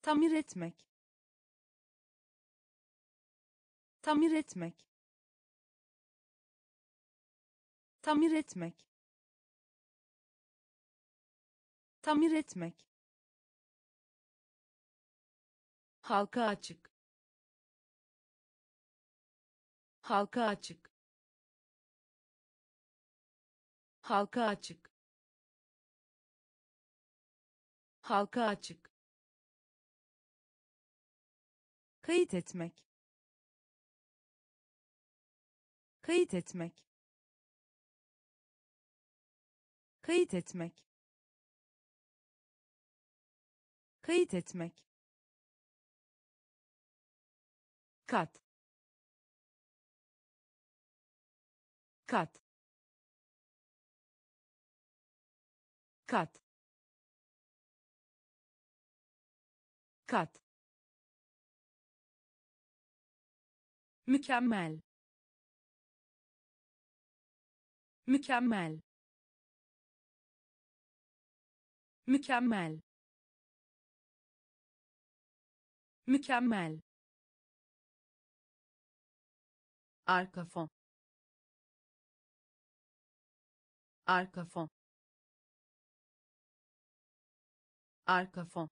tamir etmek, tamir etmek, tamir etmek, tamir etmek, halka açık, halka açık, halka açık, halka açık, kayıt etmek, kayıt etmek, kayıt etmek, kayıt etmek, kat, kat, kat, kat, mükemmel, mükemmel, mükemmel, mükemmel, arka fon, arka fon, arka fon,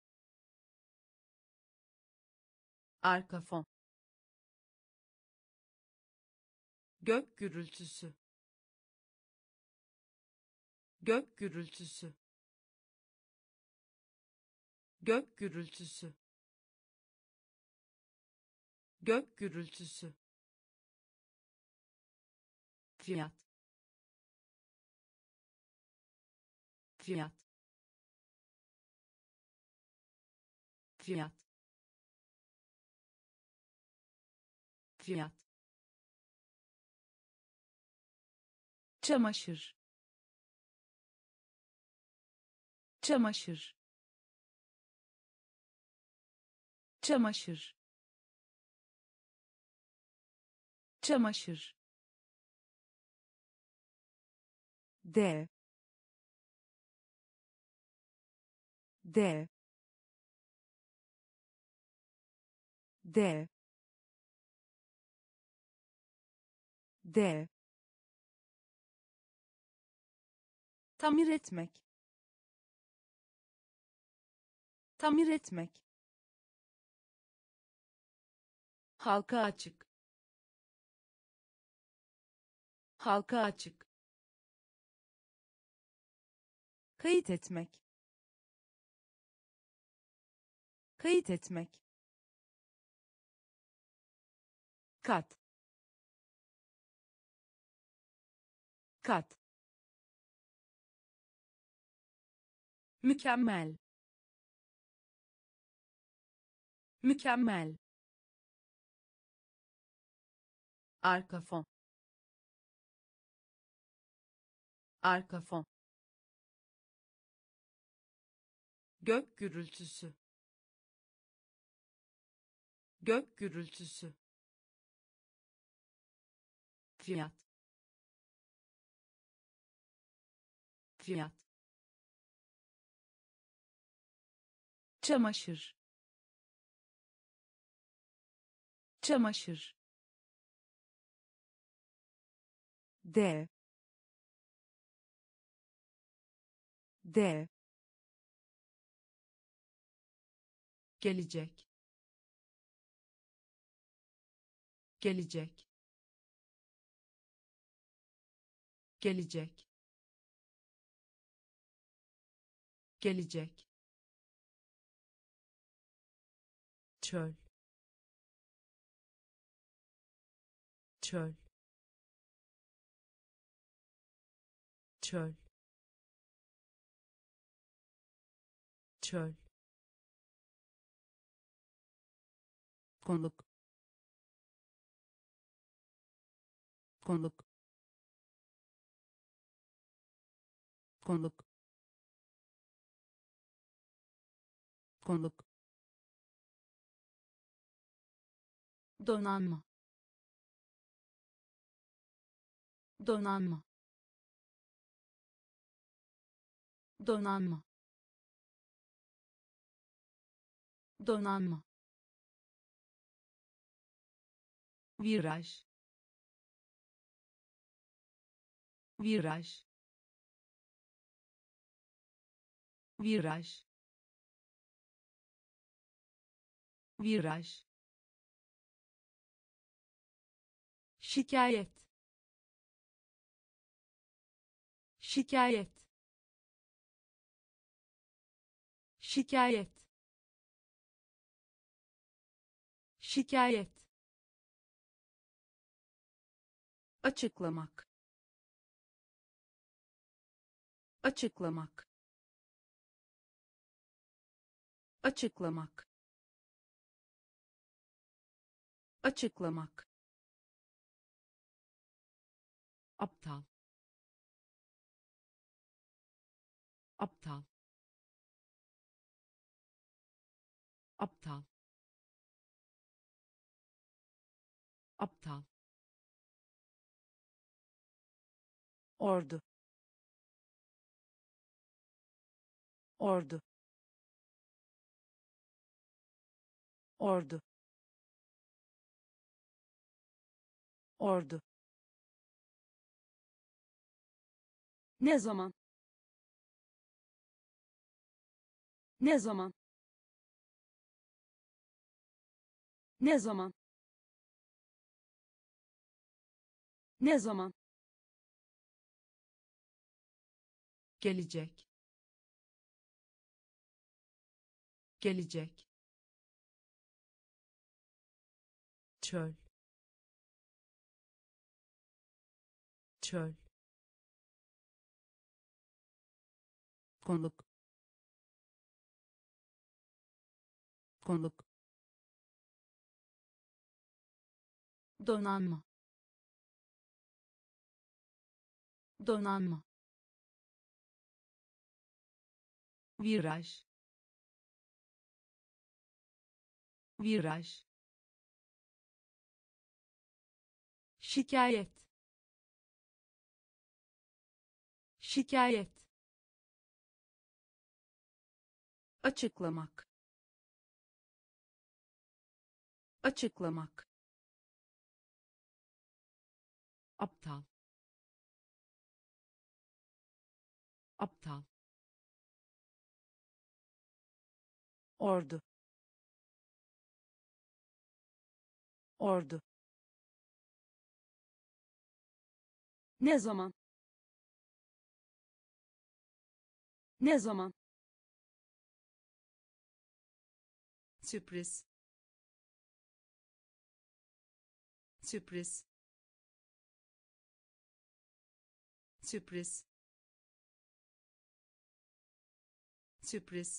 arka fon, gök gürültüsü, gök gürültüsü, gök gürültüsü, gök gürültüsü, fiyat, fiyat, fiyat, fiyat, çamaşır, çamaşır, çamaşır, çamaşır, dev, dev, dev, dev, tamir etmek, tamir etmek, halka açık, halka açık, kayıt etmek, kayıt etmek, kat, kat, mükemmel, mükemmel, arka fon, arka fon, gök gürültüsü, gök gürültüsü, fiyat, fiyat, çamaşır, çamaşır, dev, dev, gelecek, gelecek, gelecek, gelecek, çöl, çöl, çöl, çöl, konuk, konuk, konuk, konuk, donanma, donanma, donanma, donanma, viraj, viraj, viraj, viraj, şikayet, şikayet, şikayet, şikayet, açıklamak, açıklamak, açıklamak, açıklamak, aptal, aptal, aptal, aptal, ordu, ordu, ordu, ordu, ne zaman, ne zaman, ne zaman, ne zaman, gelecek, gelecek, çöl, çöl, konuk, konuk, donanma, donanma, viraj, viraj, şikayet, şikayet, açıklamak, açıklamak, aptal, aptal, ordu, ordu, ne zaman, ne zaman, sürpriz, sürpriz, sürpriz, sürpriz,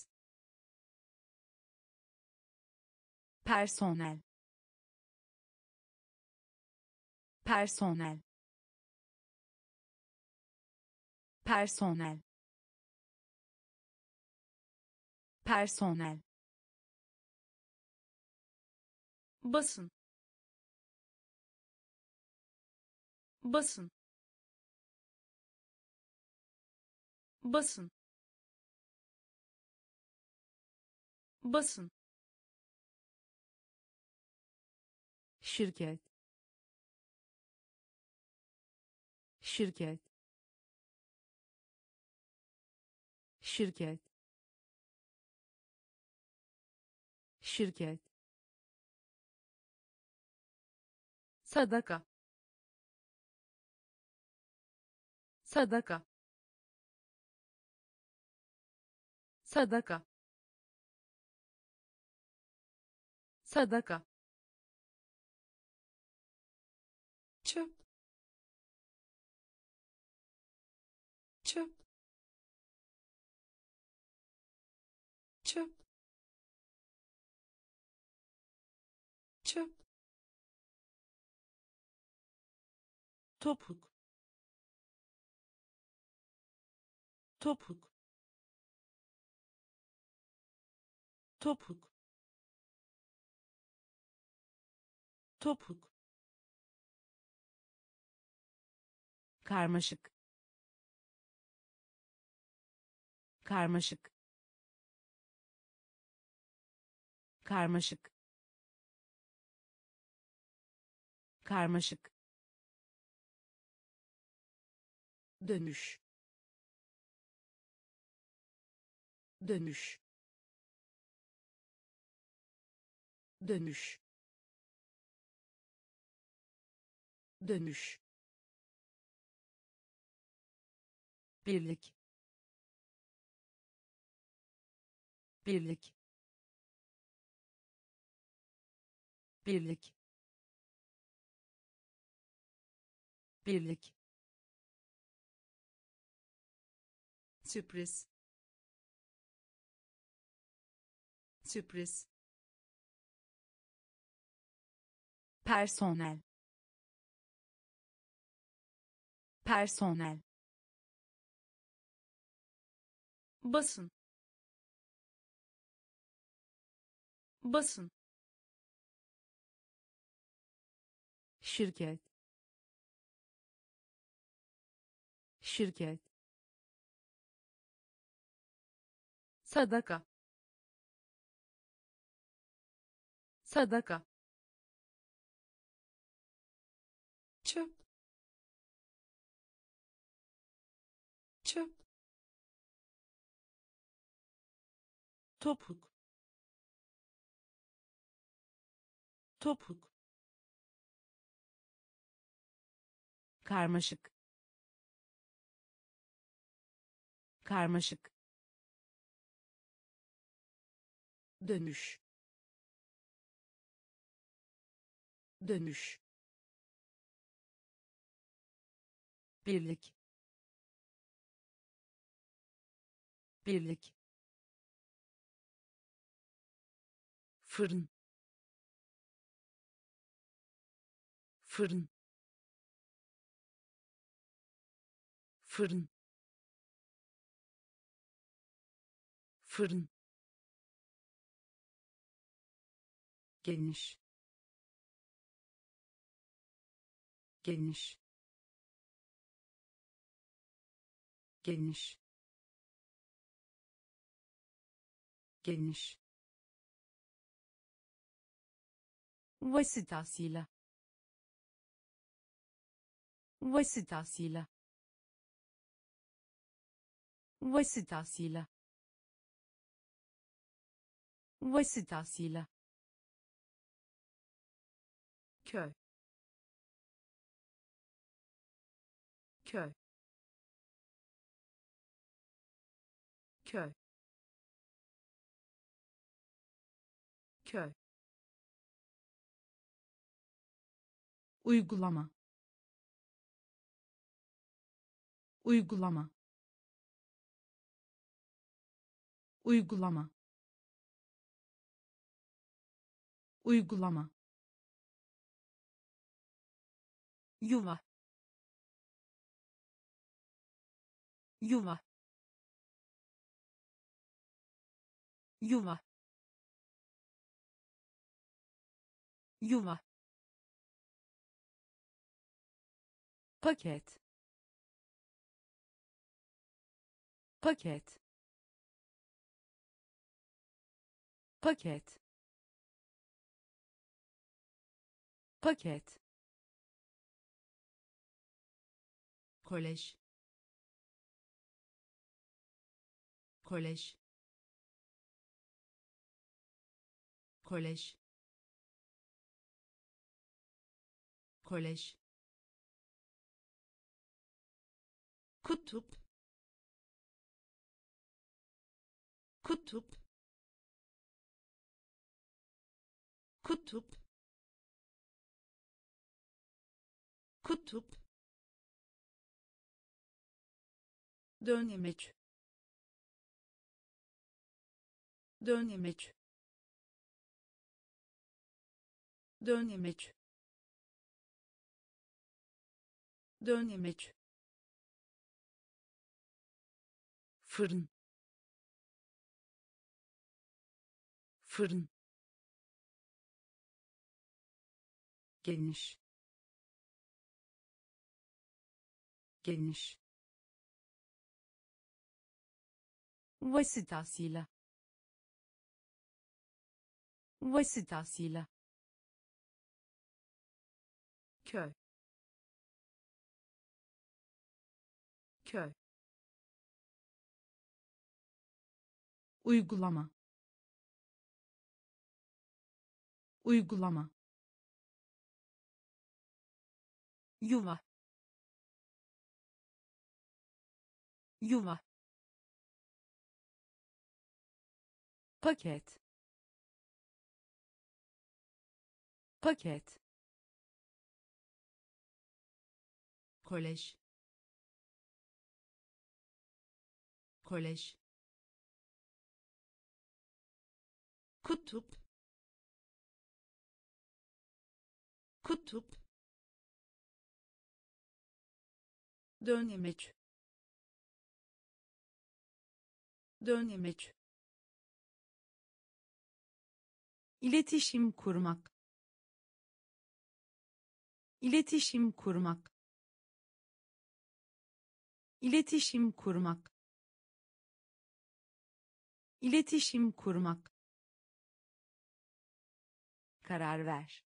personel, personel, personel, personel, basın, basın, basın, basın, şirket, şirket, şirket, şirket, sadaka, sadaka, sadaka, sadaka, çöp, çöp, çöp, çöp, topuk, topuk, topuk, topuk, karmaşık, karmaşık, karmaşık karmaşık dönüş dönüş dönüş dönüş birlik birlik birlik birlik sürpriz sürpriz personel personel basın basın şirket şirket sadaka sadaka çöp çöp topuk topuk karmaşık karmaşık dönüş dönüş birlik birlik fırın fırın fırın fırın geniş geniş geniş geniş vasıtasıyla vasıtasıyla vasıtasıyla vasıtasıyla köy köy köy köy uygulama uygulama uygulama uygulama yuva yuva yuva yuva paket paket paket paket kolej kolej kolej kolej kutup kutup kutup kutup dönemeç dönemeç dönemeç dönemeç fırın fırın geniş geniş vasıtasıyla vasıtasıyla, köy, köy, uygulama, uygulama, yuva, yuva, paket, paket, kolej, kolej, kutup, kutup, dönemeç, dönemeç, iletişim kurmak, iletişim kurmak, iletişim kurmak, iletişim kurmak, karar ver,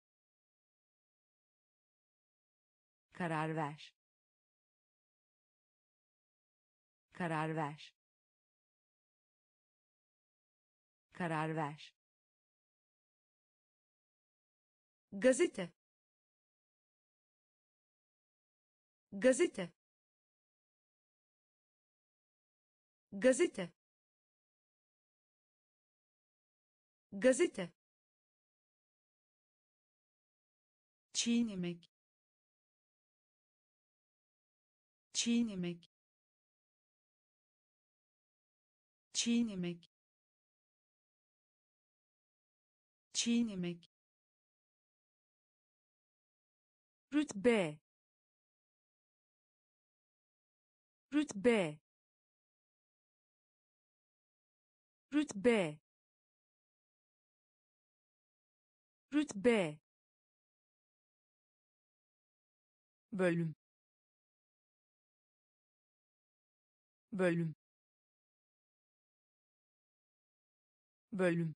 karar ver, karar ver, karar ver, gazete, gazete, gazete, gazete, çiğnemek, çiğnemek, çiğnemek, çiğnemek, rütbe, rütbe, rütbe, rütbe, bölüm, bölüm, bölüm,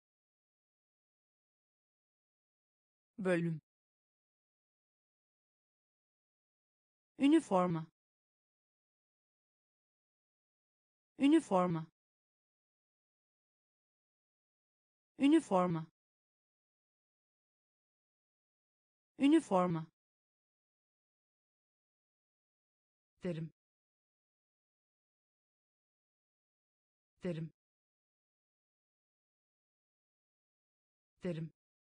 bölüm, üniforma, üniforma, üniforma, üniforma, derim, derim, derim,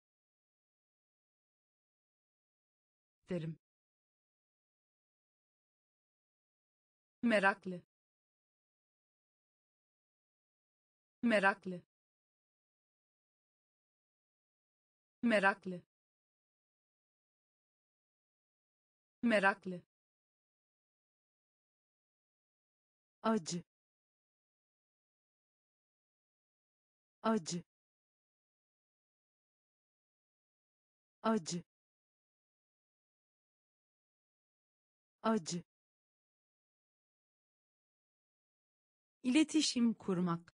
derim, meraklı, meraklı, meraklı, meraklı, acı, acı, acı, acı, iletişim kurmak,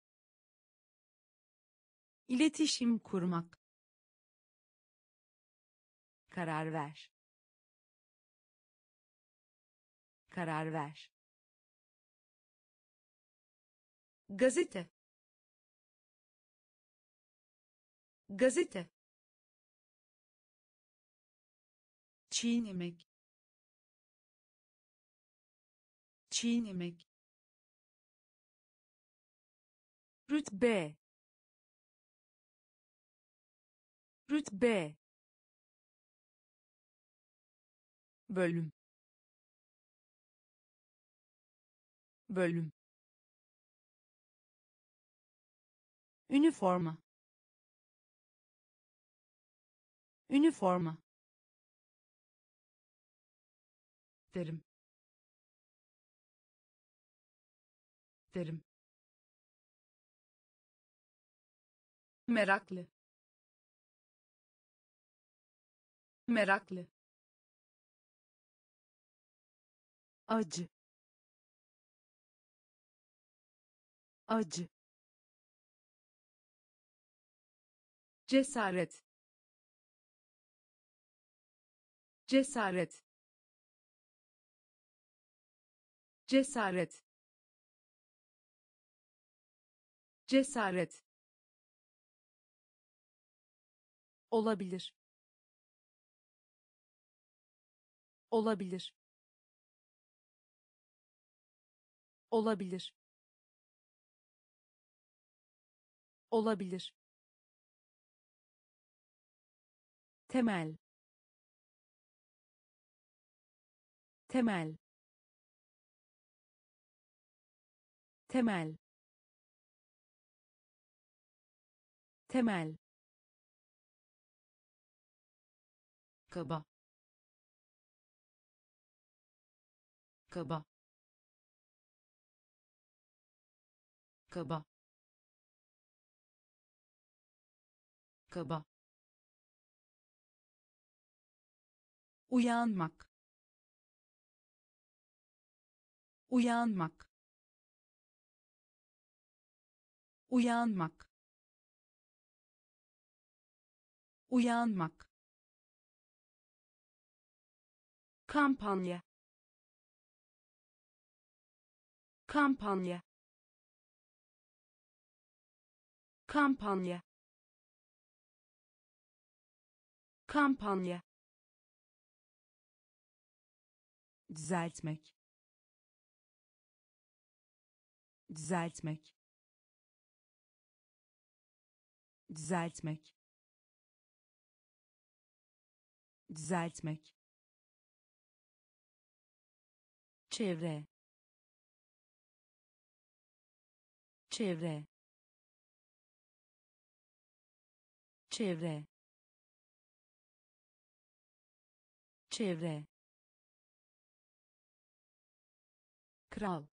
iletişim kurmak, karar ver, karar ver, gazete, gazete, çiğnemek, çiğnemek, rütbe, rütbe, bölüm, bölüm, üniforma, üniforma, derim, derim, meraklı, meraklı, acı, acı, cesaret, cesaret, cesaret, cesaret, olabilir, olabilir, olabilir, olabilir, temel, temel, temel, temel, kaba, kaba, kaba, kaba, uyanmak, uyanmak, uyanmak, uyanmak, kampanya, kampanya, kampanya, kampanya, düzeltmek, düzeltmek, düzeltmek, düzeltmek, çevre, çevre, çevre, çevre, kral,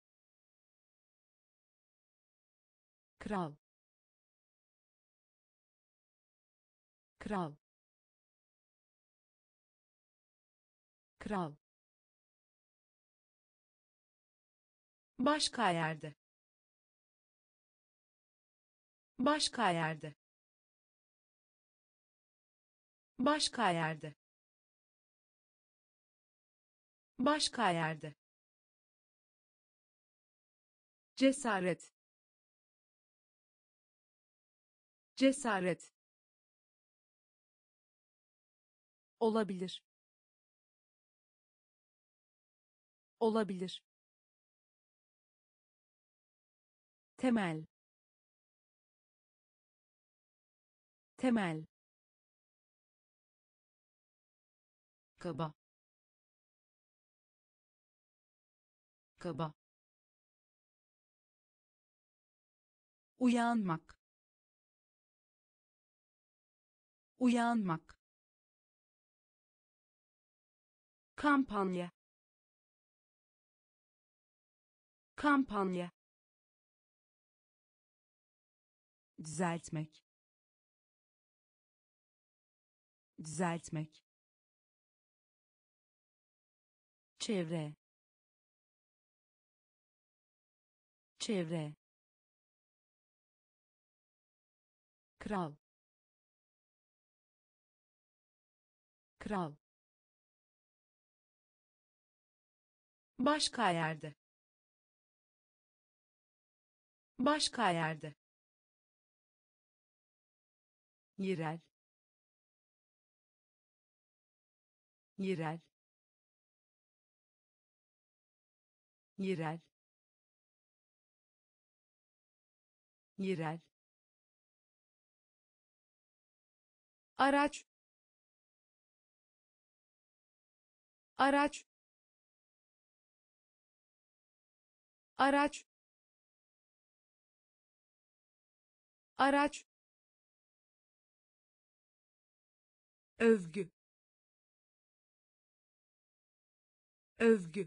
kral, kral, kral, başka yerde, başka yerde, başka yerde, başka yerde, cesaret, cesaret, olabilir, olabilir, temel, temel, kaba, kaba, uyanmak, uyanmak, kampanya, kampanya, düzeltmek, düzeltmek, çevre, çevre, kral, kral, başka yerde, başka yerde, yerel, yerel, yerel, yerel, araç, araç, araç, araç, övgü, övgü,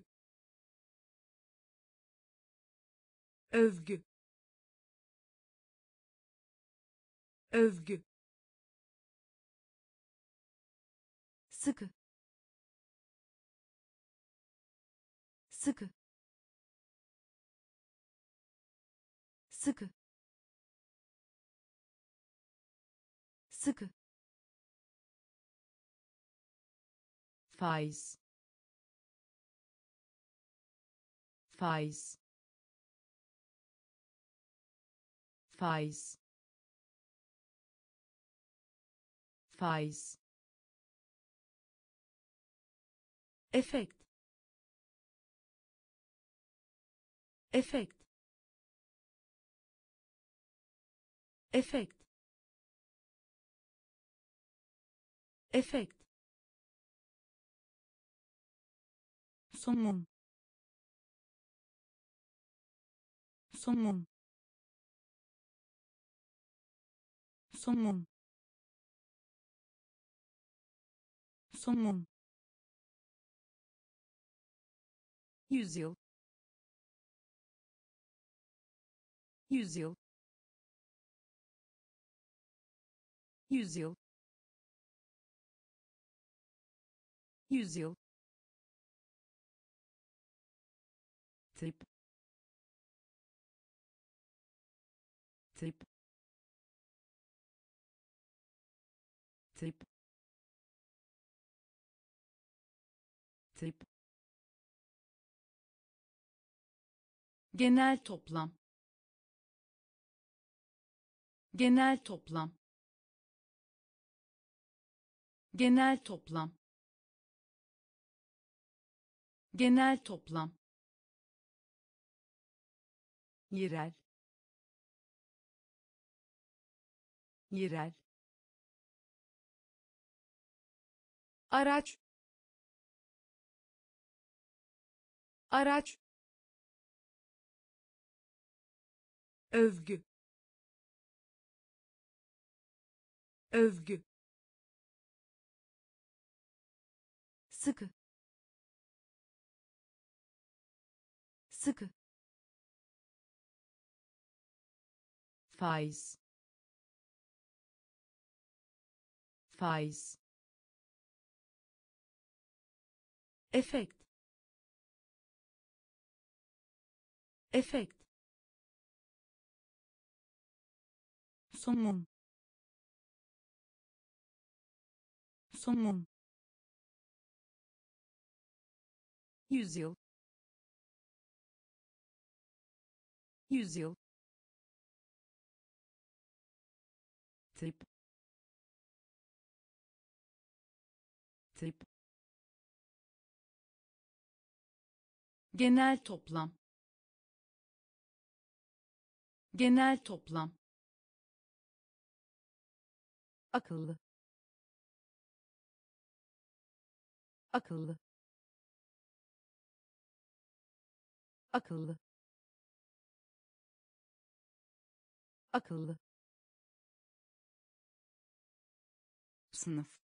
övgü, övgü, sıkı, sıkı, sıkı, sıkı, faiz, faiz, faiz, faiz, efekt, efekt, efekt, efekt, somun, somun, somun, somun, yüzyıl, yüzyıl, yüzyıl, yüzyıl, tip, tip, tip, tip, genel toplam, genel toplam, genel toplam, genel toplam, yerel, yerel, araç, araç, övgü, övgü, sıkı, sıkı, faiz, faiz, efekt, efekt, somun, somun, yüzyıl, yüzyıl, tip, tip, genel toplam, genel toplam, akıllı, akıllı, akıllı, akıllı, sınıf,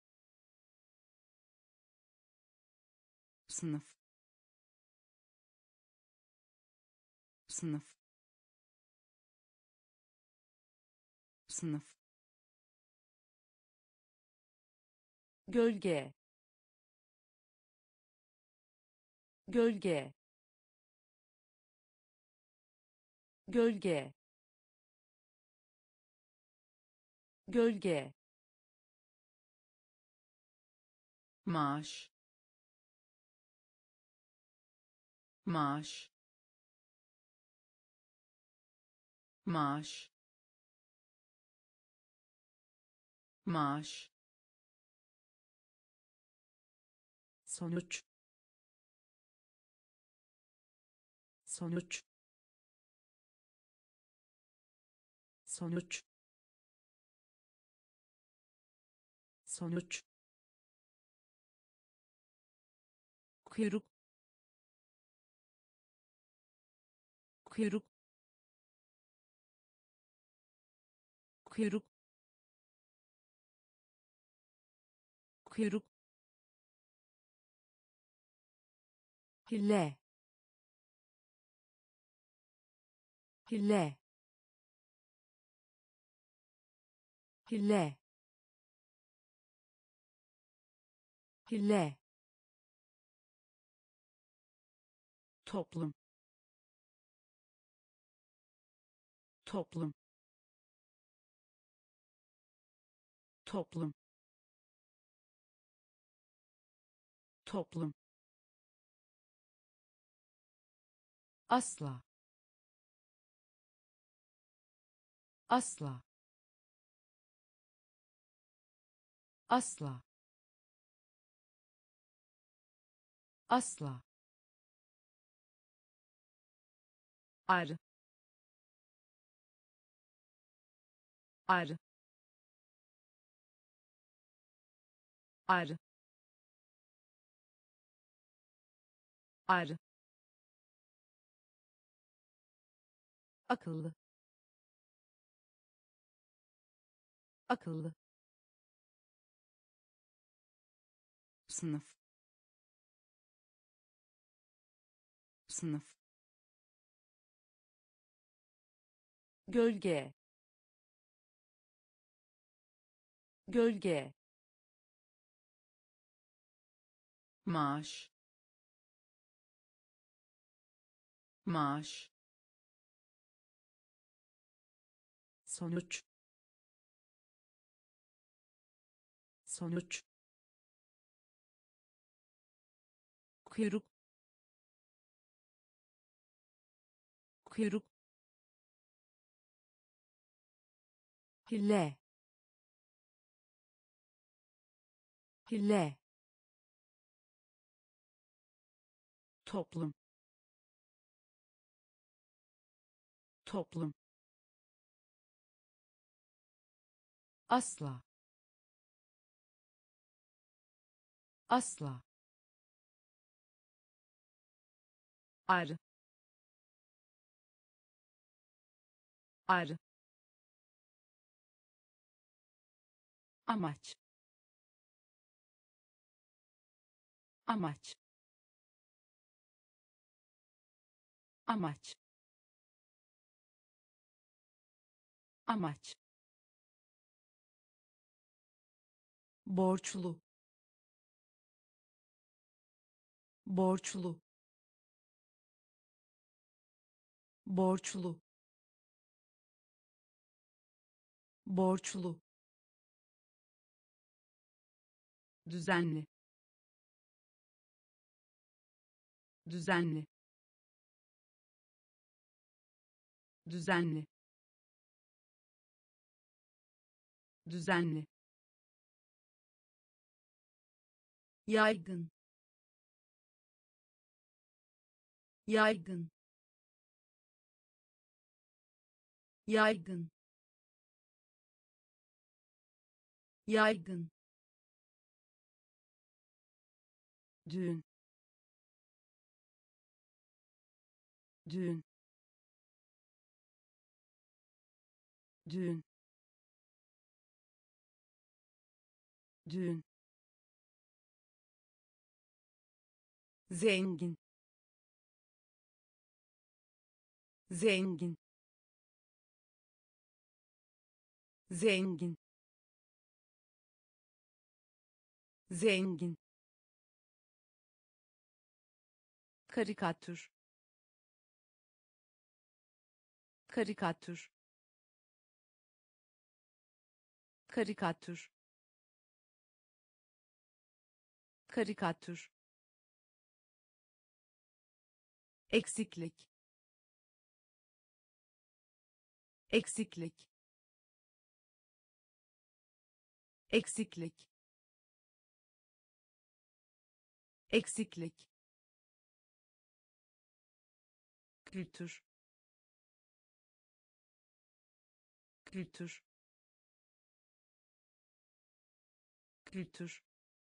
sınıf, sınıf, sınıf, gölge, gölge, gölge, gölge, maaş, maaş, maaş, maaş, sonuç, sonuç, sonuç, sonuç, kuyruk, kuyruk, kuyruk, kuyruk, hile, hile, hile, hile, toplum, toplum, toplum, toplum, asla, asla, asla, asla, arı, arı, arı, arı, akıllı, akıllı, sınıf, sınıf, gölge, gölge, maaş, maaş, sonuç, sonuç, kuyruk, kuyruk, hile, hile, toplum, toplum, asla, asla, arı, arı, amaç, amaç, amaç, amaç, borçlu, borçlu, borçlu, borçlu, düzenli, düzenli, düzenli, düzenli, yaygın, yaygın, yaygın, yaygın, düğün, düğün, düğün, düğün, zengin, zengin, zengin, zengin, karikatür, karikatür, karikatür, karikatür, eksiklik, eksiklik, eksiklik, eksiklik, kültür, kültür, kültür,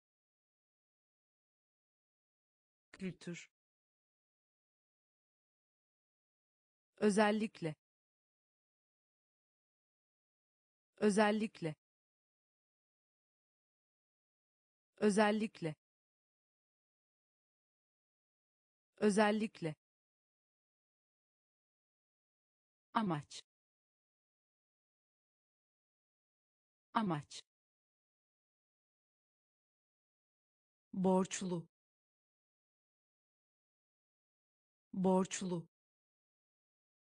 kültür, özellikle, özellikle, özellikle, özellikle, amaç, amaç, borçlu, borçlu,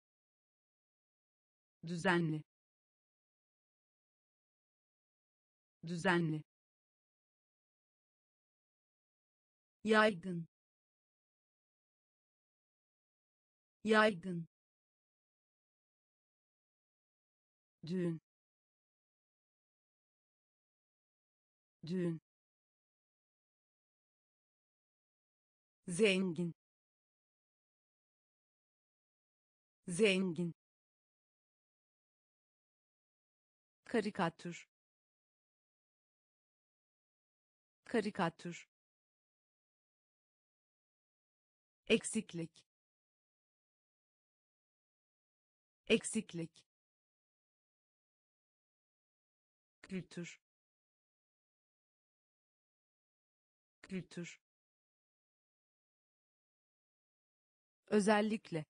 düzenli, düzenli, yaygın, yaygın, düğün, düğün, zengin, zengin, karikatür, karikatür, eksiklik, eksiklik, kültür, kültür, özellikle,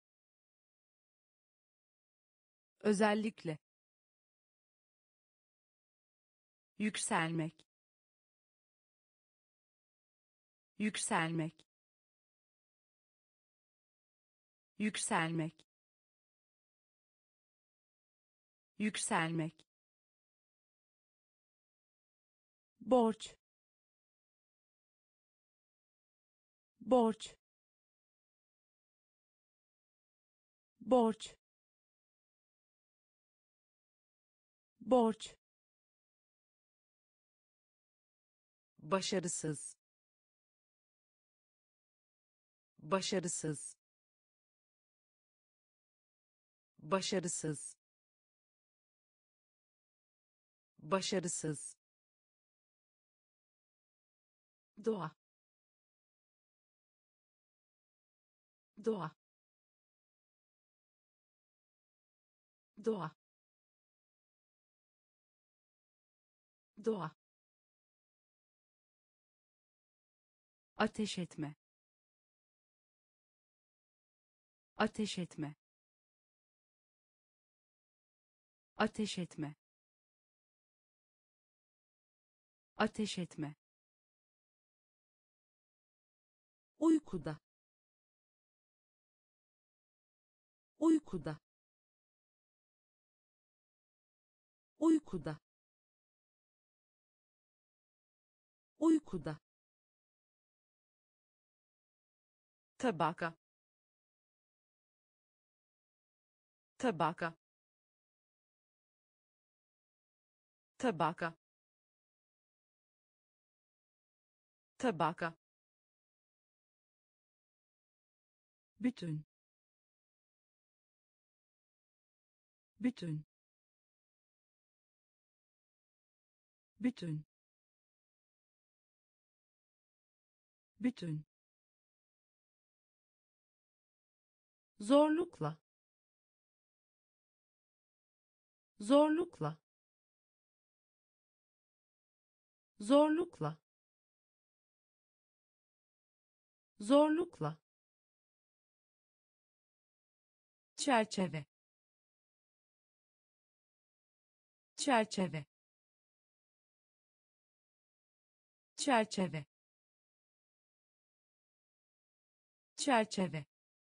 özellikle, yükselmek, yükselmek, yükselmek, yükselmek, borç, borç, borç, borç, başarısız, başarısız, başarısız, başarısız, doğa, doğa, doğa, doğa, ateş etme, ateş etme, ateş etme, ateş etme, uykuda, uykuda, uykuda, uykuda, tabaka, tabaka, tabaka, tabaka, bütün, bütün, bütün, bütün, zorlukla, zorlukla, zorlukla, zorlukla, çerçeve, çerçeve, çerçeve, çerçeve,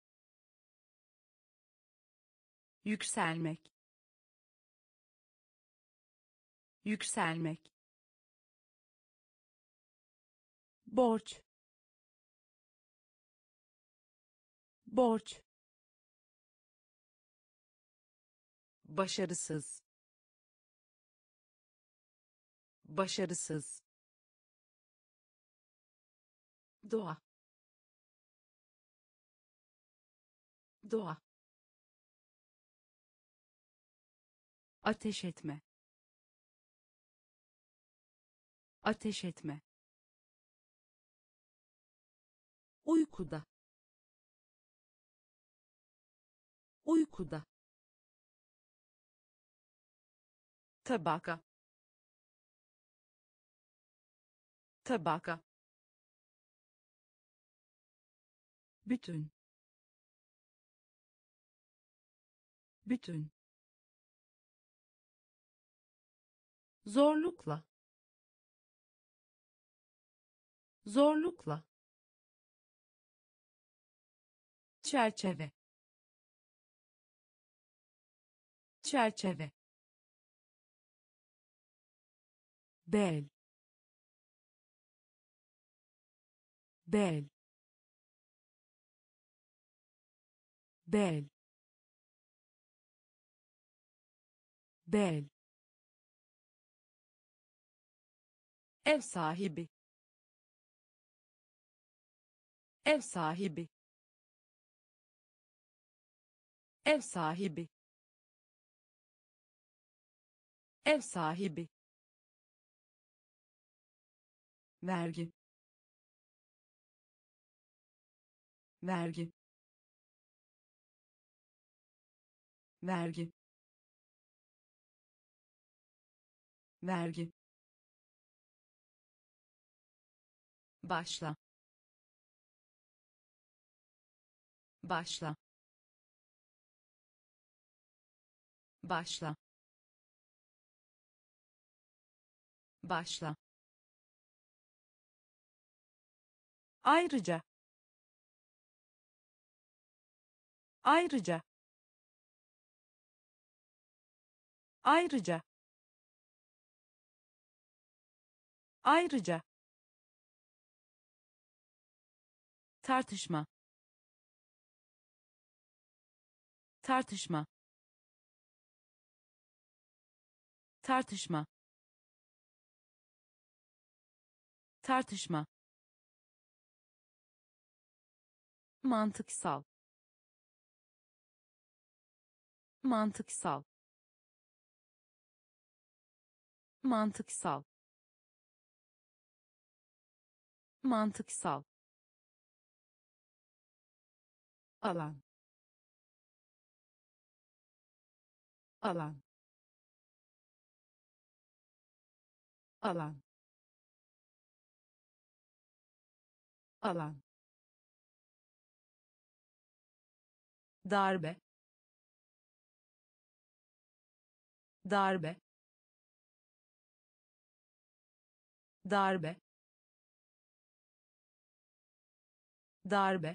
yükselmek, yükselmek, borç, borç, başarısız, başarısız, doğa, doğa, ateş etme, ateş etme, uykuda, uykuda, tabaka, tabaka, bütün, bütün, zorlukla, zorlukla, çerçeve, çerçeve, bel, bel, bel, bel, ev sahibi, ev sahibi, ev sahibi, ev sahibi, vergi, vergi, vergi, vergi, başla, başla, başla, başla, ayrıca, ayrıca, ayrıca, ayrıca, tartışma, tartışma, tartışma, tartışma, mantıksal, mantıksal, mantıksal, mantıksal, alan, alan, alan, alan, darbe, darbe, darbe, darbe,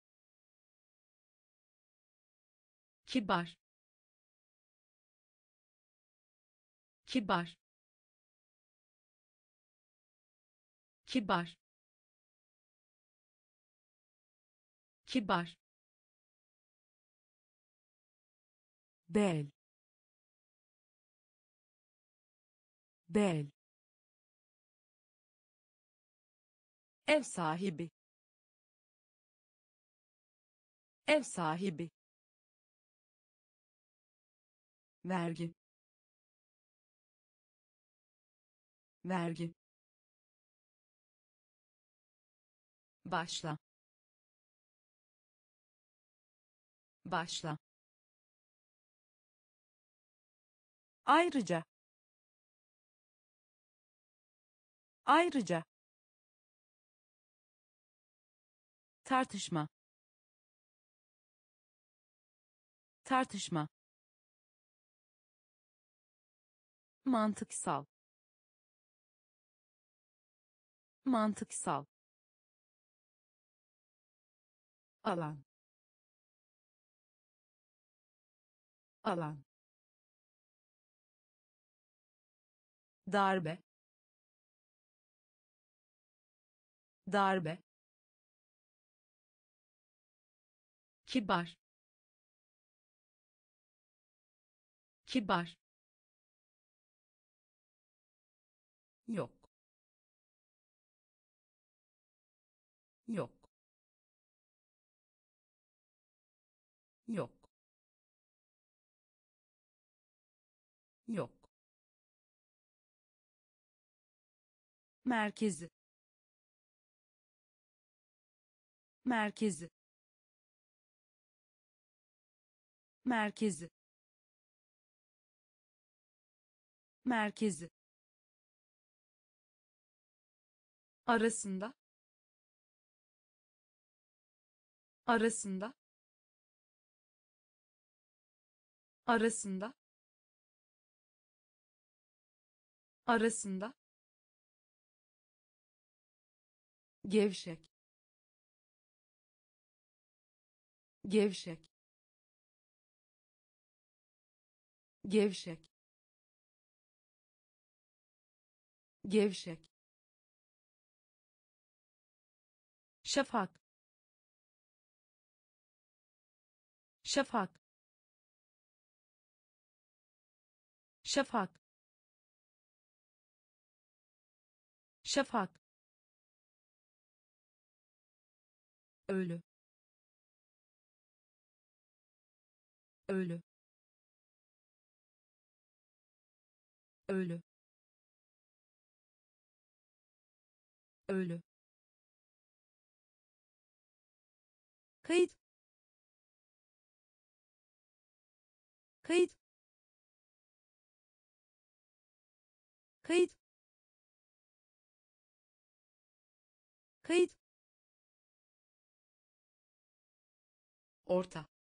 kibar, kibar, kibar, kibar, bel, bel, ev sahibi, ev sahibi, vergi, vergi, başla, başla, ayrıca, ayrıca, tartışma, tartışma, mantıksal, mantıksal, alan, alan, darbe, darbe, kibar, kibar, yok, yok, yok, yok, merkezi, merkezi, merkezi, merkezi, arasında, arasında, arasında, arasında, gevşek, gevşek, gevşek, gevşek, şafak, şafak, şafak, şafak, ölü, ölü, ölü, ölü, kayıt, kayıt, kayıt, kayıt, orta,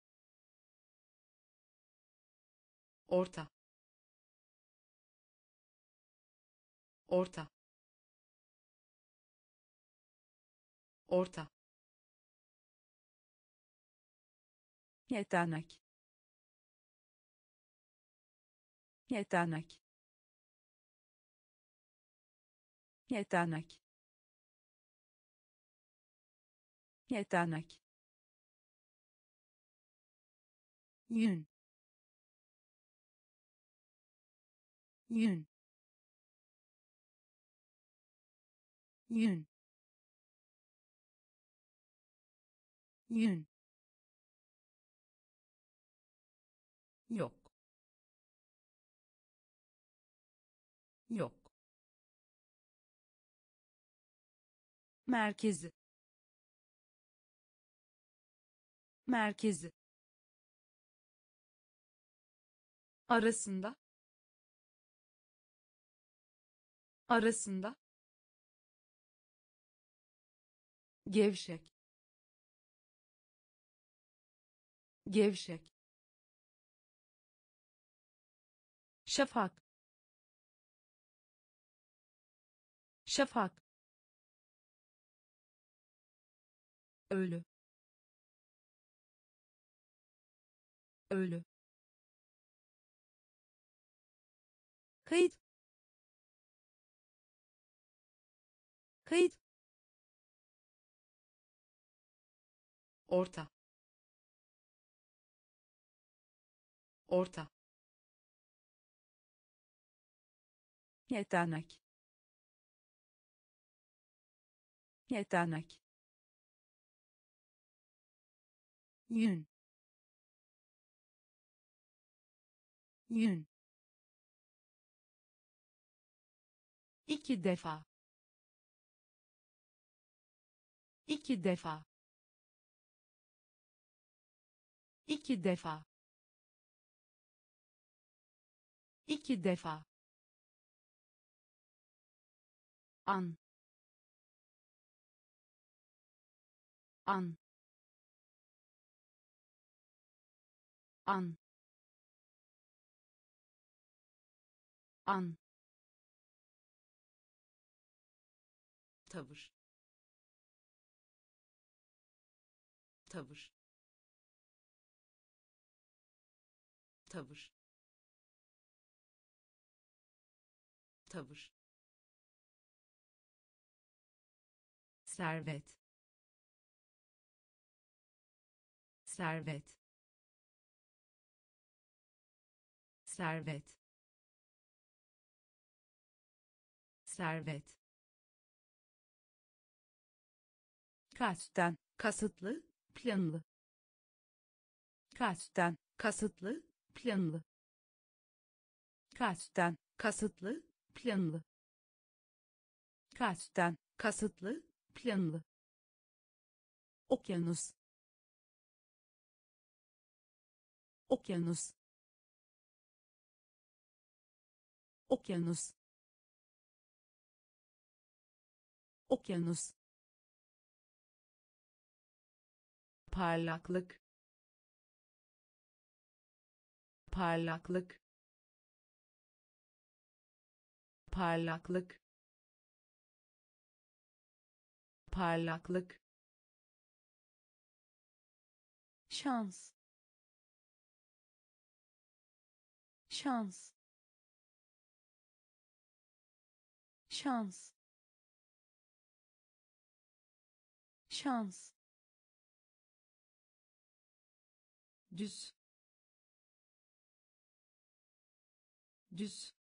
orta, orta, orta, yetenek, yetenek, yetenek, yetenek, yün, yün, yün, yün, yok, yok, merkezi, merkezi, arasında, arasında, gevşek, gevşek, şafak, şafak, ölü, ölü, kayıt, kayıt, orta, orta, yetenek, yetenek, yün, yün, iki defa, iki defa, iki defa, iki defa, an, an, an, an, tavır, tavır, tavır, tavır, servet, servet, servet, servet, kasten, kasıtlı, planlı, kasten, kasıtlı, planlı, kasten, kasıtlı, planlı, kasten, kasıtlı, planlı, okyanus, okyanus, okyanus, okyanus, parlaklık, parlaklık, parlaklık, parlaklık, şans, şans, şans, şans, düz, düz,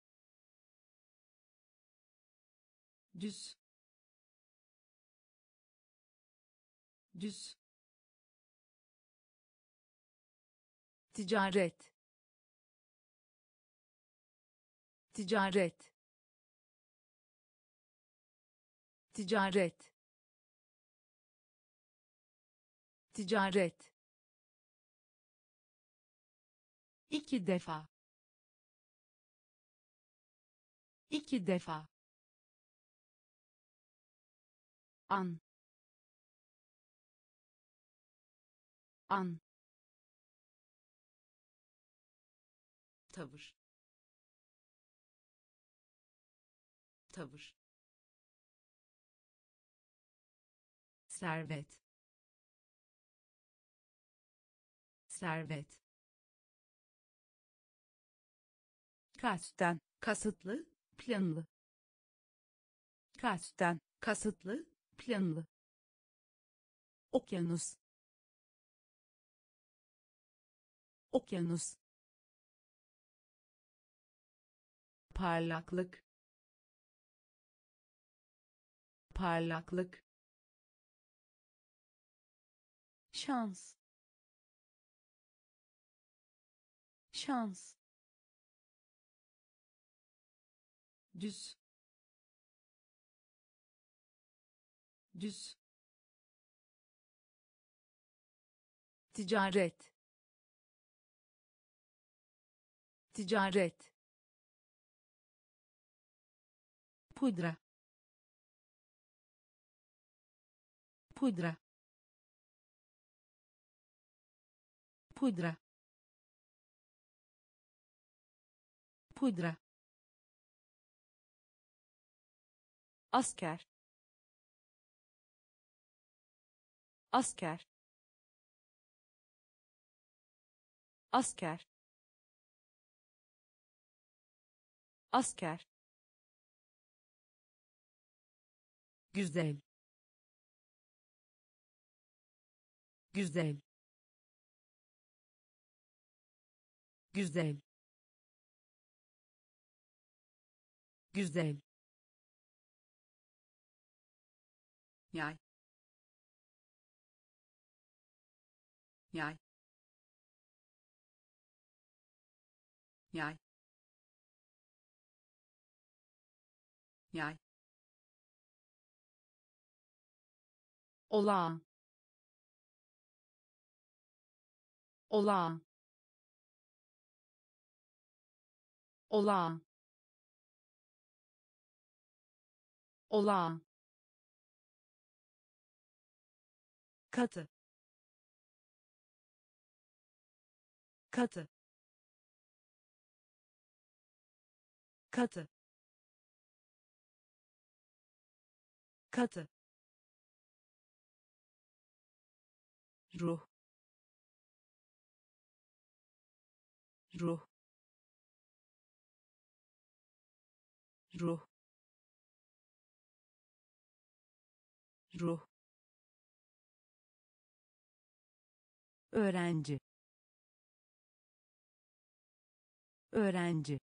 düz, düz, ticaret, ticaret, ticaret, ticaret, iki defa, iki defa, an, an, tavır, tavır, servet, servet, kasten, kasıtlı, planlı, kasten, kasıtlı, planlı, okyanus, okyanus, parlaklık, parlaklık, şans, şans, düz, düz, ticaret, ticaret, pudra, pudra, pudra, pudra, asker, asker, asker, asker, güzel, güzel, güzel, güzel, yay, yay, yay, yay, olağan, olağan, olağan, olağan, katı, katı, katı, katı, ruh, ruh, ruh, ruh, öğrenci, öğrenci,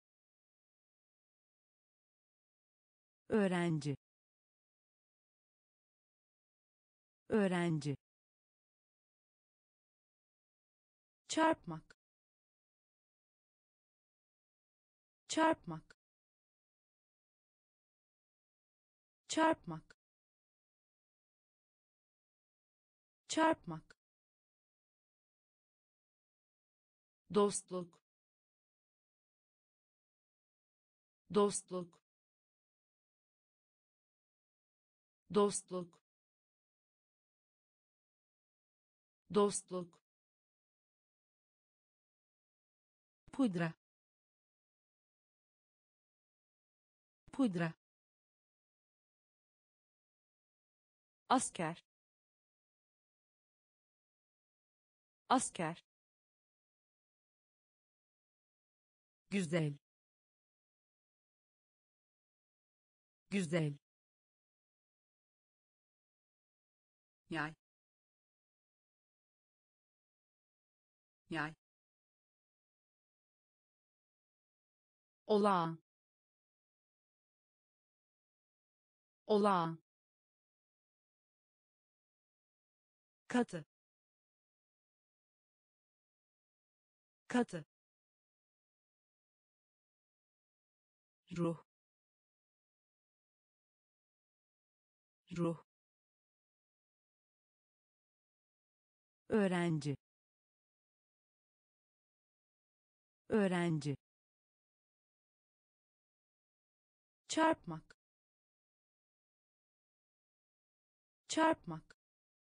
öğrenci, öğrenci, çarpmak, çarpmak, çarpmak, çarpmak, dostluk, dostluk, dostluk, dostluk, pudra, pudra, asker, asker, güzel, güzel, yay, yay, olağan, olağan, katı, katı, ruh, ruh, öğrenci, öğrenci, çarpmak, çarpmak,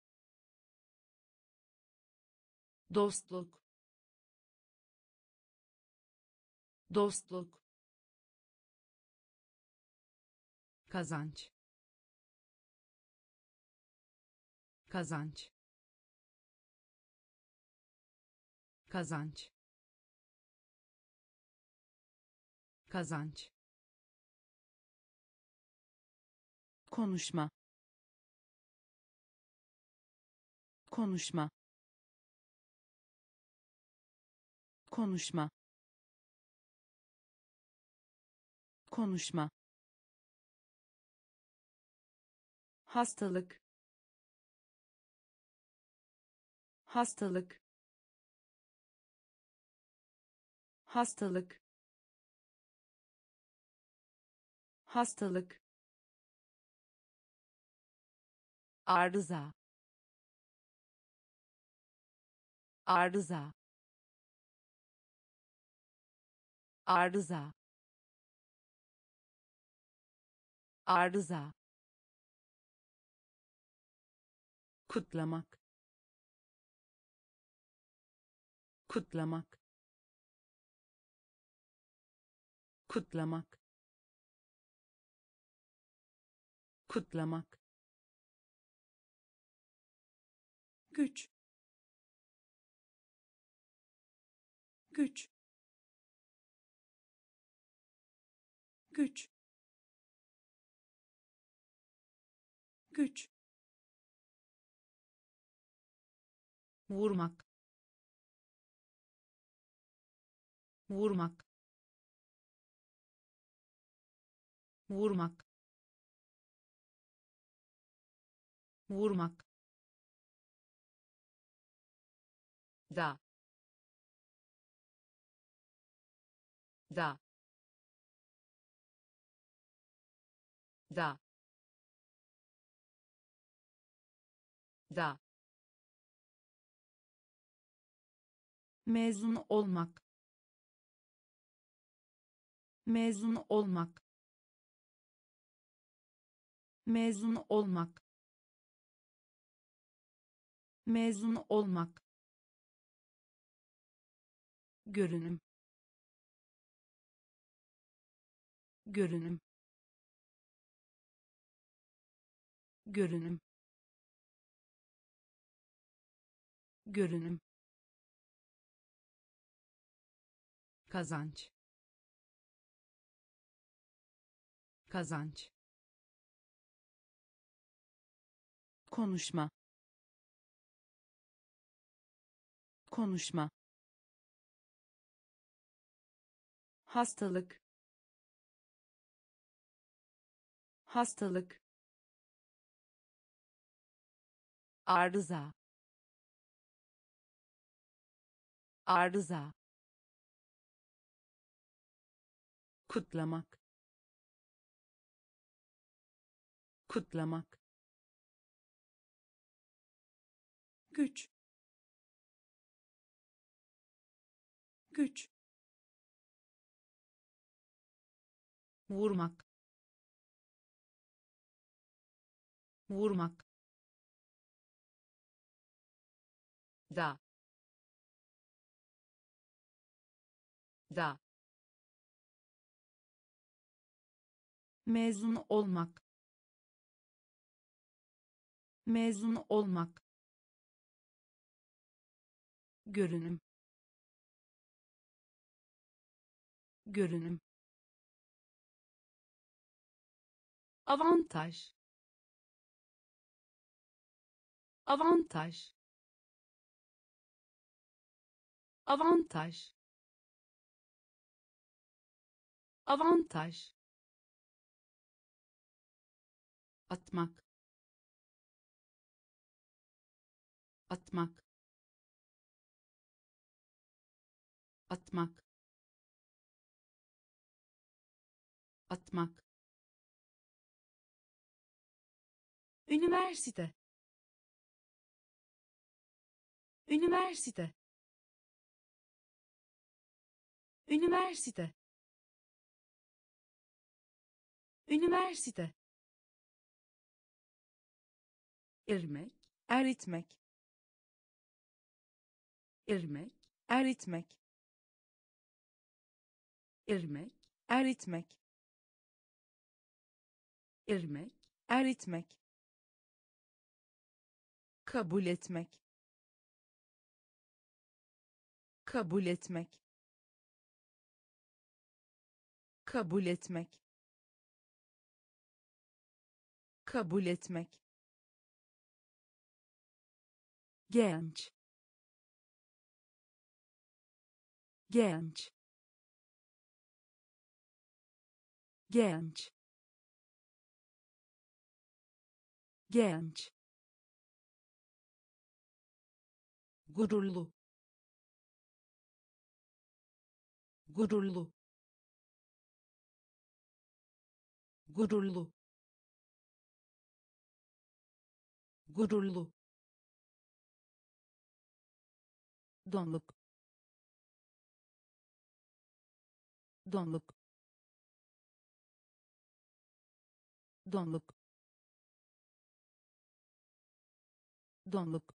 dostluk, dostluk, kazanç, kazanç, kazanç, kazanç, konuşma, konuşma, konuşma, konuşma, hastalık, hastalık, hastalık, hastalık, arıza, arıza, arıza, arıza, kutlamak, kutlamak, kutlamak, kutlamak, güç, güç, güç, güç, vurmak, vurmak, vurmak, vurmak, da, da, da, da, mezun olmak, mezun olmak, mezun olmak, mezun olmak, görünüm, görünüm, görünüm, görünüm, kazanç, kazanç, konuşma, konuşma, hastalık, hastalık, arıza, arıza, kutlamak, kutlamak, güç, güç, vurmak, vurmak, da, da, mezun olmak, mezun olmak, görünüm, görünüm, avantaj, avantaj, avantaj, avantaj, atmak, atmak, atmak, atmak, üniversite, üniversite, üniversite, üniversite, irmek, eritmek, irmek, eritmek, irmek, eritmek, irmek, eritmek, kabul etmek, kabul etmek, kabul etmek, kabul etmek, genç, genç, genç, genç, gururlu, gururlu, gururlu, gururlu, donluk, donluk, donluk, donluk,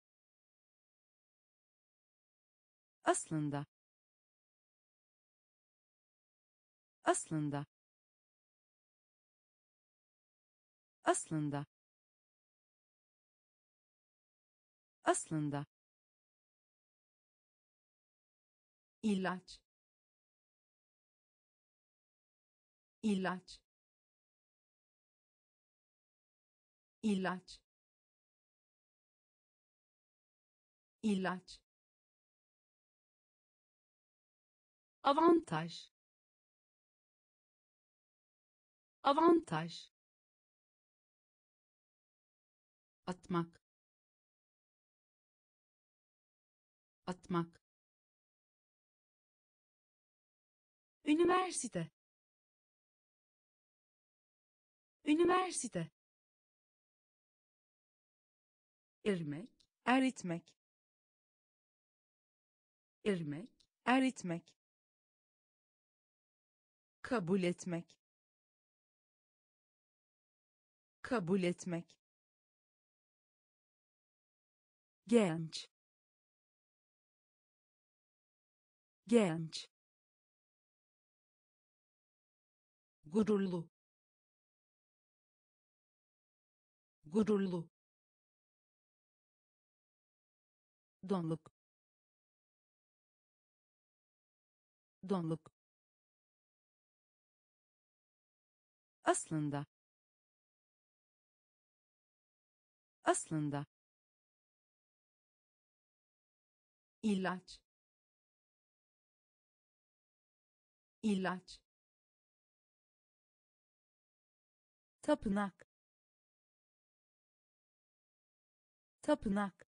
aslında, aslında, aslında, aslında, ilaç, ilaç, ilaç, ilaç, avantaj, avantaj, atmak, atmak, üniversite, üniversite, irmek, eritmek, irmek, eritmek, kabul etmek, kabul etmek, genç, genç, gururlu, gururlu, donluk, donluk, aslında, aslında, ilaç, ilaç, tapınak, tapınak,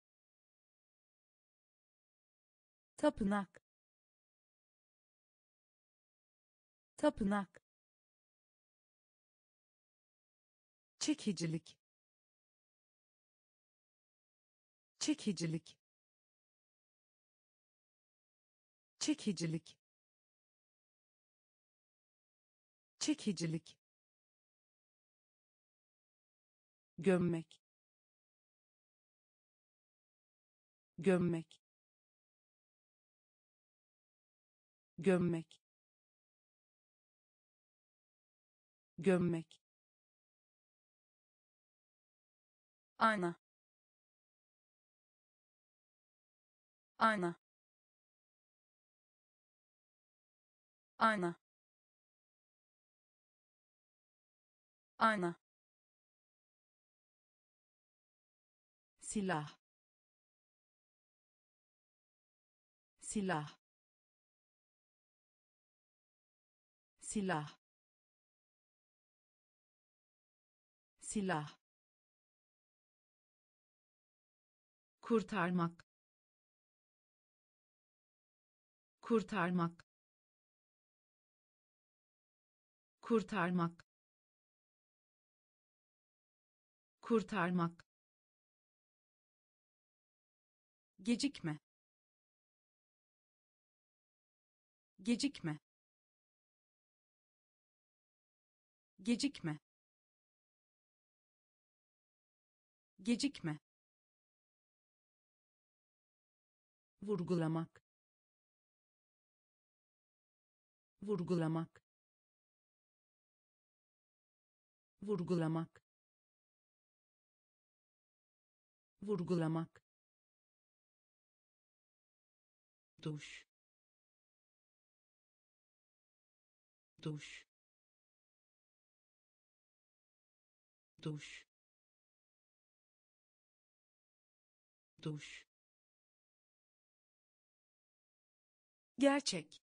tapınak, tapınak, çekicilik, çekicilik, çekicilik, çekicilik, gömmek, gömmek, gömmek, gömmek, ayna, ayna, ayna, ayna, silah, silah, silah, silah, kurtarmak, kurtarmak, kurtarmak, kurtarmak, gecikme, gecikme, gecikme, gecikme, vurgulamak, vurgulamak, vurgulamak, vurgulamak, duş, duş, duş, duş, gerçek,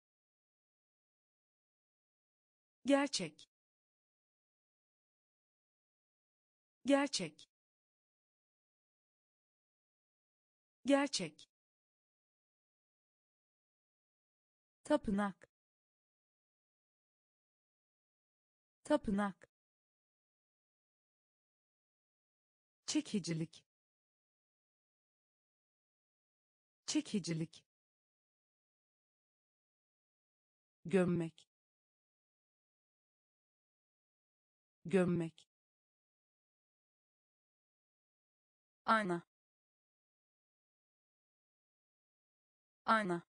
gerçek, gerçek, gerçek, tapınak, tapınak, çekicilik, çekicilik, gömmek, gömmek, ayna, ayna,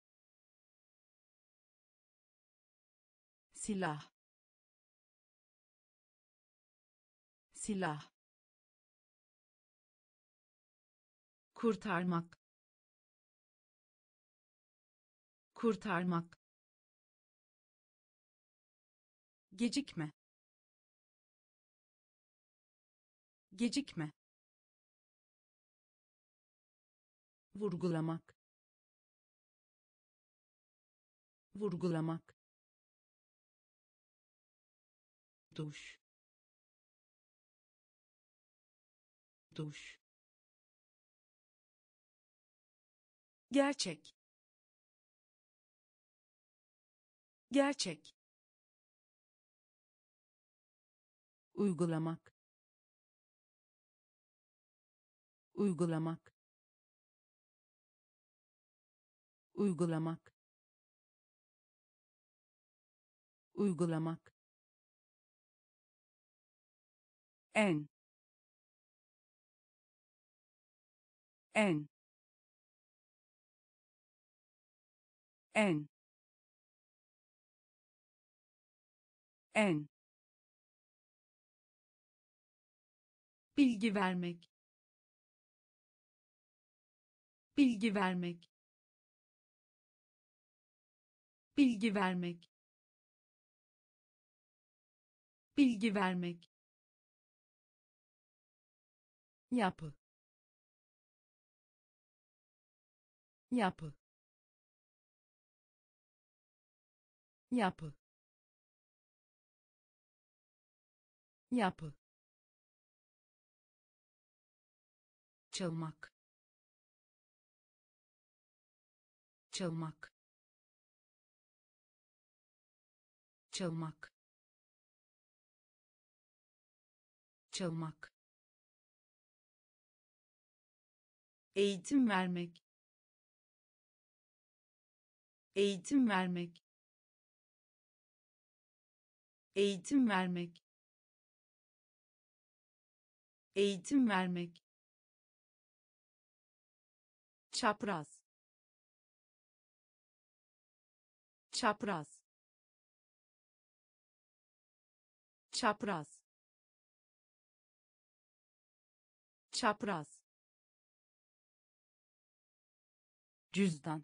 silah, silah, kurtarmak, kurtarmak, gecikme, gecikme, vurgulamak, vurgulamak, duş, duş, gerçek, gerçek, uygulamak, uygulamak, uygulamak, uygulamak, en, en, en, en, bilgi vermek, bilgi vermek, bilgi vermek, bilgi vermek, yapı, yapı, yapı, yapı, çalmak, çalmak, çalmak, çalmak, eğitim vermek, eğitim vermek, eğitim vermek, eğitim vermek, çapraz, çapraz, çapraz, çapraz, cüzdan,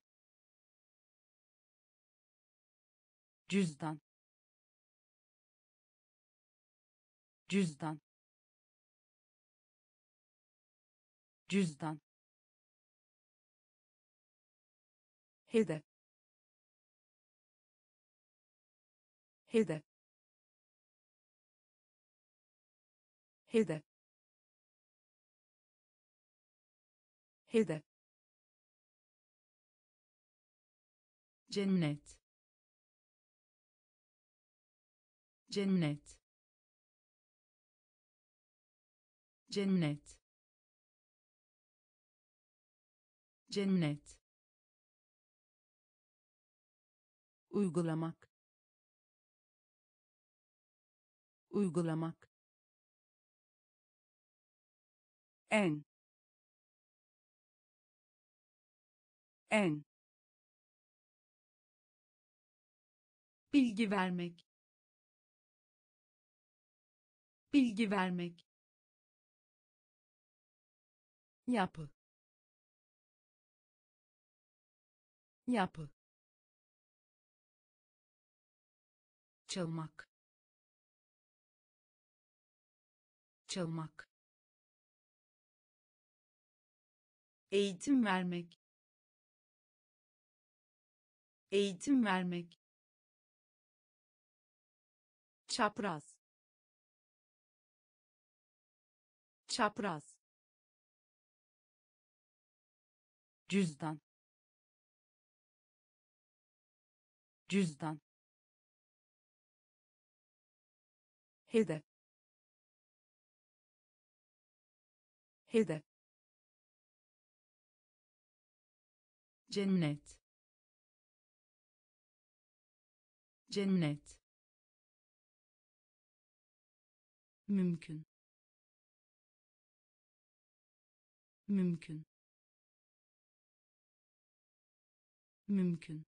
cüzdan, cüzdan, cüzdan, hedef, hedef, hedef, hedef, cennet, cennet, cennet, cennet, uygulamak, uygulamak, en, en, bilgi vermek, bilgi vermek, yapı, yapı, çalmak, çalmak, eğitim vermek, eğitim vermek, çapraz, çapraz, cüzdan, cüzdan, hedef, hedef, cennet, cennet, mümkün, mümkün, mümkün,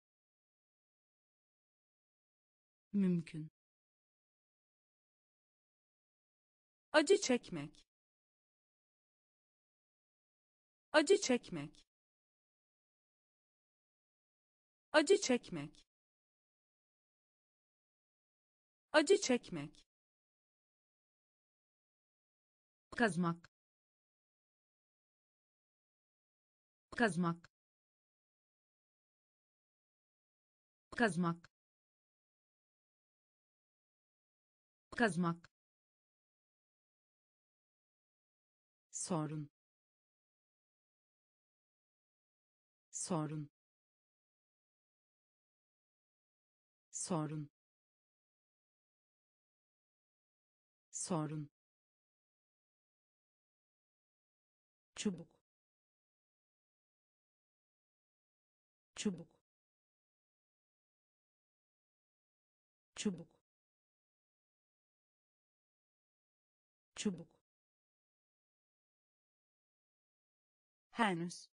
mümkün, acı çekmek, acı çekmek, acı çekmek, acı çekmek, kazmak, kazmak, kazmak, kazmak, sorun, sorun, sorun, sorun, çubuk, çubuk, çubuk, çubuk, henüz,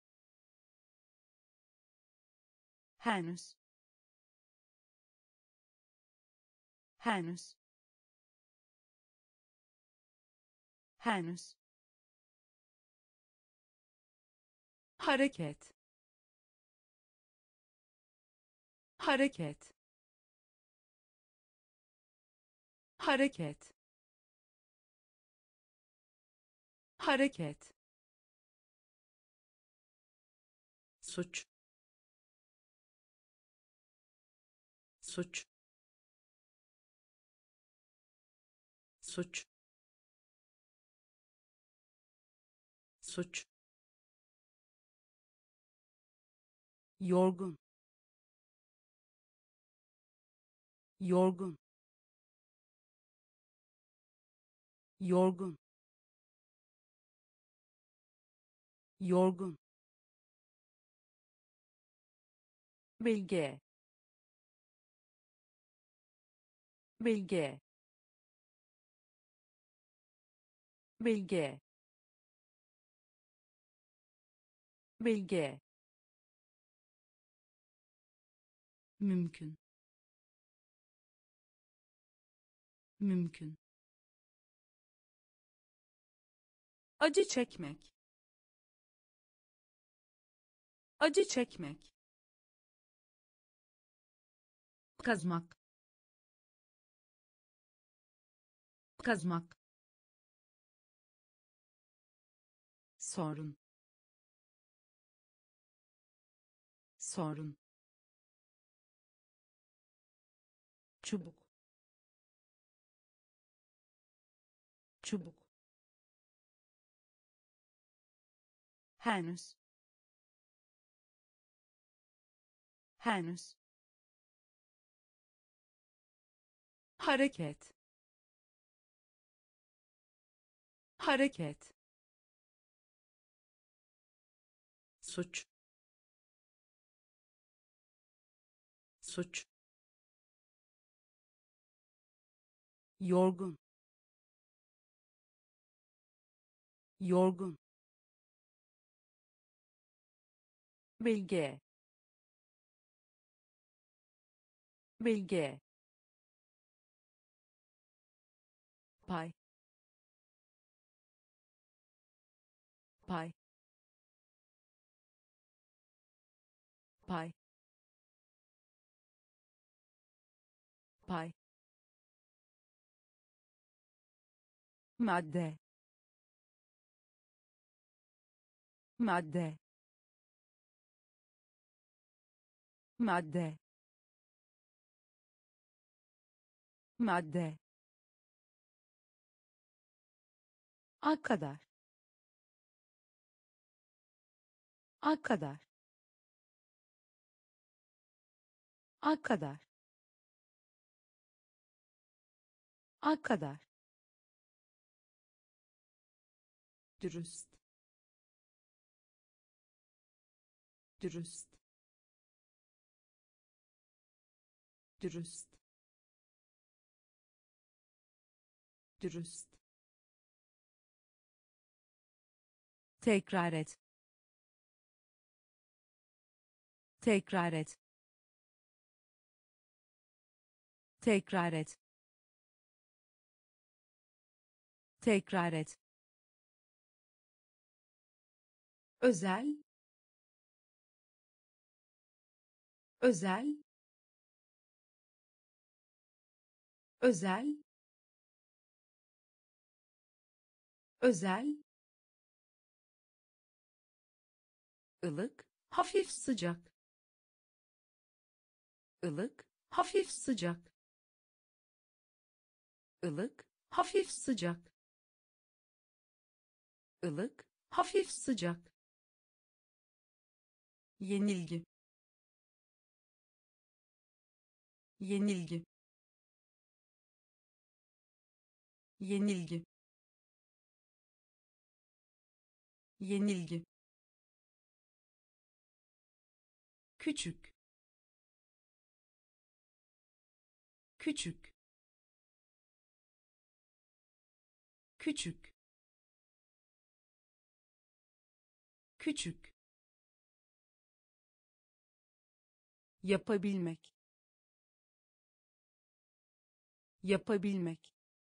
henüz, henüz, henüz, hareket, hareket, hareket, hareket, suç, suç, suç, suç, yorgun, yorgun, yorgun, yorgun, bilge, bilge, bilge, bilge, mümkün, mümkün, acı çekmek, acı çekmek, kazmak, kazmak, sorun, sorun, çubuk, çubuk, henüz, henüz, hareket, hareket, suç, suç, yorgun, yorgun, bilge, bilge, pay, pay, pay, pay, madde, madde, madde, madde, a kadar, a kadar, a kadar, a kadar, dürüst, dürüst, dürüst, dürüst, tekrar et, tekrar et, tekrar et, tekrar et, özel, özel, özel, özel, ılık, hafif sıcak, ılık, hafif sıcak, ılık, hafif sıcak, ılık, hafif sıcak, yenilgi, yenilgi, yenilgi, yenilgi, küçük, küçük, küçük, küçük, yapabilmek, yapabilmek,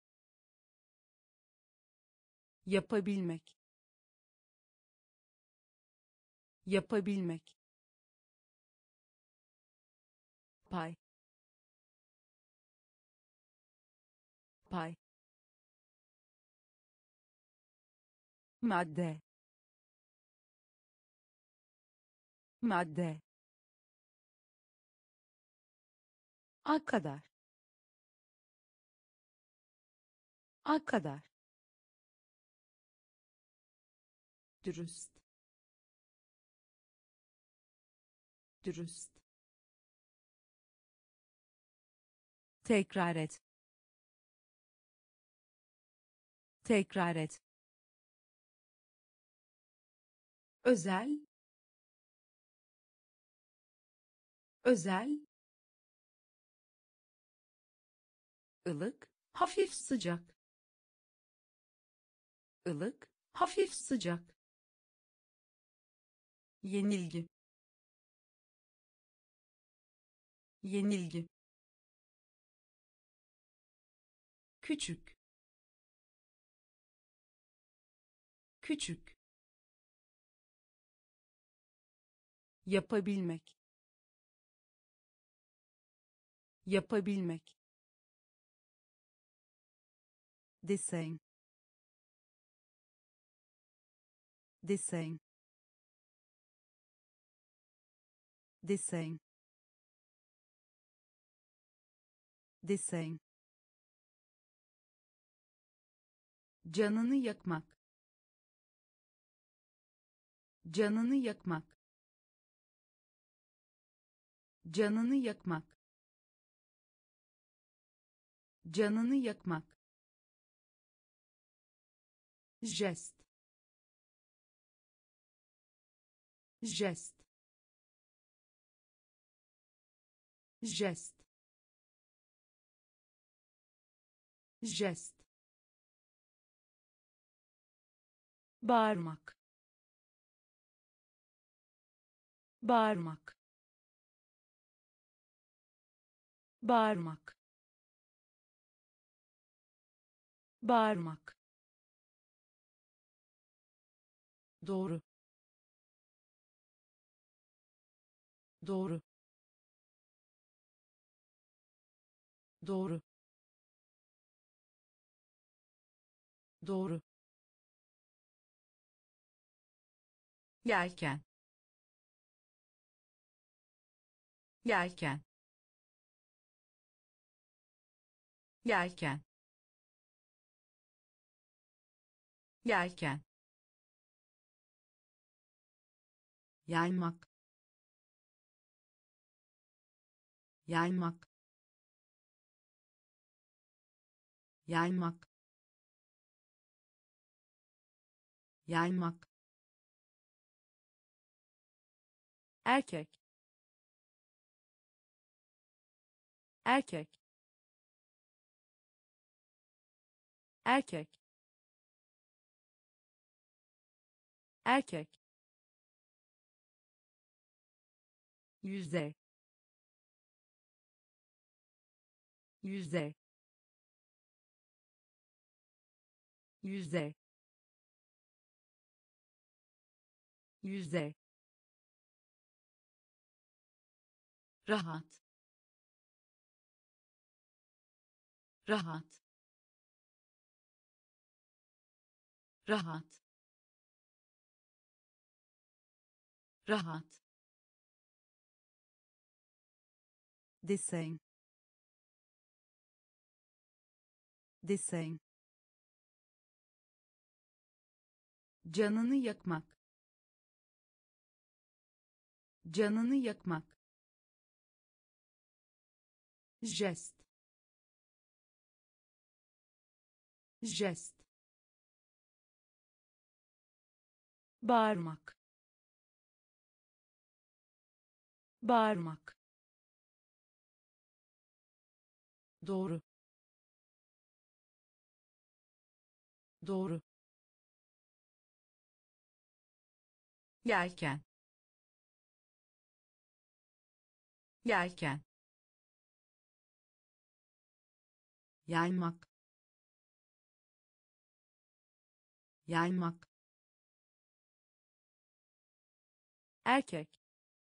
yapabilmek, yapabilmek, pay, pay, madde, madde, a kadar, a kadar, dürüst, dürüst, tekrar et, tekrar et, özel, özel, ılık, hafif sıcak, ılık, hafif sıcak, yenilgi, yenilgi, küçük, küçük, yapabilmek, yapabilmek, desen, desen, desen, desen, canını yakmak, canını yakmak, canını yakmak, canını yakmak, jest, jest, jest, jest, bağırmak, bağırmak, bağırmak, bağırmak, doğru, doğru, doğru, doğru, yelken, yelken, yelken, yelken, yaymak, yaymak, yaymak, yaymak, erkek, erkek, erkek, erkek, yüzde, yüzde, yüzde, yüzde, rahat, rahat, rahat, rahat, desen, desen, canını yakmak, canını yakmak, jest, jest, bağırmak, bağırmak, doğru, doğru, yelken, yelken, yaymak, yaymak, erkek,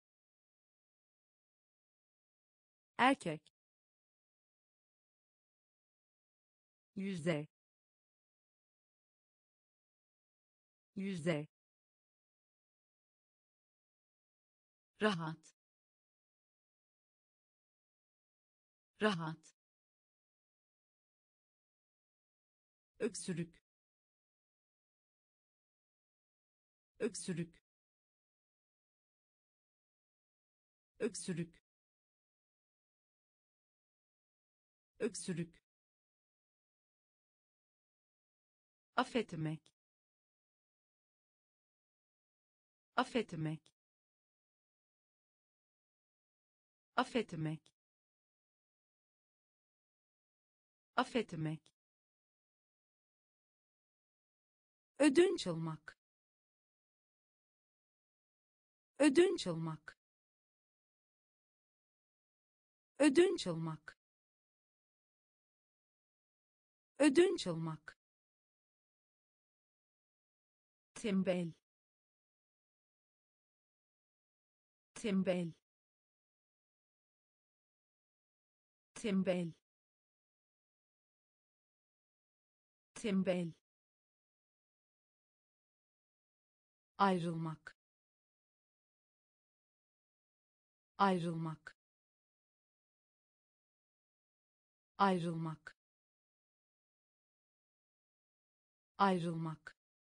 erkek, yüzde, yüzde, rahat, rahat, öksürük, öksürük, öksürük, öksürük, affetmek, affetmek, affetmek, affetmek, ödünç almak, ödünç almak, ödünç almak, ödünç almak, tembel, tembel, tembel, Tembel. Ayrılmak. Ayrılmak. Ayrılmak. Ayrılmak.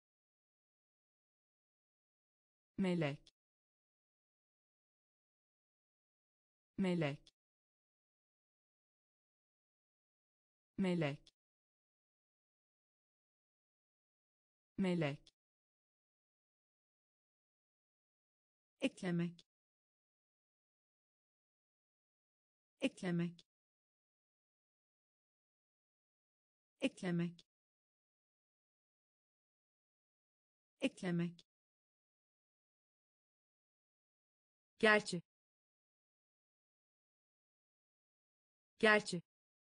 Melek. Melek. Melek. Melek. Eklemek. Eklemek. Eklemek. Eklemek. Gerçi. Gerçi.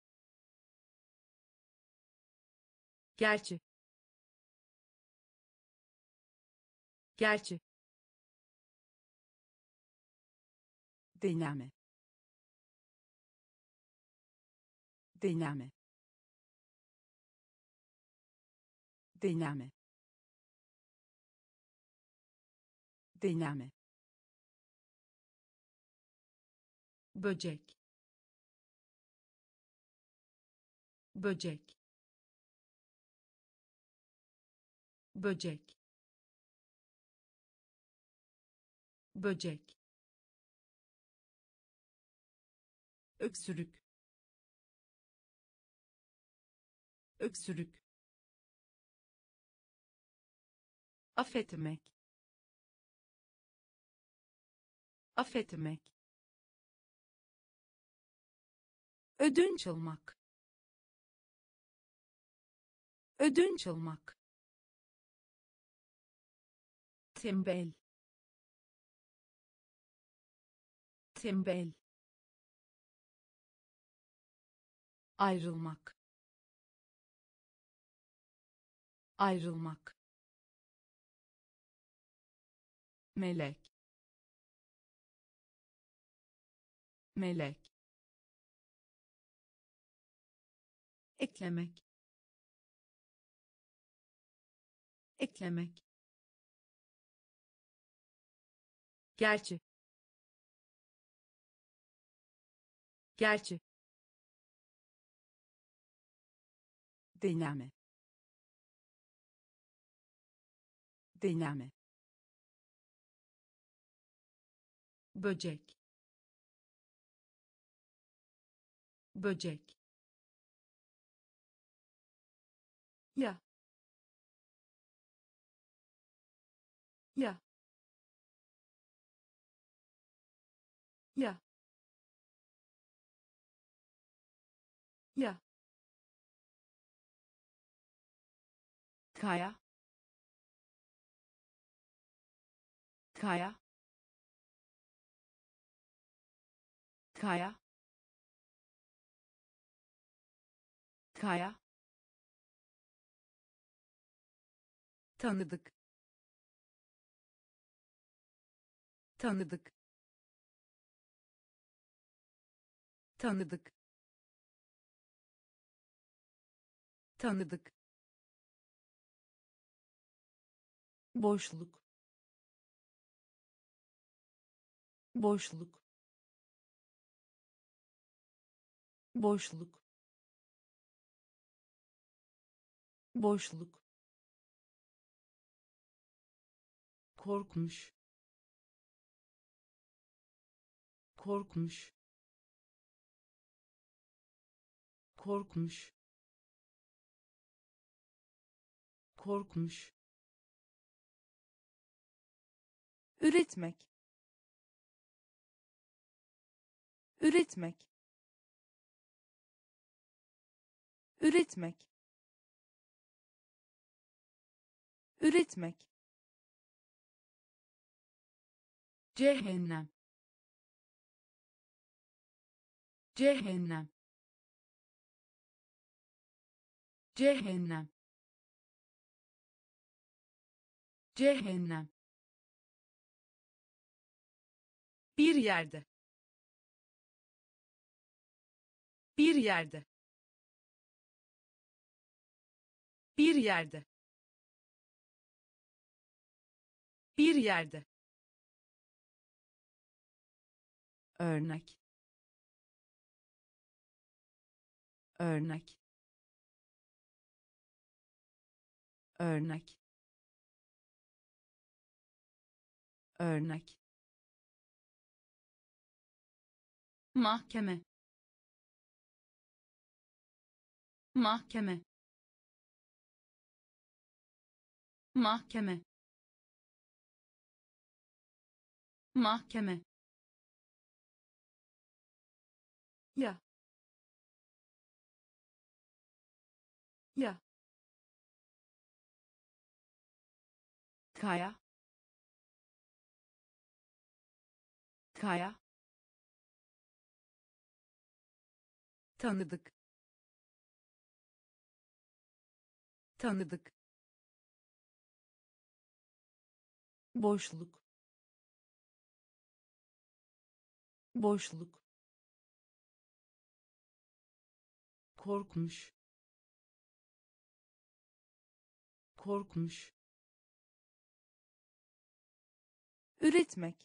Gerçi. Gerçi. Deneme. Deneme. Deneme. Deneme. Böcek. Böcek. Böcek. Böcek. Öksürük. Öksürük. Affetmek. Affetmek. Ödünç almak. Ödünç almak. Tembel. Tembel. Ayrılmak. Ayrılmak. Melek. Melek. Eklemek. Eklemek. Gerçi. Gerçi. Deneme. Deneme. Böcek. Böcek. Ya. Ya. Ya. Ya. Kaya. Kaya. Kaya. Kaya. Tanıdık. Tanıdık. Tanıdık. Tanıdık. Boşluk. Boşluk. Boşluk. Boşluk. Korkmuş. Korkmuş. Korkmuş. Korkmuş. Üretmek. Üretmek. Üretmek. Üretmek. Cehennem. Cehennem. Cehennem. Cehennem. Bir yerde. Bir yerde. Bir yerde. Bir yerde. örnek örnek örnek örnek Mahkeme. Mahkeme. Mahkeme. Mahkeme. Ya. Ya. Kaya. Kaya. Tanıdık. Tanıdık. boşluk boşluk korkmuş korkmuş üretmek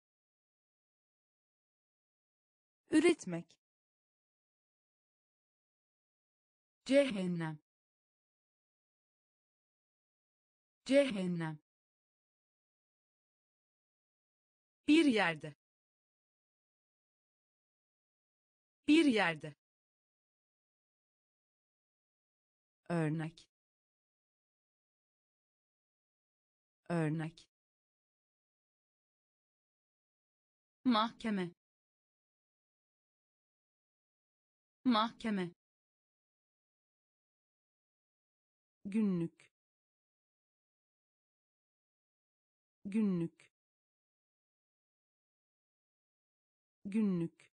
üretmek Cehennem. Cehennem. Bir yerde. Bir yerde. örnek örnek Mahkeme. Mahkeme. günlük günlük günlük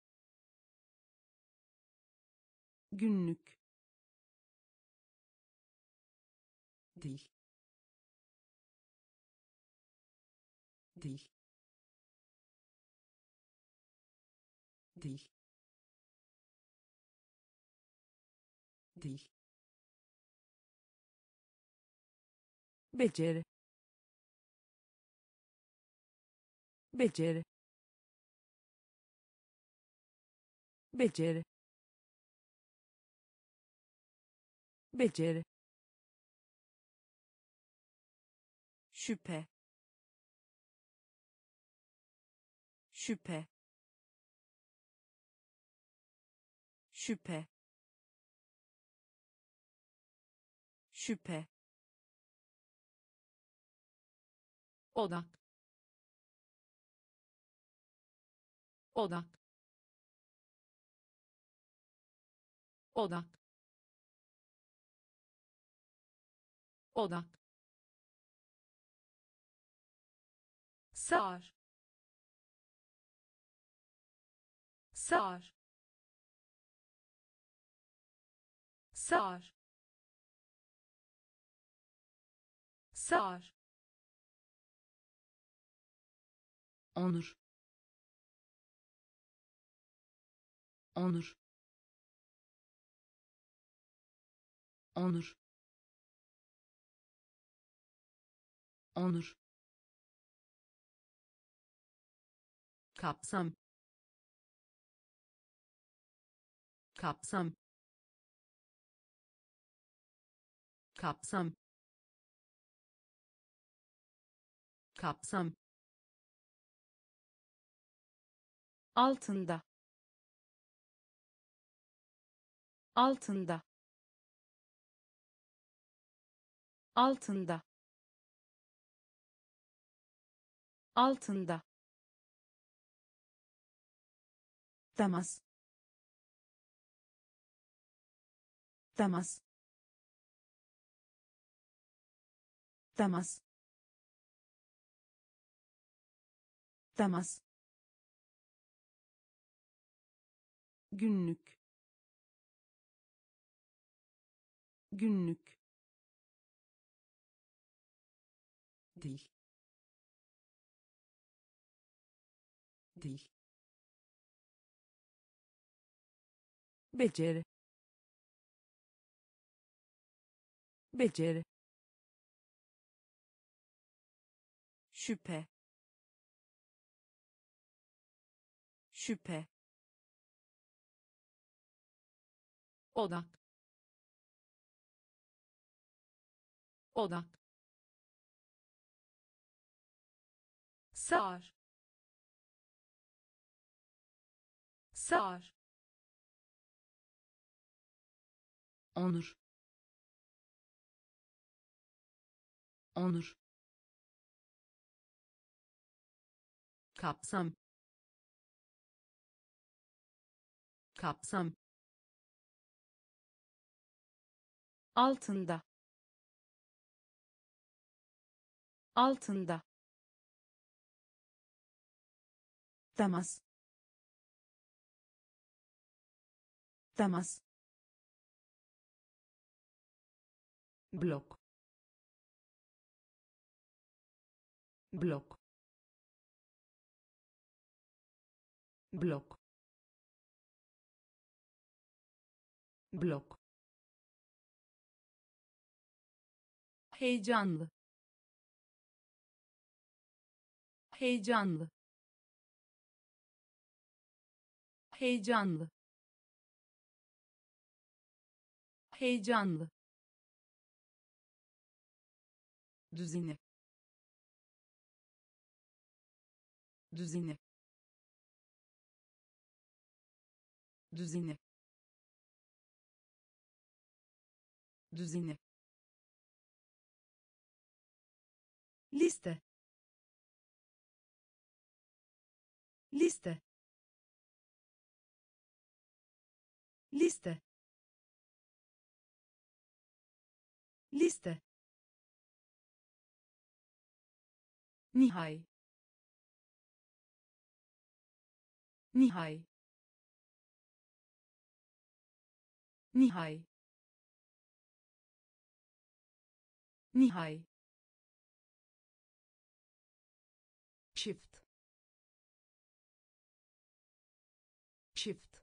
günlük dil dil dil dil beceri beceri beceri beceri şüphe şüphe şüphe şüphe Odak. Odak. Odak. Odak. Sağır. Sağır. Sağır. Sağır. onur onur onur onur kapsam kapsam kapsam kapsam altında altında altında altında temas temas temas temas günlük günlük dil dil beceri beceri, şüphe, şüphe, odak, odak, sar, sar, onur, onur, kapsam, kapsam, altında, altında, temas, temas, blok, blok, blok, blok, heyecanlı, heyecanlı, heyecanlı, heyecanlı, düzeni, düzeni, düzeni, düzeni, liste, liste, liste, liste, nihai, nihai, nihai, nihai, çift, çift,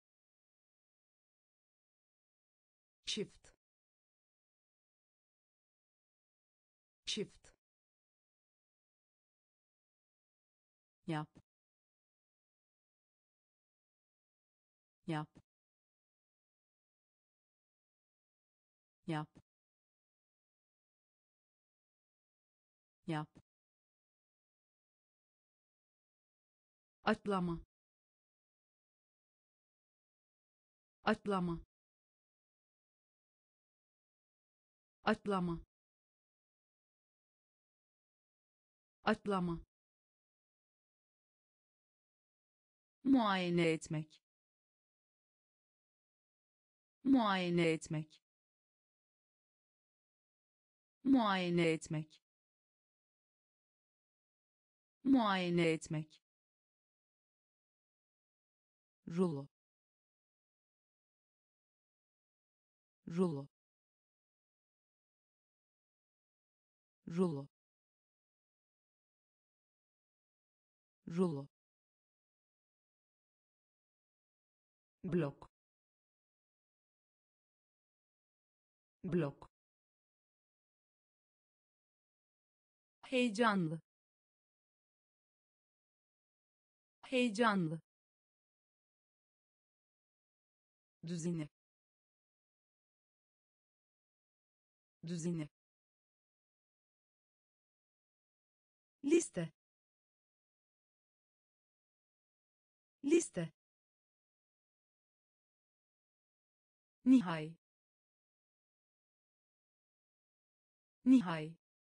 çift, çift, yap, yap, yap, yap, atlama, atlama, atlama, atlama, muayene etmek, muayene etmek, muayene etmek, muayene etmek, rulo, rulo, rulo, rulo, blok, blok, heyecanlı, heyecanlı, düzeni, düzeni, liste, liste, nihai, nihai,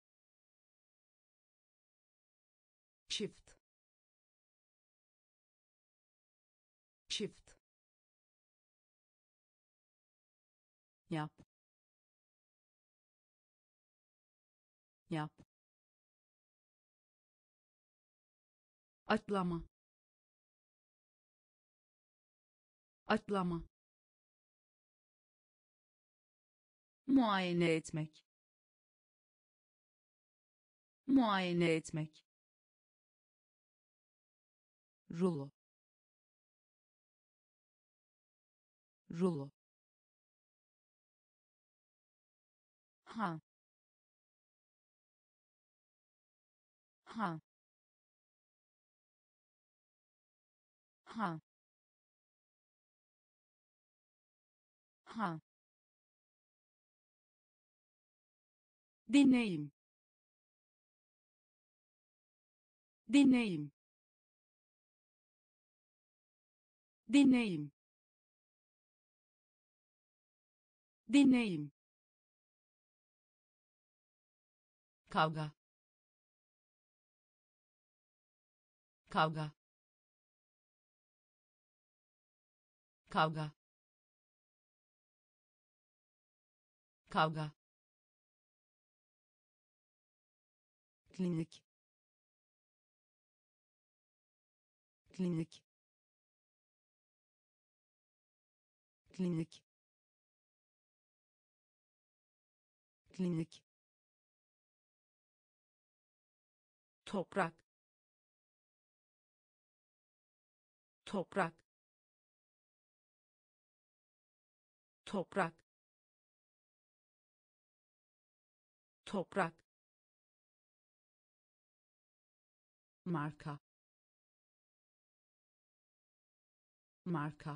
çift, çift, yap, yap, atlama, atlama, muayene etmek, muayene etmek, rulo, rulo, ha ha ha ha deneyim deneyim deneyim deneyim kavga kavga kavga kavga klinik klinik klinik klinik toprak toprak toprak toprak marka marka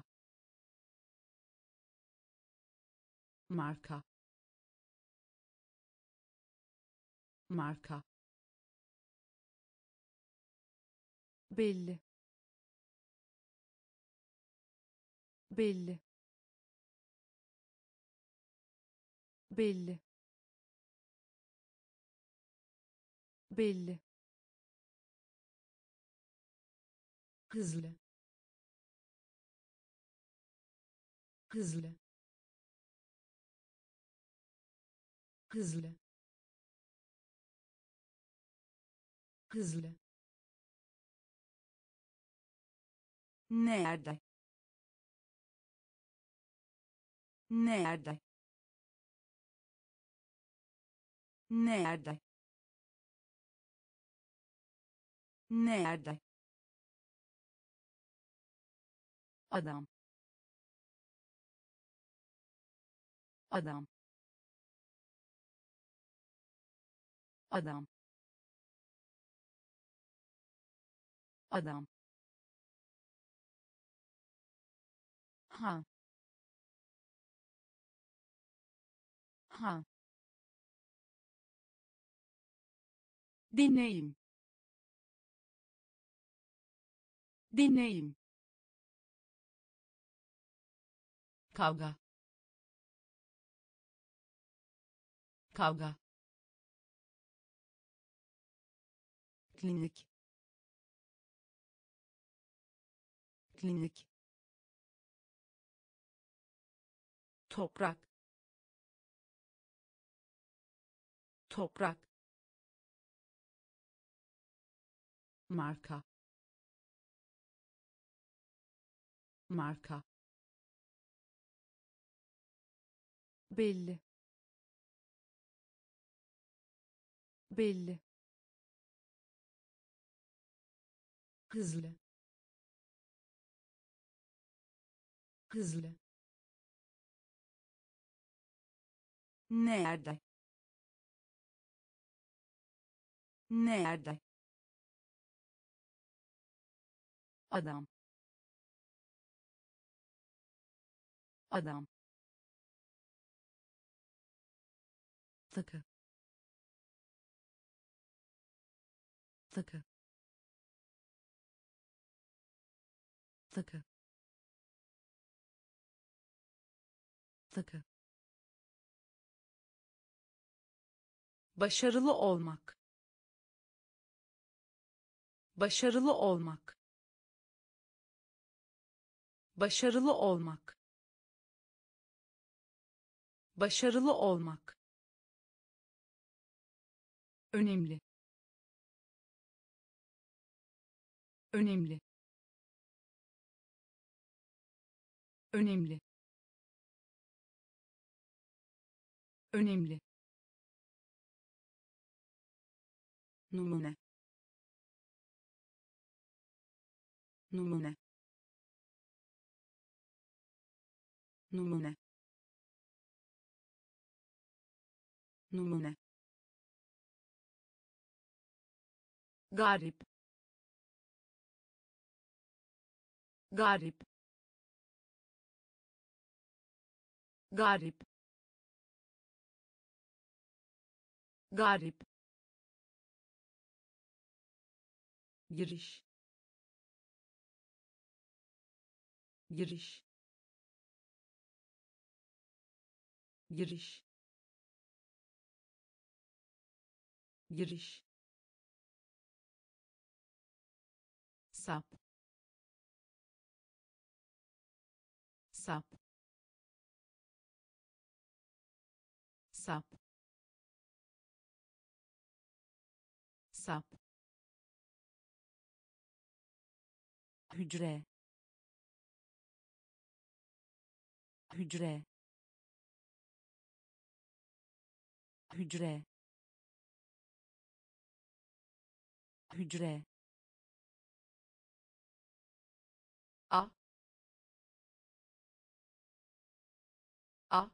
marka marka belli belli belli belli hızlı hızlı hızlı hızlı nerede nerede nerede nerede adam adam adam adam ha ha deneyim deneyim kavga kavga klinik klinik toprak toprak marka marka belli belli hızlı hızlı nerede nerede adam adam takı takı takı takı başarılı olmak başarılı olmak başarılı olmak başarılı olmak önemli önemli önemli önemli numune numune numune numune, garip, garip, garip, garip, giriş, giriş, giriş, giriş, sap, sap, sap, sap, hücre, hücre, hücre, hücre, a, a,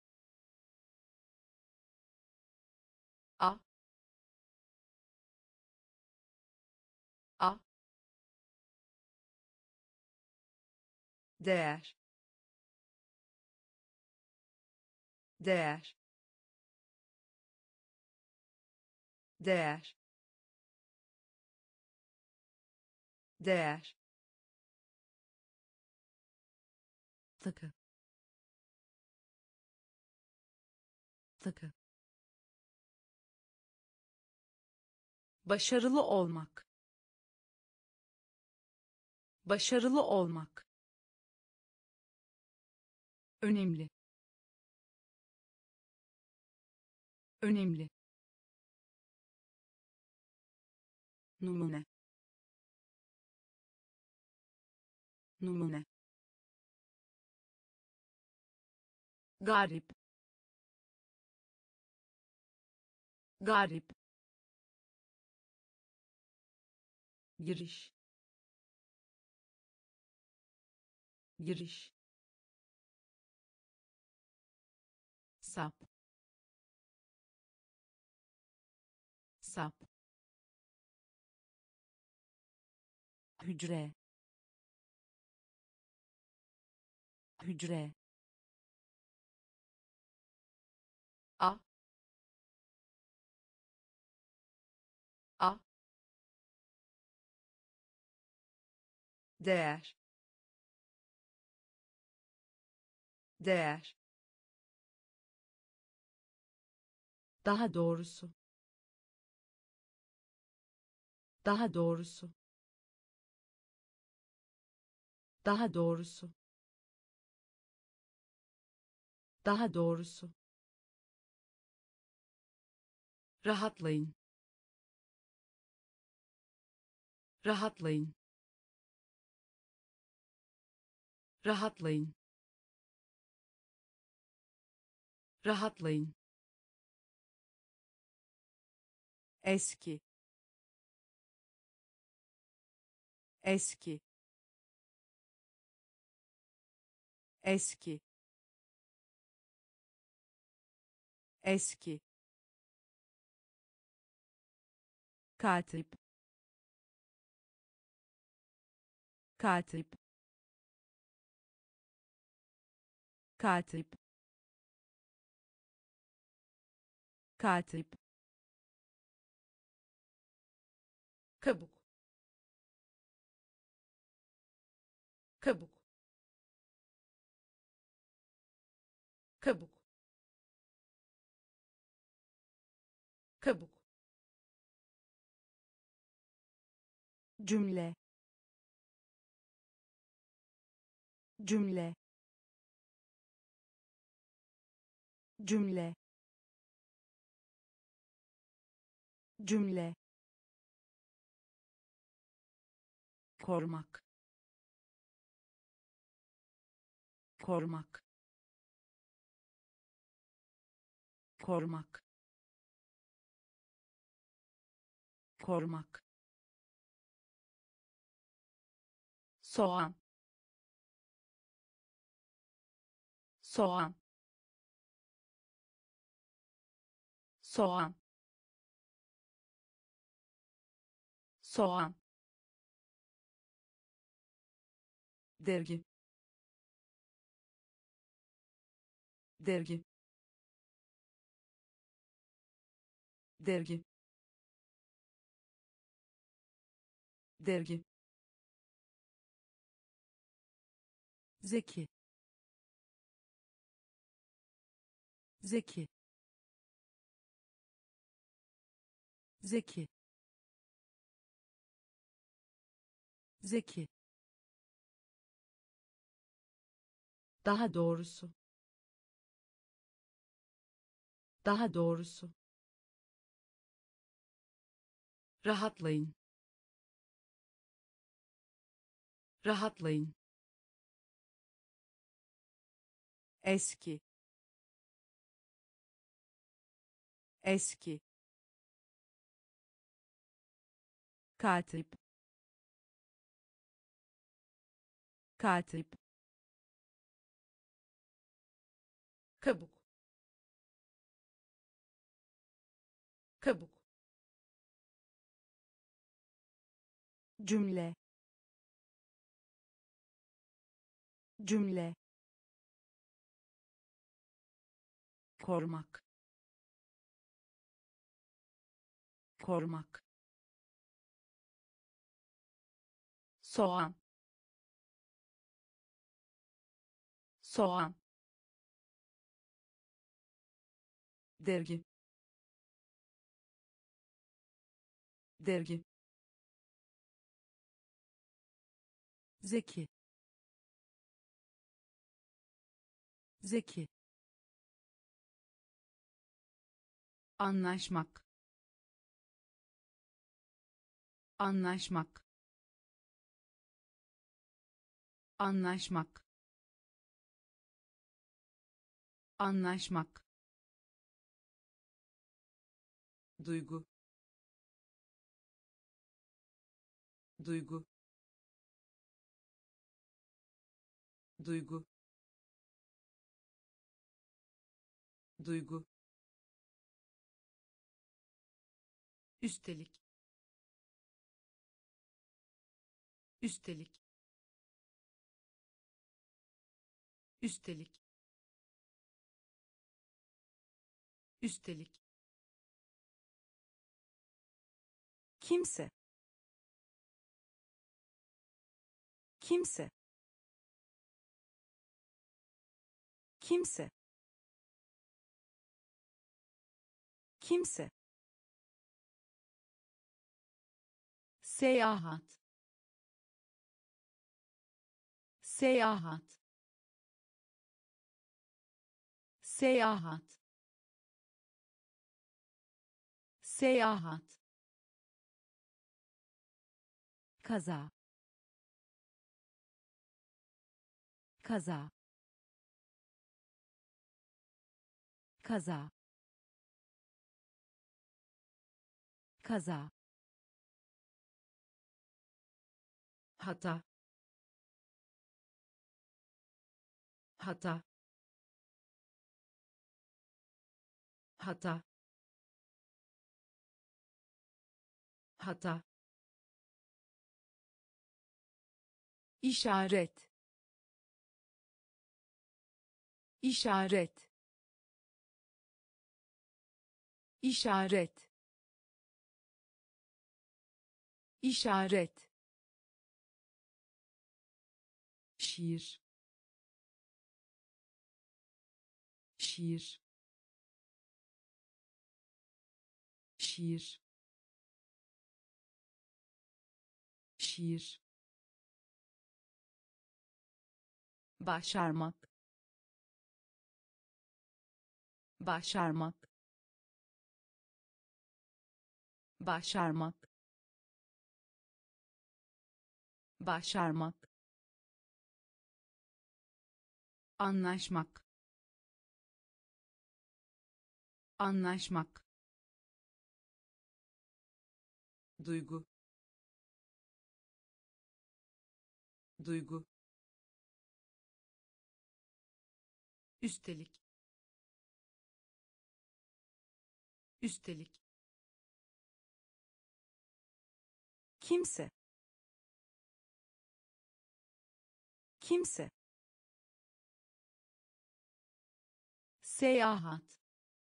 a, a, değer, değer, değer, değer, takı, takı, başarılı olmak, başarılı olmak, önemli, önemli, numune, numune, garip, garip, giriş, giriş, sap, sap, hücre, hücre, a, a, değer, değer, daha doğrusu, daha doğrusu, daha doğrusu, daha doğrusu, rahatlayın, rahatlayın, rahatlayın, rahatlayın, eski, eski, eski, eski, katip, katip, katip, katip, kabuk, kabuk, kabuk, kabuk, cümle, cümle, cümle, cümle, korumak, korumak, korumak, korumak, soğan, soğan, soğan, soğan, dergi, dergi, dergi, dergi, zeki, zeki, zeki, zeki, daha doğrusu, daha doğrusu, rahatlayın, rahatlayın, eski, eski, katip, katip, kabuk, kabuk, cümle, cümle, korumak, korumak, soğan, soğan, dergi, dergi, zeki, zeki, anlaşmak, anlaşmak, anlaşmak, anlaşmak, duygu, duygu, duygu, duygu, üstelik, üstelik, üstelik, üstelik, kimse, kimse, kimse, kimse, seyahat, seyahat, seyahat, seyahat, kaza, kaza, kaza, kaza, hata, hata, hata, hata, işaret, işaret, işaret, işaret, şiir, şiir, şiir, şiir, başarmak, başarmak, başarmak, başarmak, anlaşmak, anlaşmak, duygu, duygu, üstelik, üstelik, kimse, kimse, seyahat,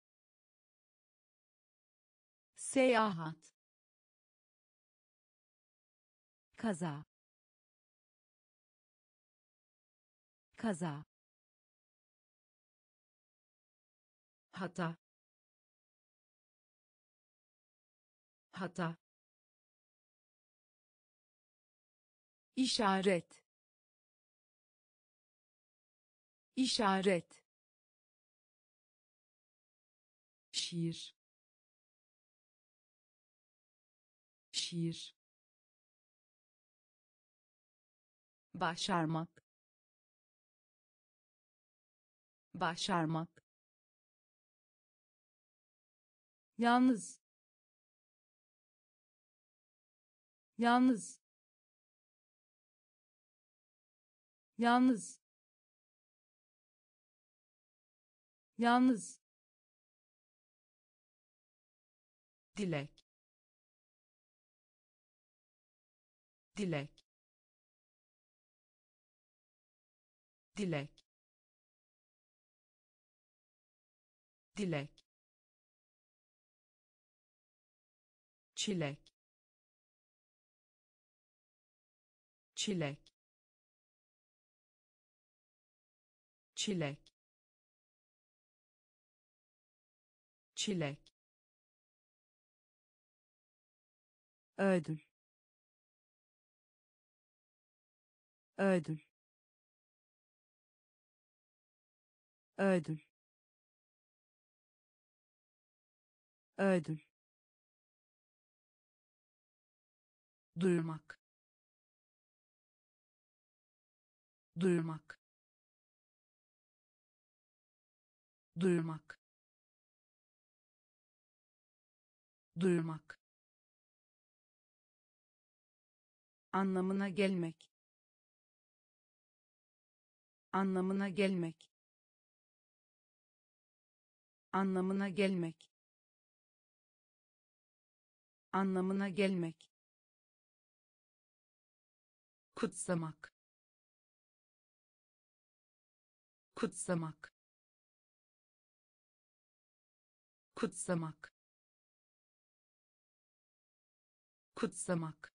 seyahat, kaza, kaza, hata, hata, işaret, işaret, şiir, şiir, başarmak, başarmak, yalnız, yalnız, yalnız, yalnız, dilek, dilek, dilek, dilek, çilek, çilek, çilek, çilek, ödül, ödül, ödül, ödül, duyurmak, duyurmak, duyurmak, duyurmak, anlamına gelmek, anlamına gelmek, anlamına gelmek, anlamına gelmek, kutsamak, kutsamak, kutsamak, kutsamak,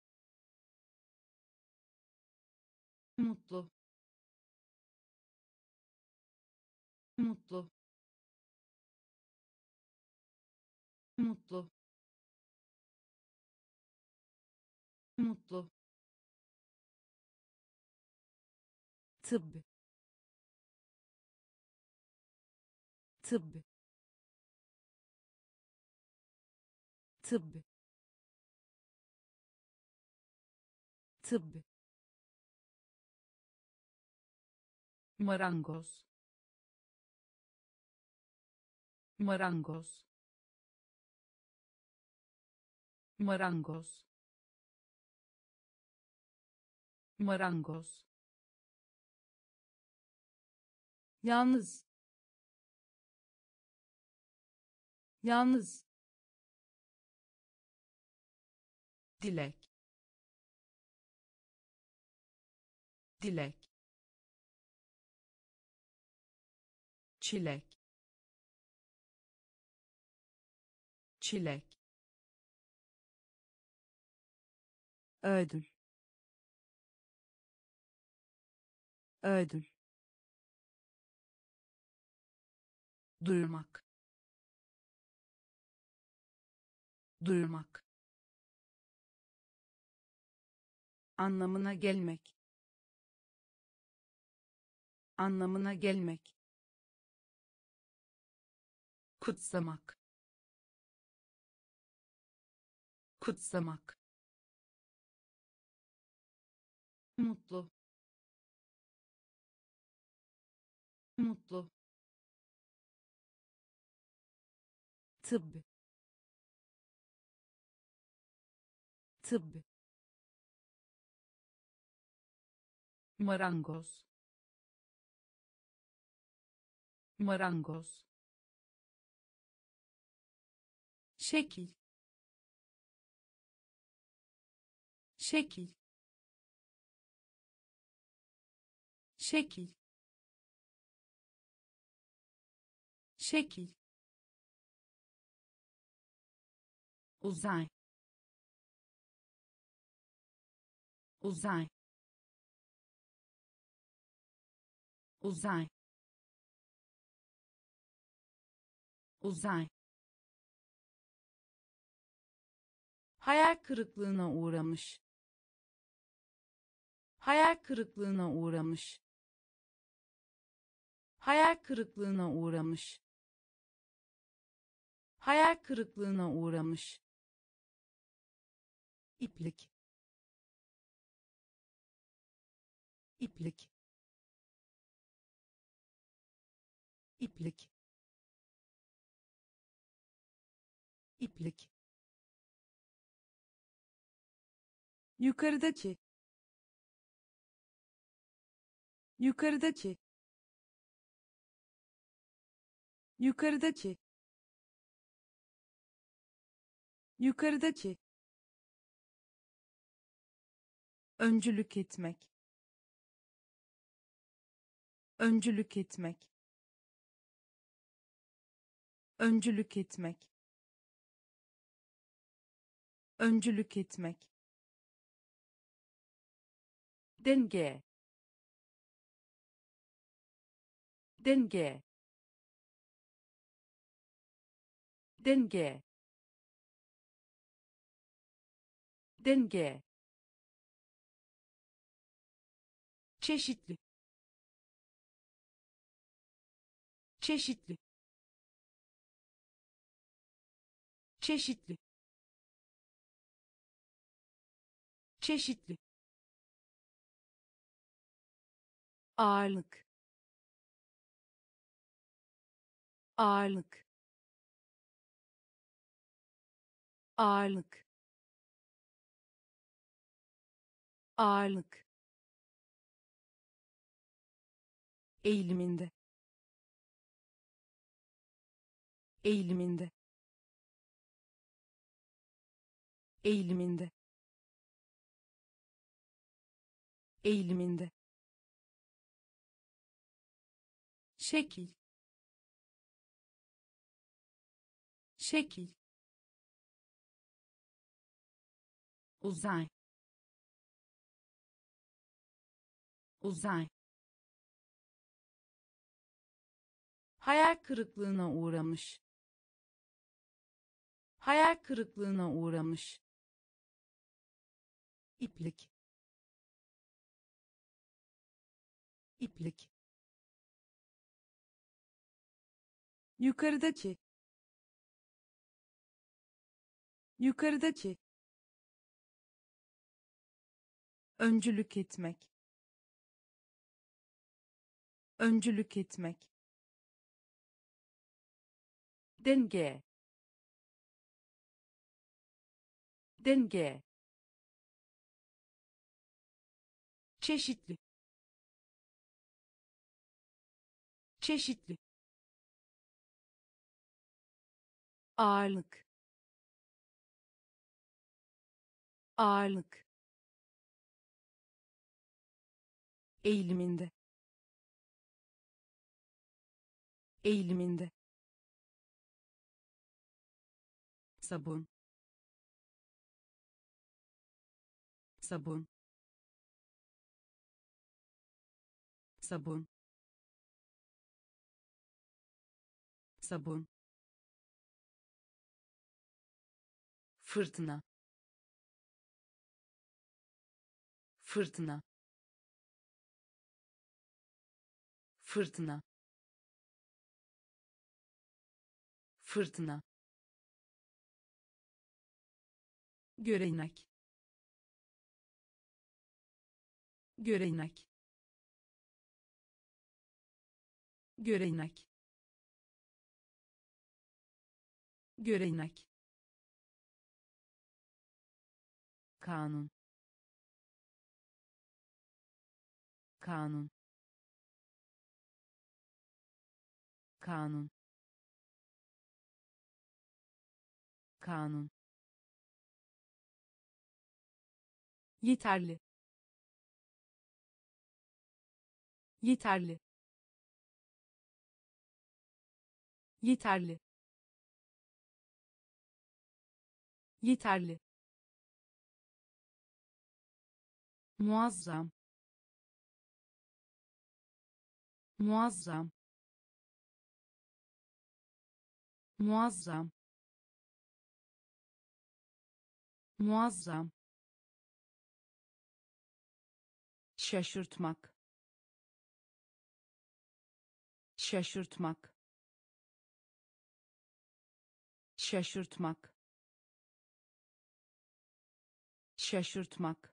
mutlu, mutlu, mutlu, mutlu, tıbb, tıbb, tıbb, tıbb, marangoz, marangoz, marangoz, marangoz, yalnız, yalnız, dilek, dilek, çilek, çilek, ödül, ödül, duyurmak, duyurmak, anlamına gelmek, anlamına gelmek, kutsamak, kutsamak, mutlu, mutlu, tıbb, tıbb, marangoz, marangoz, şekil şekil şekil şekil uzay uzay uzay uzay hayal kırıklığına uğramış hayal kırıklığına uğramış hayal kırıklığına uğramış hayal kırıklığına uğramış iplik iplik iplik iplik yukarıdaki yukarıdaki yukarıdaki yukarıdaki öncülük etmek öncülük etmek öncülük etmek öncülük etmek denge denge denge denge çeşitli çeşitli çeşitli çeşitli ağırlık ağırlık ağırlık ağırlık eğiliminde eğiliminde eğiliminde eğiliminde şekil şekil uzay uzay hayal kırıklığına uğramış hayal kırıklığına uğramış iplik iplik yukarıdaki yukarıdaki öncülük etmek öncülük etmek denge denge çeşitli çeşitli ağırlık ağırlık eğiliminde eğiliminde sabun sabun sabun sabun fırtına fırtına fırtına fırtına görenek görenek görenek görenek kanun kanun kanun kanun, yeterli, yeterli, yeterli, yeterli, muazzam, muazzam, muazzam, muazzam, şaşırtmak, şaşırtmak, şaşırtmak, şaşırtmak,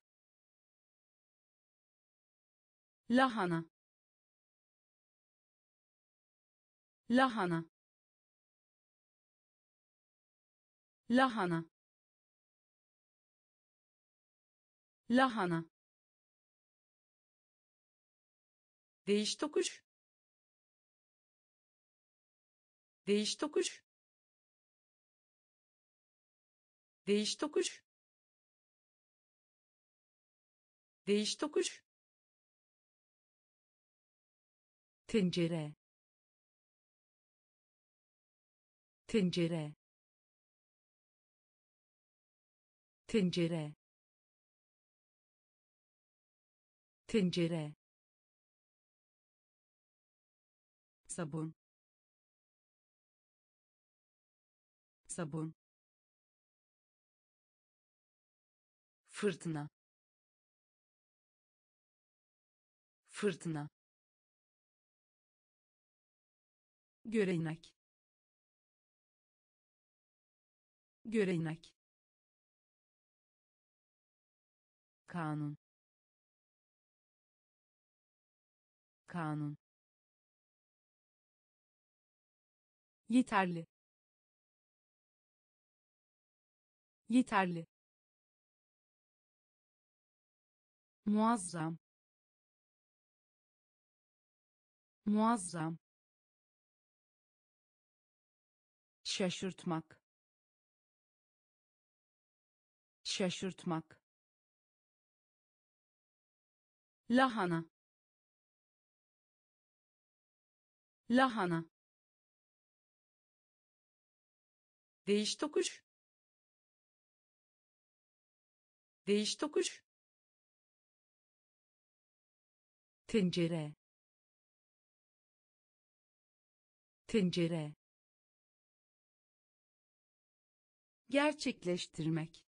lahana, lahana, lahana, lahana, değiş tokuş, değiş tokuş, değiş tokuş, değiş tokuş, tencere, tencere, tencere, tencere, sabun, sabun, fırtına, fırtına, görenek, görenek, kanun, kanun, yeterli, yeterli, muazzam, muazzam, şaşırtmak, şaşırtmak, lahana, lahana, değiş tokuş, değiş tokuş, tencere, tencere, gerçekleştirmek,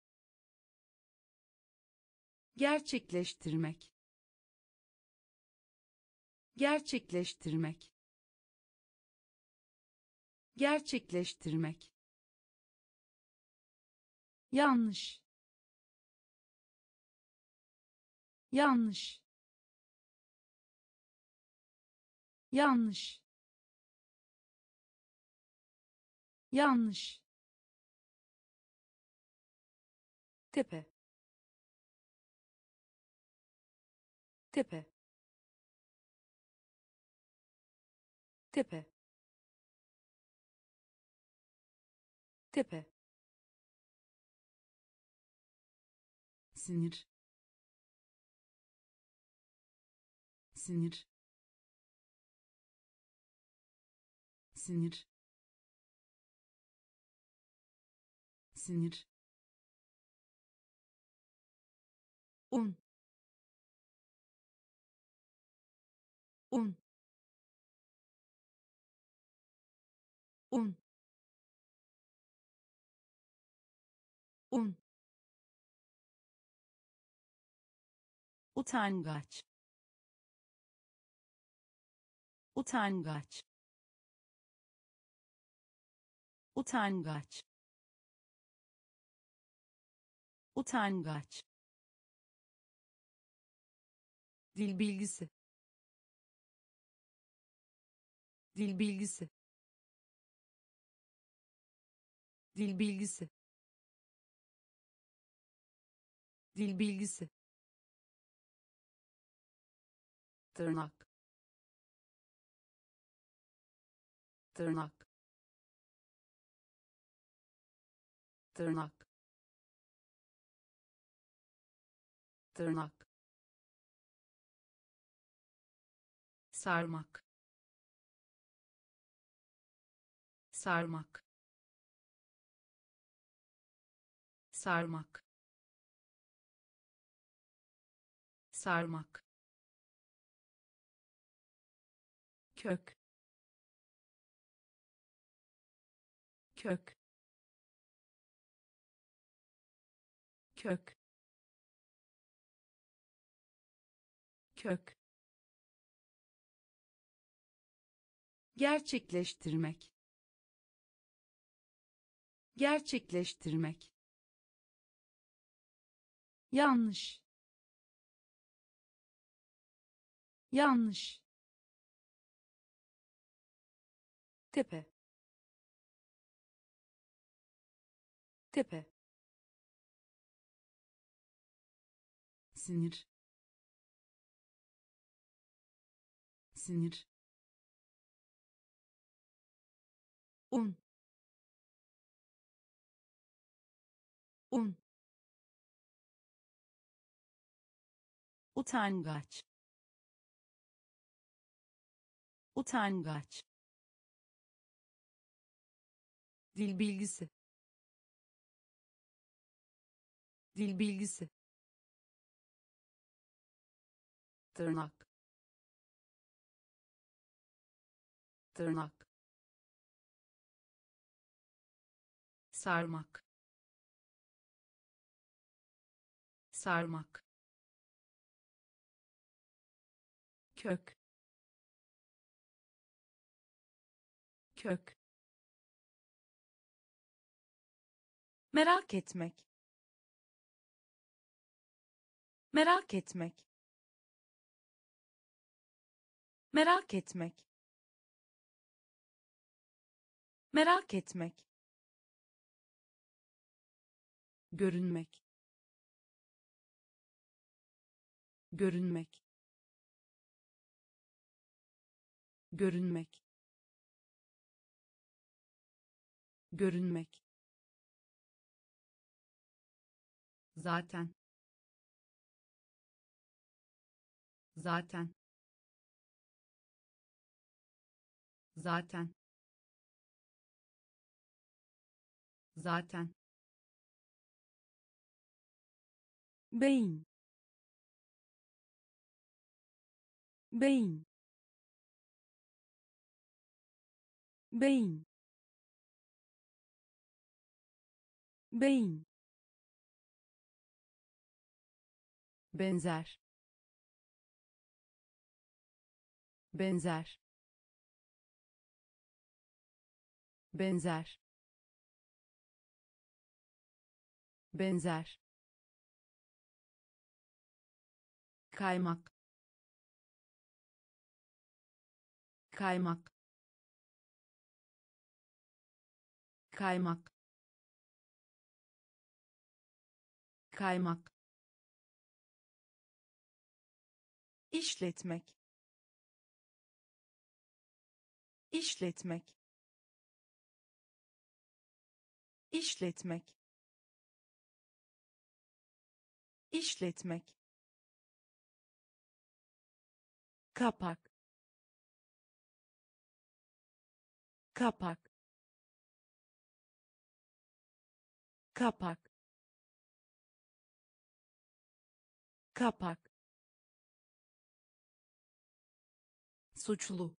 gerçekleştirmek, gerçekleştirmek, gerçekleştirmek, yanlış, yanlış, yanlış, yanlış, tepe, tepe, tepe, tepe, sinir, sinir, sinir, sinir, un, un, un, un, utangaç, utangaç, utangaç, utangaç, dil bilgisi, dil bilgisi, dil bilgisi, dil bilgisi, tırnak, tırnak, tırnak, tırnak, sarmak, sarmak, sarmak, sarmak, kök, kök, kök, kök, gerçekleştirmek, gerçekleştirmek, yanlış, yanlış, tepe, tepe, sinir, sinir, un, un, utangaç, utangaç, dil bilgisi, dil bilgisi, tırnak, tırnak, sarmak, sarmak, kök, kök, Merak etmek. Merak etmek. Merak etmek. Merak etmek. görünmek, görünmek, görünmek, görünmek, zaten, zaten, zaten, zaten, Beyin. Beyin. Beyin. Beyin. benzer, benzer, benzer, benzer, kaymak, kaymak, kaymak, kaymak, İşletmek. İşletmek. İşletmek. İşletmek. Kapak. Kapak. Kapak. Kapak. suçlu,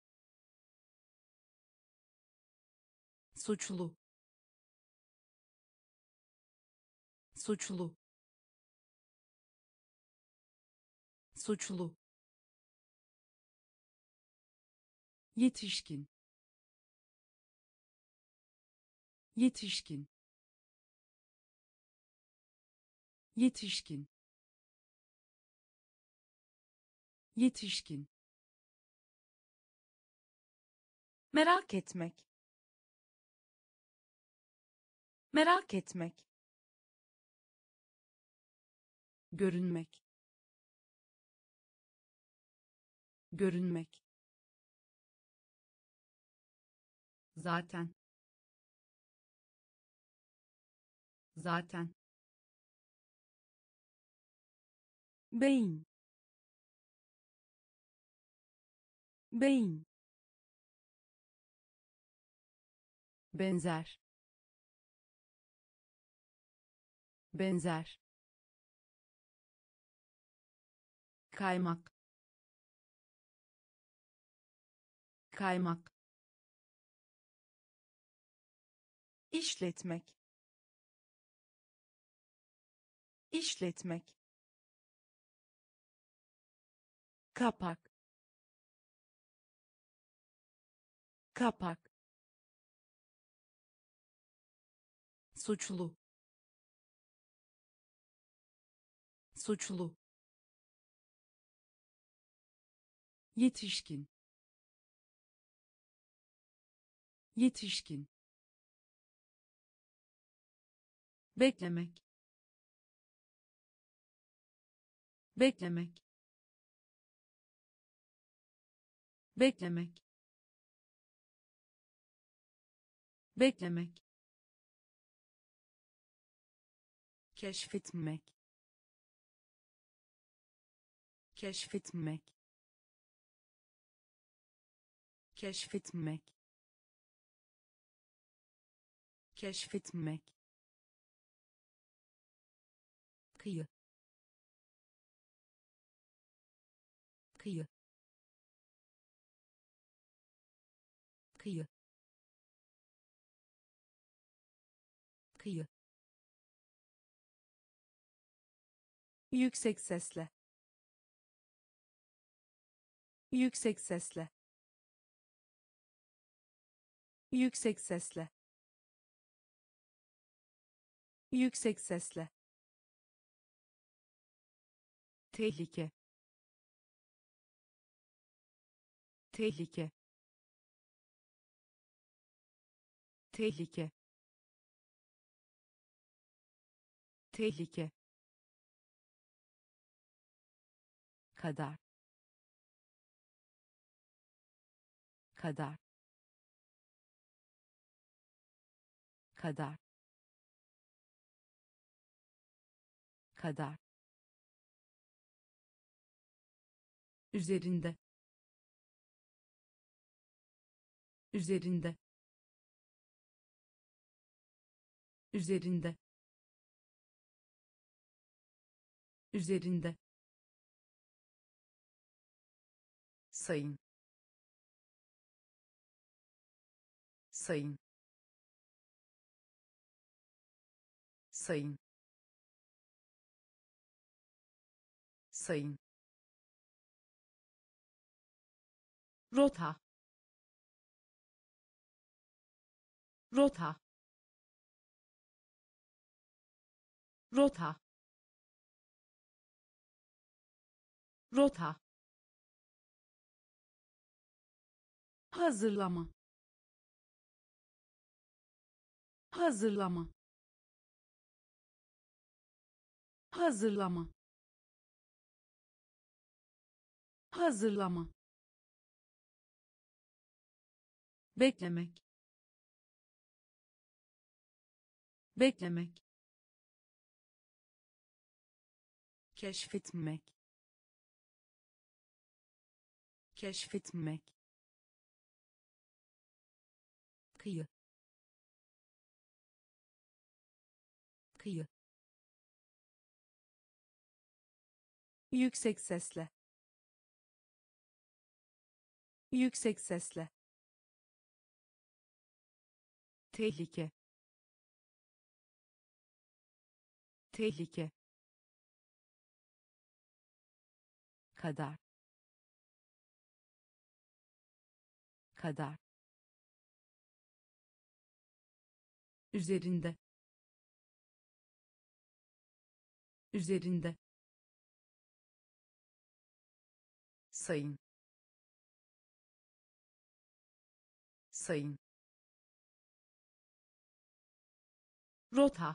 suçlu, suçlu, suçlu, yetişkin, yetişkin, yetişkin, yetişkin, Merak etmek. Merak etmek. görünmek, görünmek, zaten, zaten, beyin, beyin, benzer, benzer, kaymak, kaymak, işletmek, işletmek, kapak, kapak, suçlu, suçlu, yetişkin, yetişkin, beklemek, beklemek, beklemek, beklemek, keşfetmek, keşfetmek, keşfetmek, keşfetmek, kıyı, kıyı, kıyı, kıyı, yüksek sesle, yüksek sesle, yüksek sesle, yüksek sesle, tehlike, tehlike, tehlike, tehlike, kadar, kadar, kadar, kadar, üzerinde, üzerinde, üzerinde, üzerinde, sayın, sayın, sayın, sayın, rota, rota, rota, rota, hazırlama, hazırlama, hazırlama, hazırlama, beklemek, beklemek, keşfetmek, keşfetmek, kıyı, kıyı, yüksek sesle, yüksek sesle, tehlike, tehlike, kadar, kadar, üzerinde, üzerinde, sayın, sayın, rota,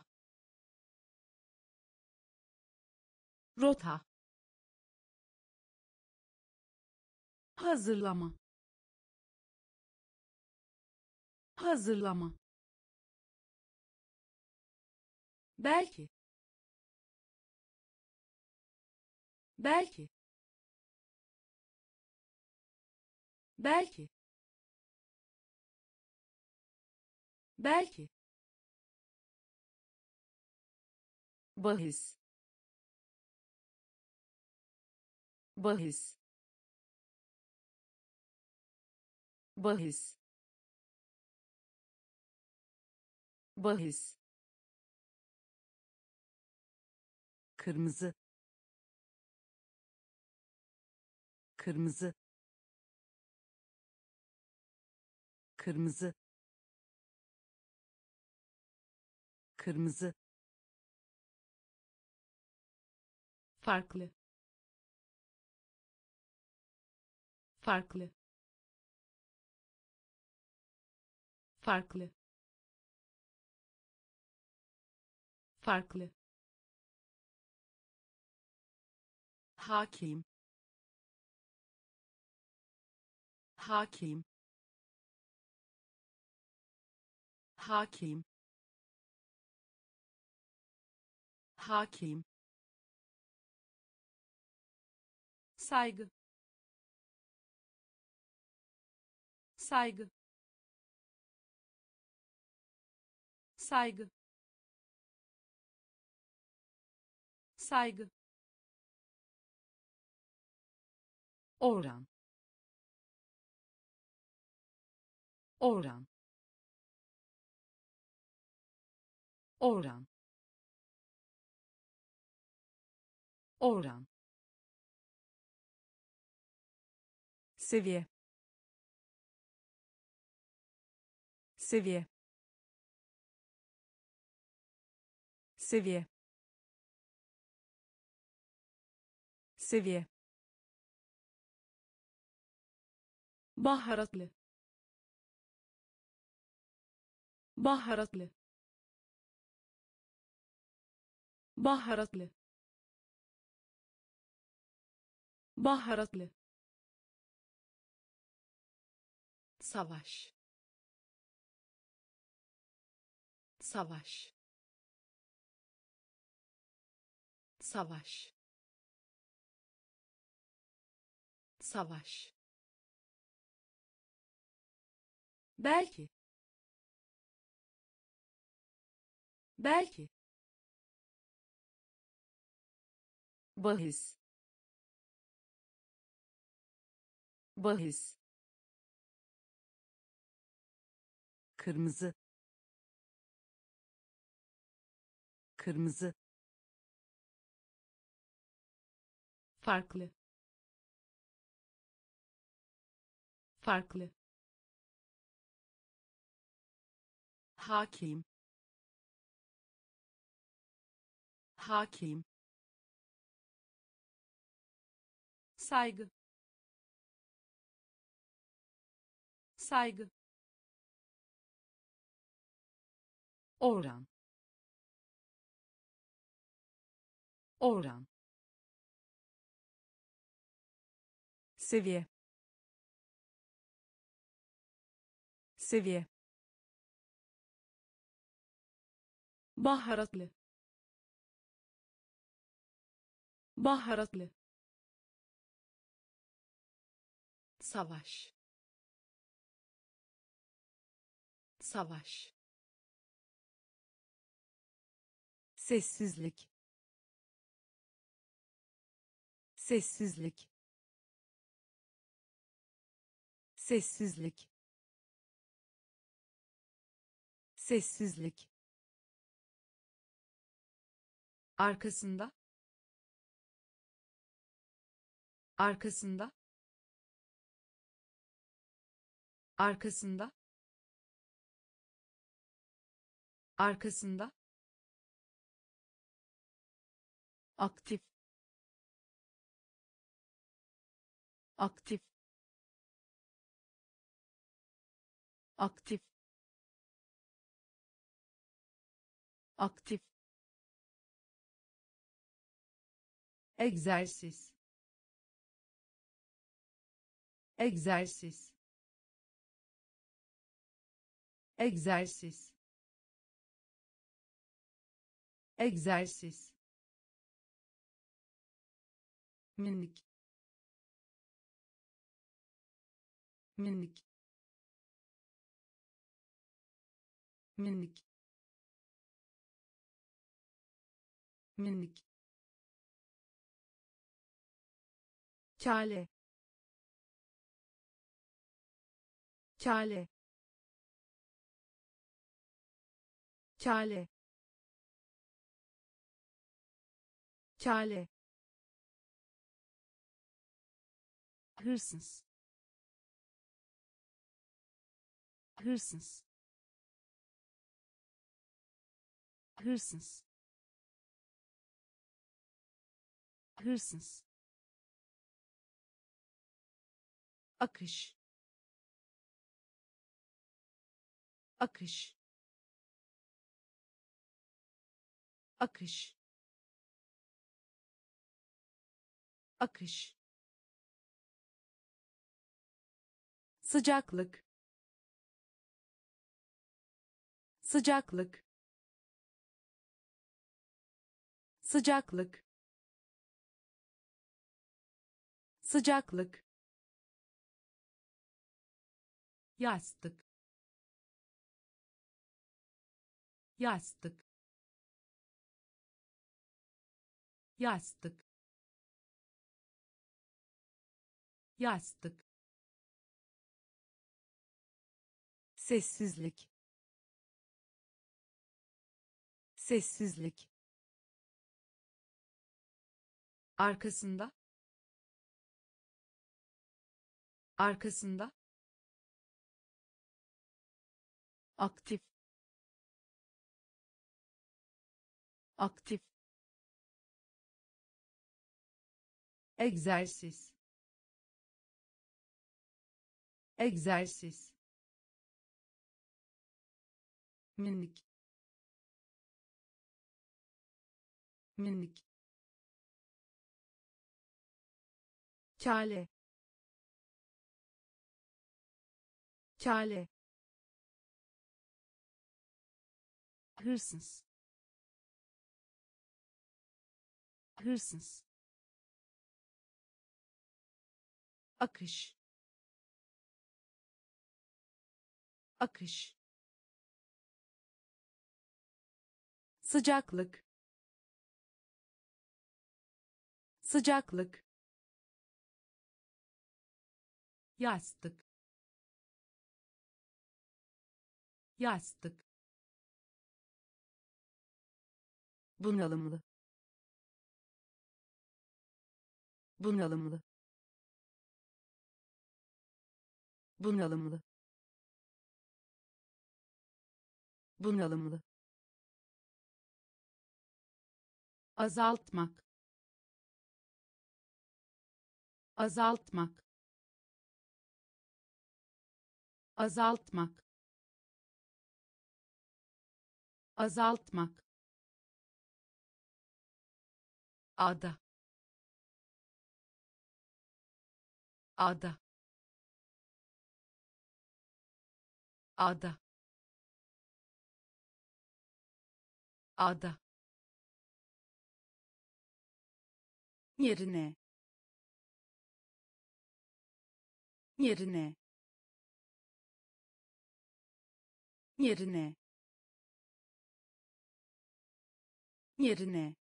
rota, hazırlama, hazırlama, belki belki belki belki bahis bahis bahis bahis kırmızı kırmızı kırmızı kırmızı farklı farklı farklı farklı hakim hakim hakim hakim saygı saygı saygı saygı oran oran oran oran seviye seviye seviye seviye baharatlı baharatlı baharatlı baharatlı savaş savaş savaş savaş belki belki bahis bahis kırmızı kırmızı farklı farklı hakim hakim saygı saygı oran oran seviye seviye baharatlı baharatlı savaş savaş sessizlik sessizlik sessizlik sessizlik arkasında arkasında arkasında arkasında aktif aktif aktif aktif egzersiz egzersiz egzersiz egzersiz, minik, minik, minik, minik, kale, kale, kale, kale, hırsız, hırsız, hırsız, hırsız, akış, akış, akış, akış, sıcaklık, sıcaklık, sıcaklık, sıcaklık, yastık, yastık, yastık, yastık, sessizlik, sessizlik, arkasında, arkasında, aktif, aktif, egzersiz, egzersiz, minik, minik, kale, kale, hırsız, hırsız, akış, akış, sıcaklık, sıcaklık, yastık, yastık, bunalımlı, bunalımlı, bunalımlı, bunalımlı, azaltmak, azaltmak, azaltmak, azaltmak, ada, ada, ada, ada, yerine, yerine, yerine, yerine,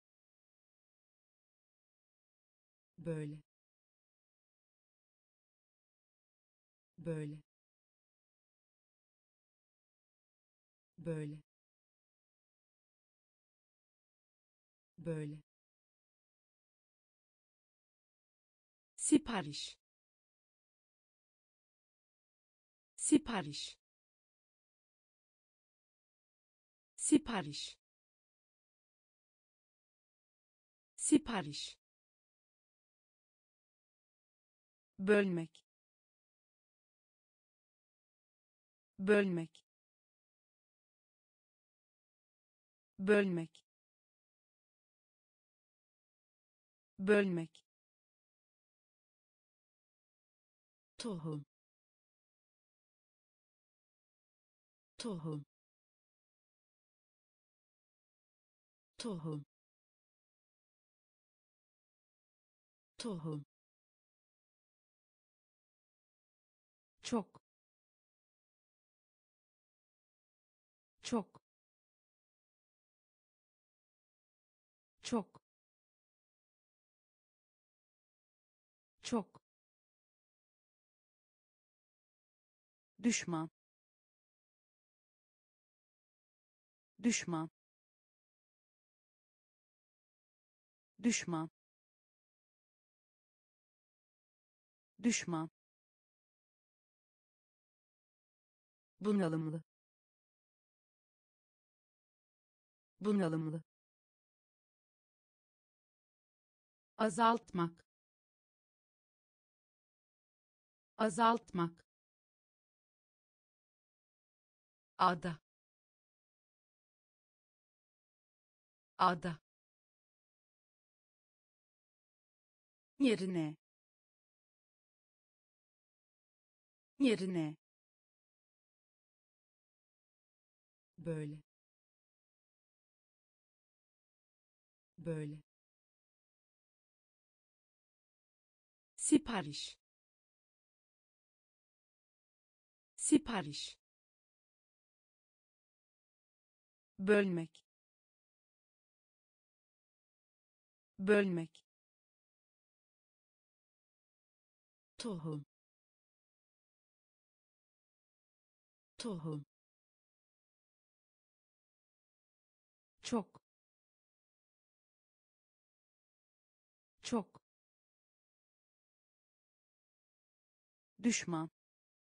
böyle, böyle, böyle, böyle, sipariş, sipariş, sipariş, sipariş, bölmek, bölmek, bölmek, bölmek, tohum, tohum, tohum, tohum, çok, çok, çok, çok, düşman, düşman, düşman, düşman, bunalımlı, bunalımlı, azaltmak, azaltmak, ada, ada, yerine, yerine, böyle, böyle, sipariş, sipariş, bölmek, bölmek, tohum, tohum, çok, çok, düşman,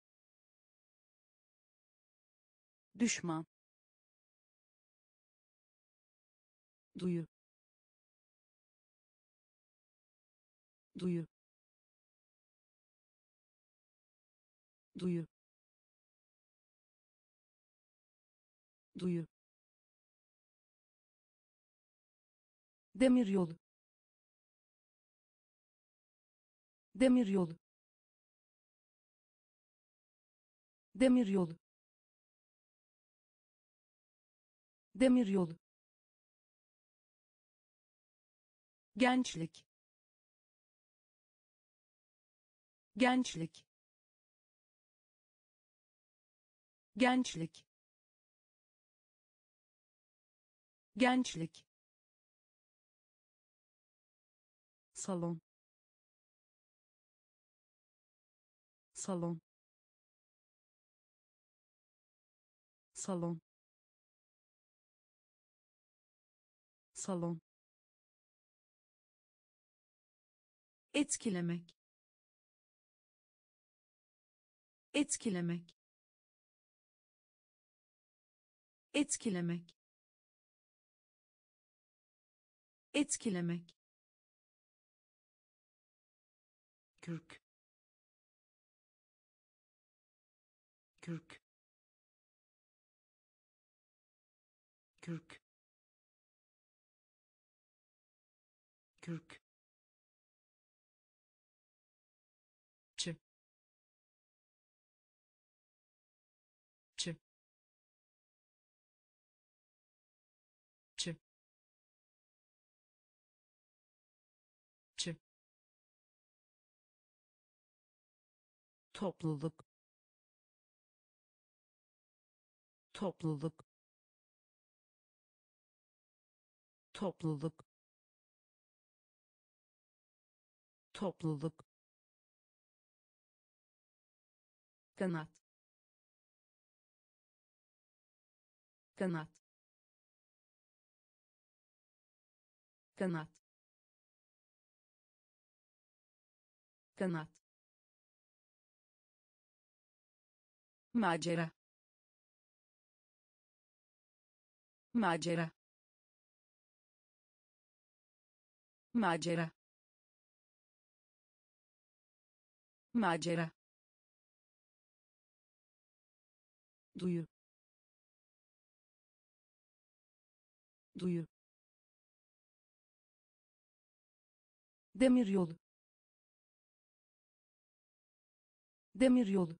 düşman, duyu, duyu, duyu, duyu, demiryolu, demiryolu, demiryolu, demiryolu, gençlik, gençlik, gençlik, gençlik, salon, salon, salon, salon, etkilemek, etkilemek, etkilemek, etkilemek, kürk, kürk, kürk, kürk, çı, çı, çı, çı, topluluk, topluluk, topluluk, topluluk, kanat, kanat, kanat, kanat, macera, macera, macera, macera, duyu, duyu, demiryolu, demiryolu,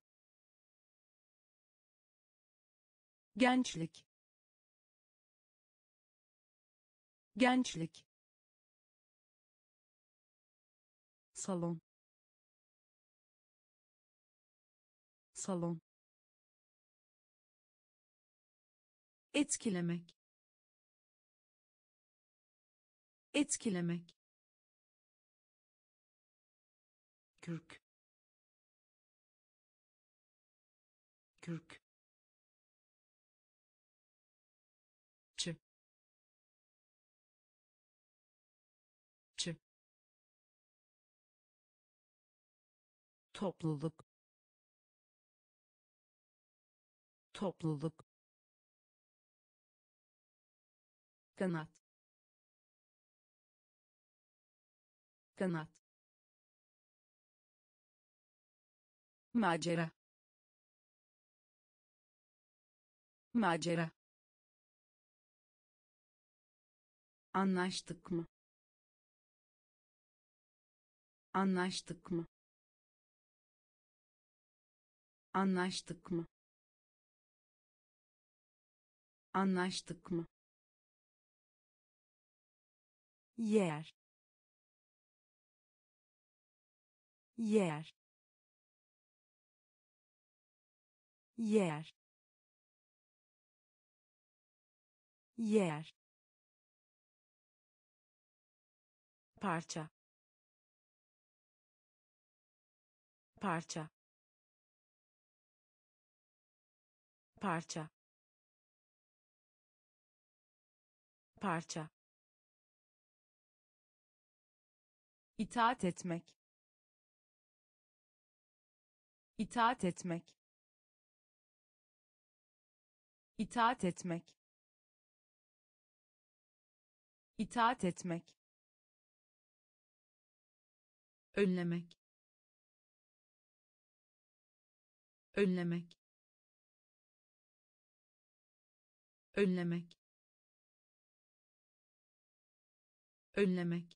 gençlik, gençlik, salon, salon, etkilemek, etkilemek, kürk, kürk, çı, çı, topluluk, topluluk, kanat, kanat, macera, macera, anlaştık mı, anlaştık mı, anlaştık mı, anlaştık mı, yer, yer, yer, yer, parça, parça, parça, parça, itaat etmek, itaat etmek, itaat etmek, itaat etmek, önlemek, önlemek, önlemek, önlemek,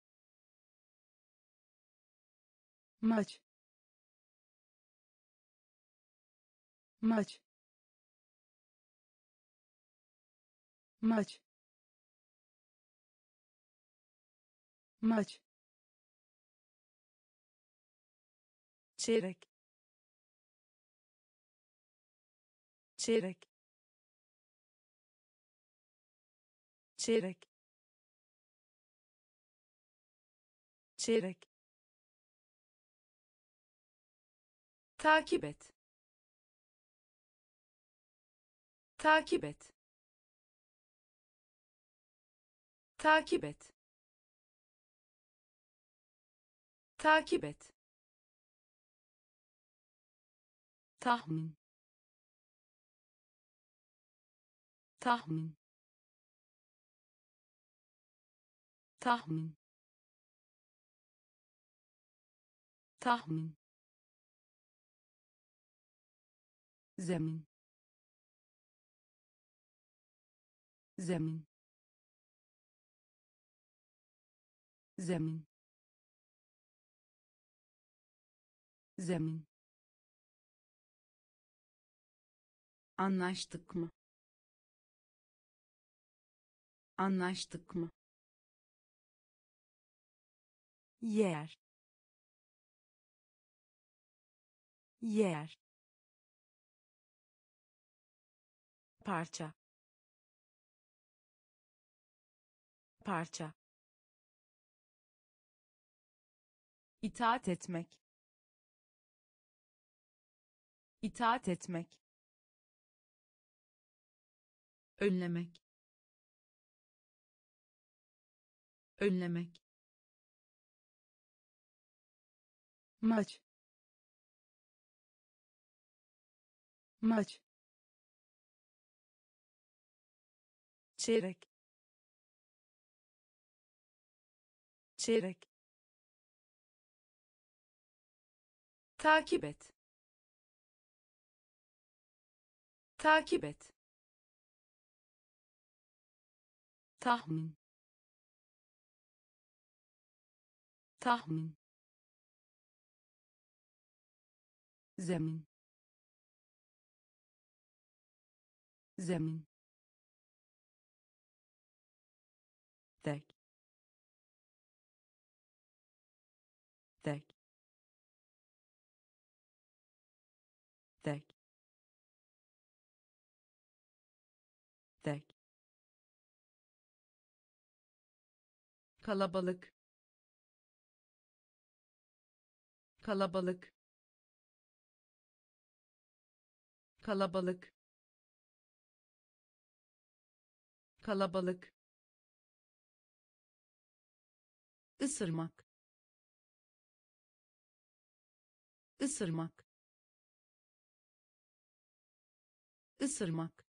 maç, maç, maç, maç, çeyrek, çeyrek, çeyrek, çeyrek, takip et, takip et, takip et, takip et, tahmin, tahmin, tahmin, tahmin, zemin, zemin, zemin, zemin, anlaştık mı, anlaştık mı, yer, yer, parça, parça, itaat etmek, itaat etmek, önlemek, önlemek, maç, maç, çeyrek, çeyrek, takip et, takip et, tahmin, tahmin, zemin, zemin, Dek. Dek. Dek. Dek. Kalabalık. Kalabalık. Kalabalık. Kalabalık. Isırmak. Isırmak. Isırmak.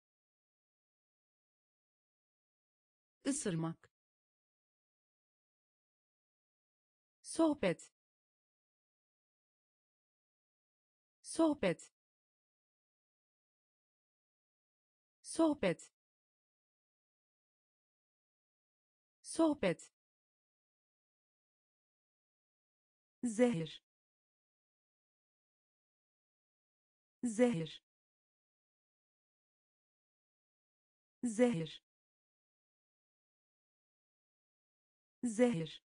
Isırmak. Sohbet. Sohbet. Sohbet. Sohbet. Zehir. Zehir. Zehir. Zehir.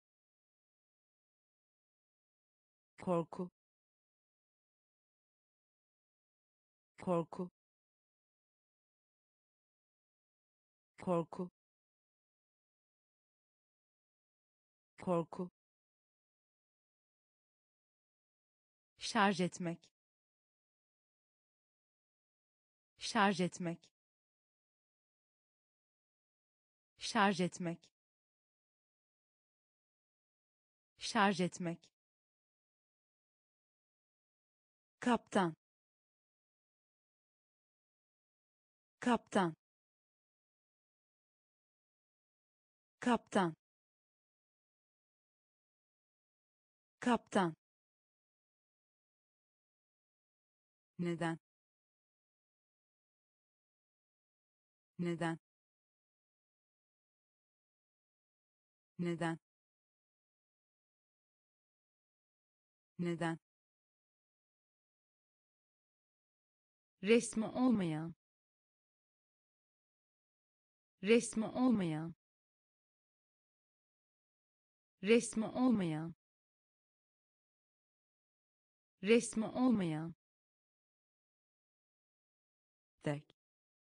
Korku. Korku. Korku. Korku. Şarj etmek. Şarj etmek. Şarj etmek. Şarj etmek. Kaptan. Kaptan. Kaptan. Kaptan. Neden? Neden? Neden? Neden? Resmi olmayan. Resmi olmayan. Resmi olmayan. Resmi olmayan. Dek.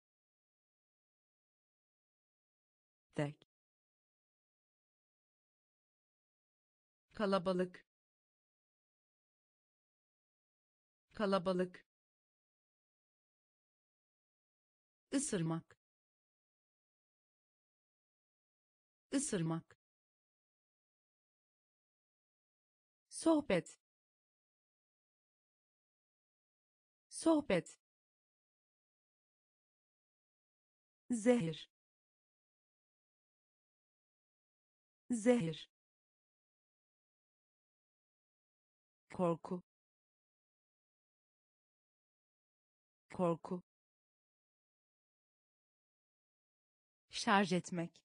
Dek. Kalabalık. Kalabalık. Isırmak. Isırmak. Sohbet. Sohbet. Zehir. Zehir. Korku. Korku. Şarj etmek.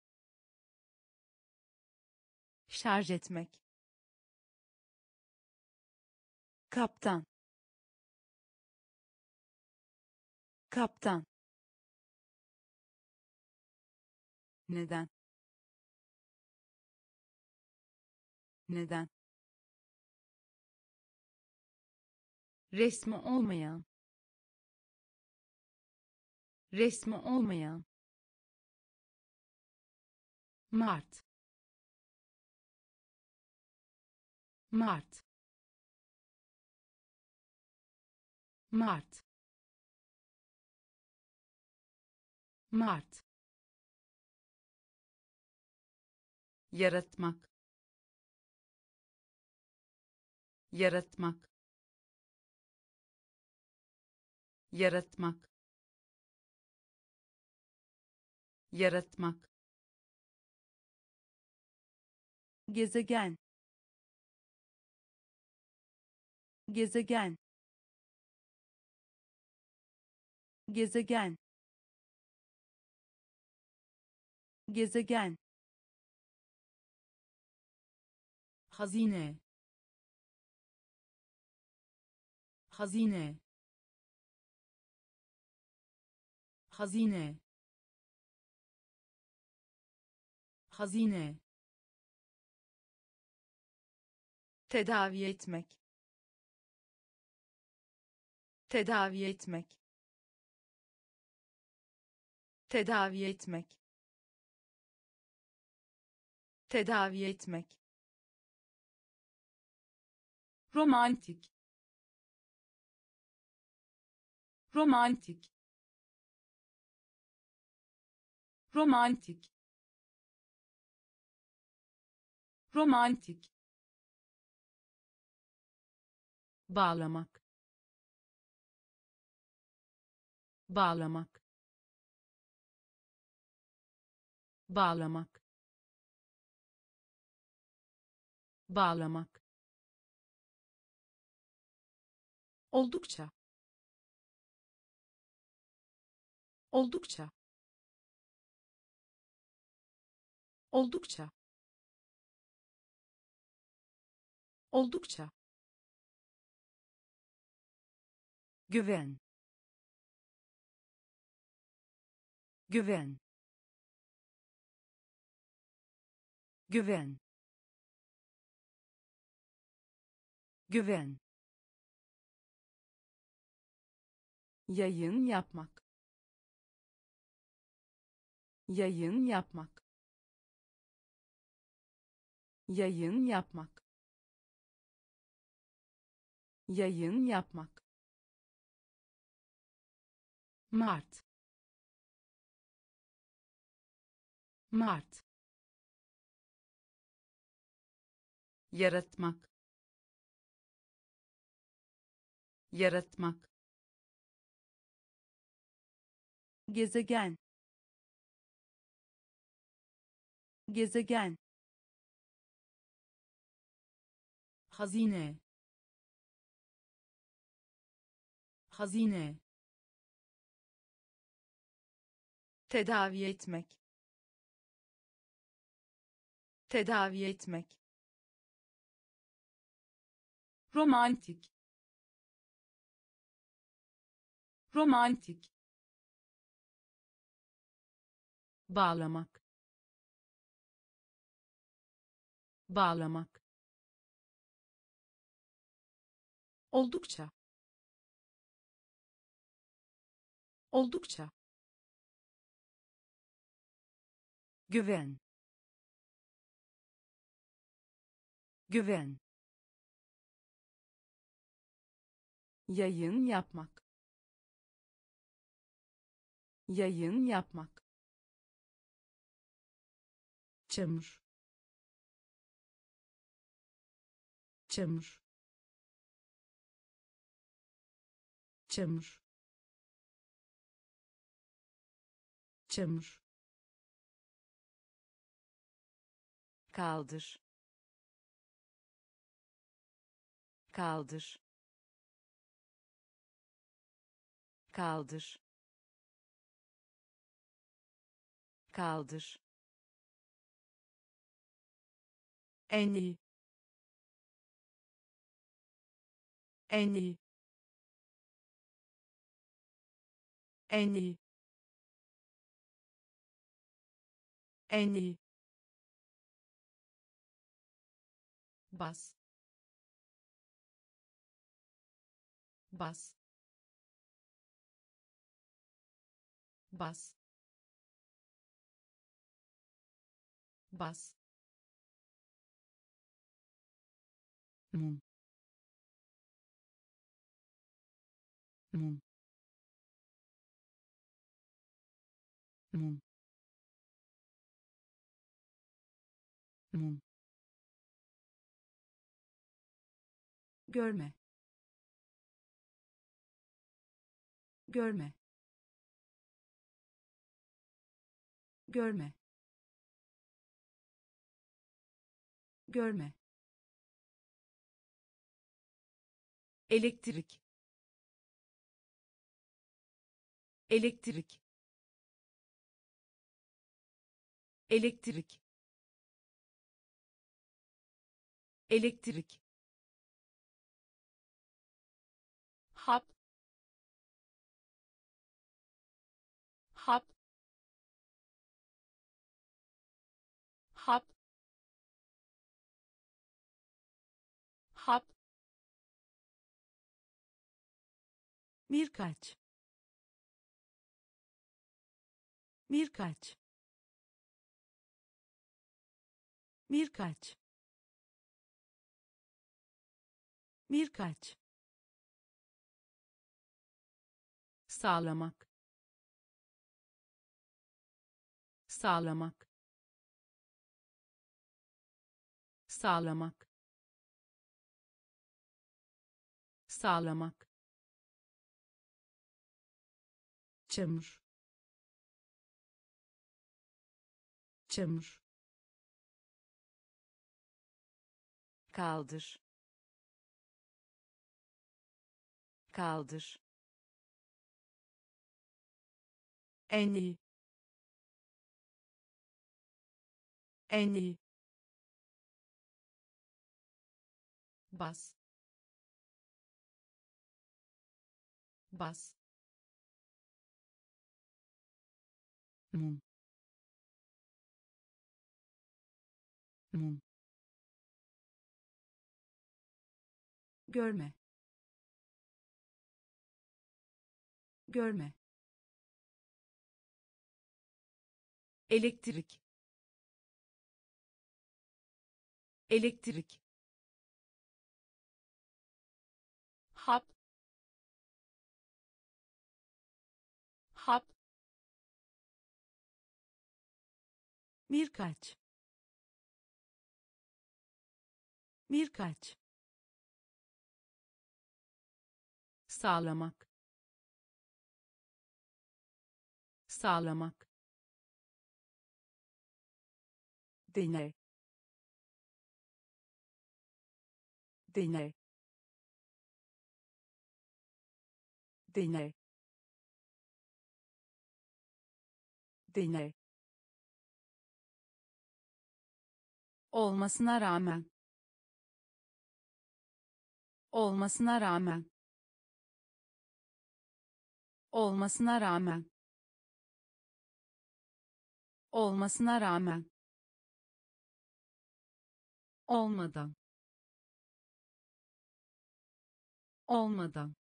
Şarj etmek. Kaptan. Kaptan. Neden? Neden? Resmi olmayan. Resmi olmayan. Mart. Mart. Mart. Mart. Yaratmak. Yaratmak. Yaratmak. Yaratmak. Gezegen. Gezegen. Gezegen. Gezegen. Hazine. Hazine. Hazine. hazine, tedavi etmek, tedavi etmek, tedavi etmek, tedavi etmek, romantik, romantik, romantik, romantik, bağlamak, bağlamak, bağlamak, bağlamak, oldukça, oldukça, oldukça, oldukça, güven, güven, güven, güven, yayın yapmak, yayın yapmak, yayın yapmak, yayın yapmak, Mart, Mart, yaratmak, yaratmak, gezegen, gezegen, hazine, hazine, tedavi etmek, tedavi etmek, romantik, romantik, bağlamak, bağlamak, oldukça, oldukça, güven, güven, yayın yapmak, yayın yapmak, çamur, çamur, çamur, çamur, kaldır, kaldır, kaldır, kaldır, en iyi, en iyi, en iyi, en iyi, bas, bas, bas, bas, mum, mum, mum, mum, görme, görme, görme, görme, elektrik, elektrik, elektrik, elektrik, hap, hap, hap, hap, birkaç, birkaç, birkaç, birkaç, sağlamak, sağlamak, sağlamak, sağlamak, çamur, çamur, kaldır, kaldır, en iyi, en iyi, bas, bas, mum, mum, görme, görme, elektrik, elektrik, hap, hap, birkaç, birkaç, sağlamak, sağlamak, dene, dene, dene, dene, olmasına rağmen, olmasına rağmen, olmasına rağmen, olmasına rağmen, olmadan, olmadan,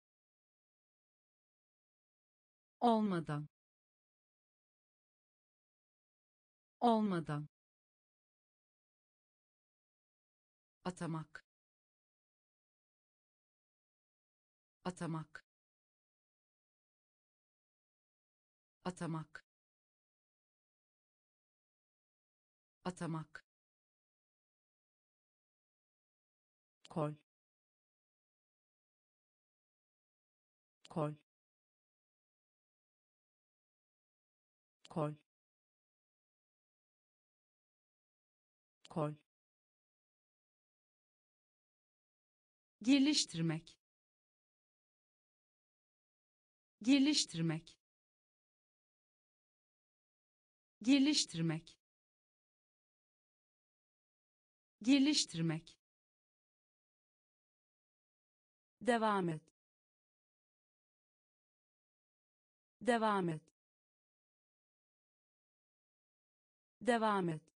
olmadan, olmadan, atamak, atamak, atamak, atamak, kol, kol, kol, kol, geliştirmek, geliştirmek, geliştirmek, geliştirmek, devam et, devam et, devam et,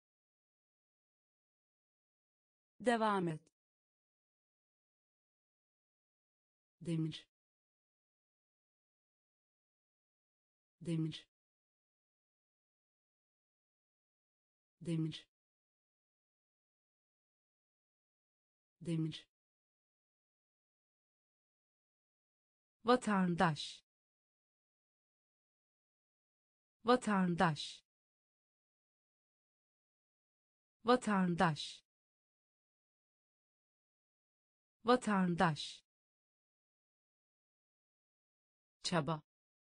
devam et, demir, demir, demir, demir, vatandaş, vatandaş, vatandaş, vatandaş, çaba,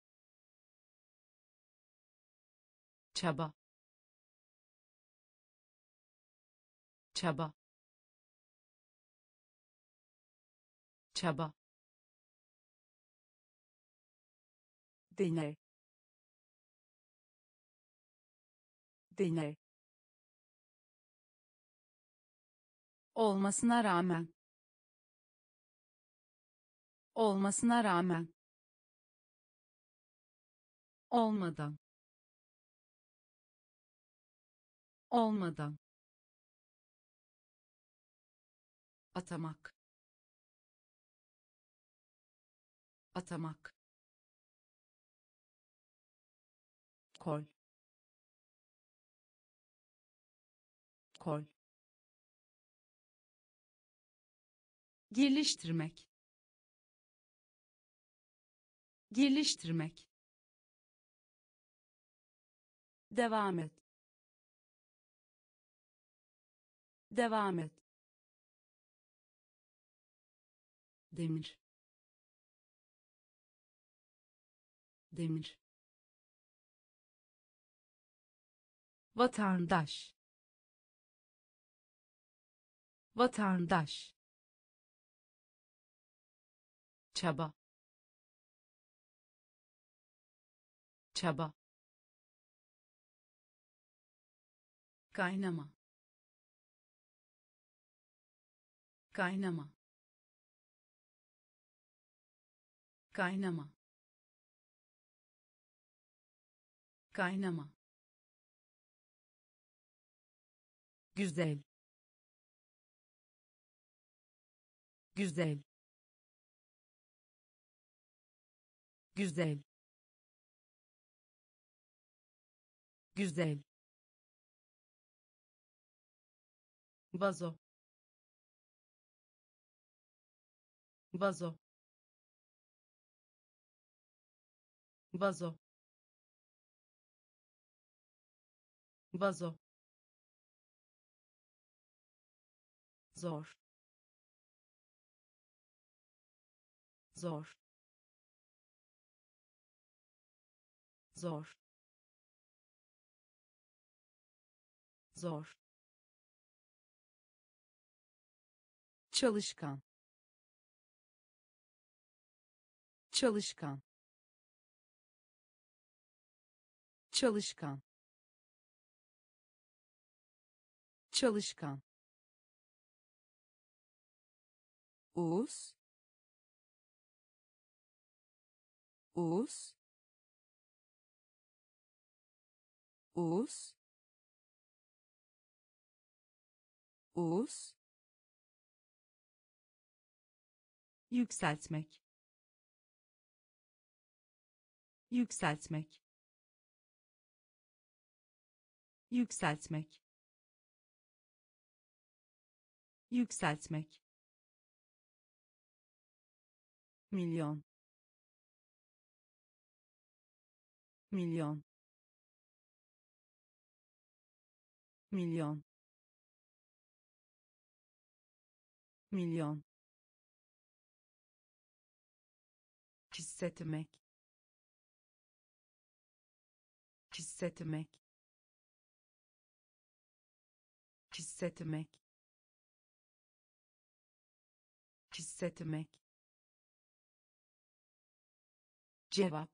çaba, çaba, çaba, dene, dene, olmasına rağmen, olmasına rağmen, olmadan, olmadan, atamak, atamak, kol, kol, geliştirmek, geliştirmek, devam et, devam et, demir, demir, vatandaş, vatandaş, çaba, çaba, kaynama, kaynama, kaynama, kaynama, güzel, güzel, güzel, güzel, vazo, vazo, vazo, vazo, zor, zor, zor, zor, çalışkan, çalışkan, çalışkan, çalışkan, us, us, us, us, yükseltmek, yükseltmek, yükseltmek, yükseltmek, milyon, milyon, milyon, milyon, hissetmek, hissetmek, hissetmek, hissetmek, cevap,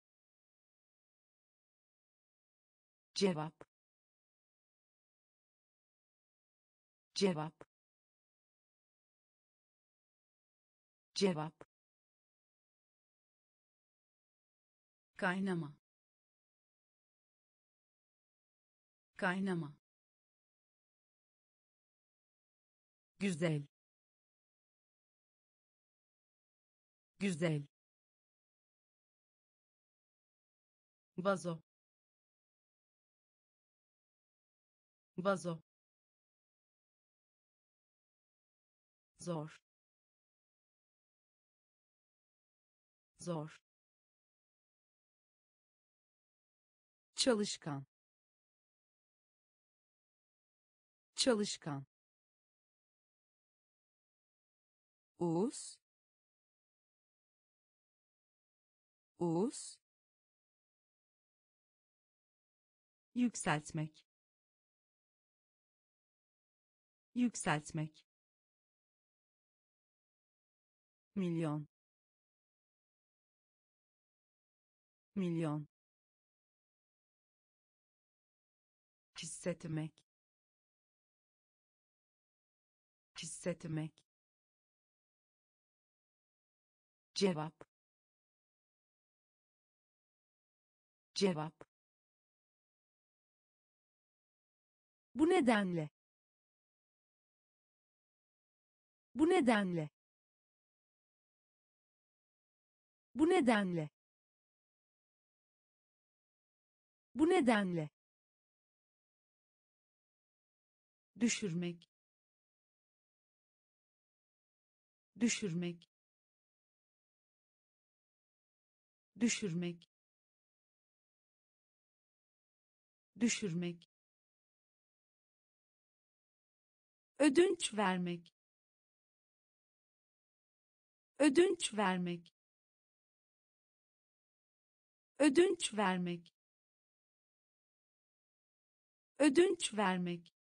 cevap, cevap, cevap, kaynama, kaynama, güzel, güzel, vazo, vazo, zor, zor, çalışkan, çalışkan, us, us, yükseltmek, yükseltmek, milyon, milyon, hissetmek, hissetmek, cevap, cevap, Bu nedenle. Bu nedenle. Bu nedenle. Bu nedenle. Düşürmek. Düşürmek. Düşürmek. Düşürmek. Ödünç vermek. Ödünç vermek. Ödünç vermek. Ödünç vermek.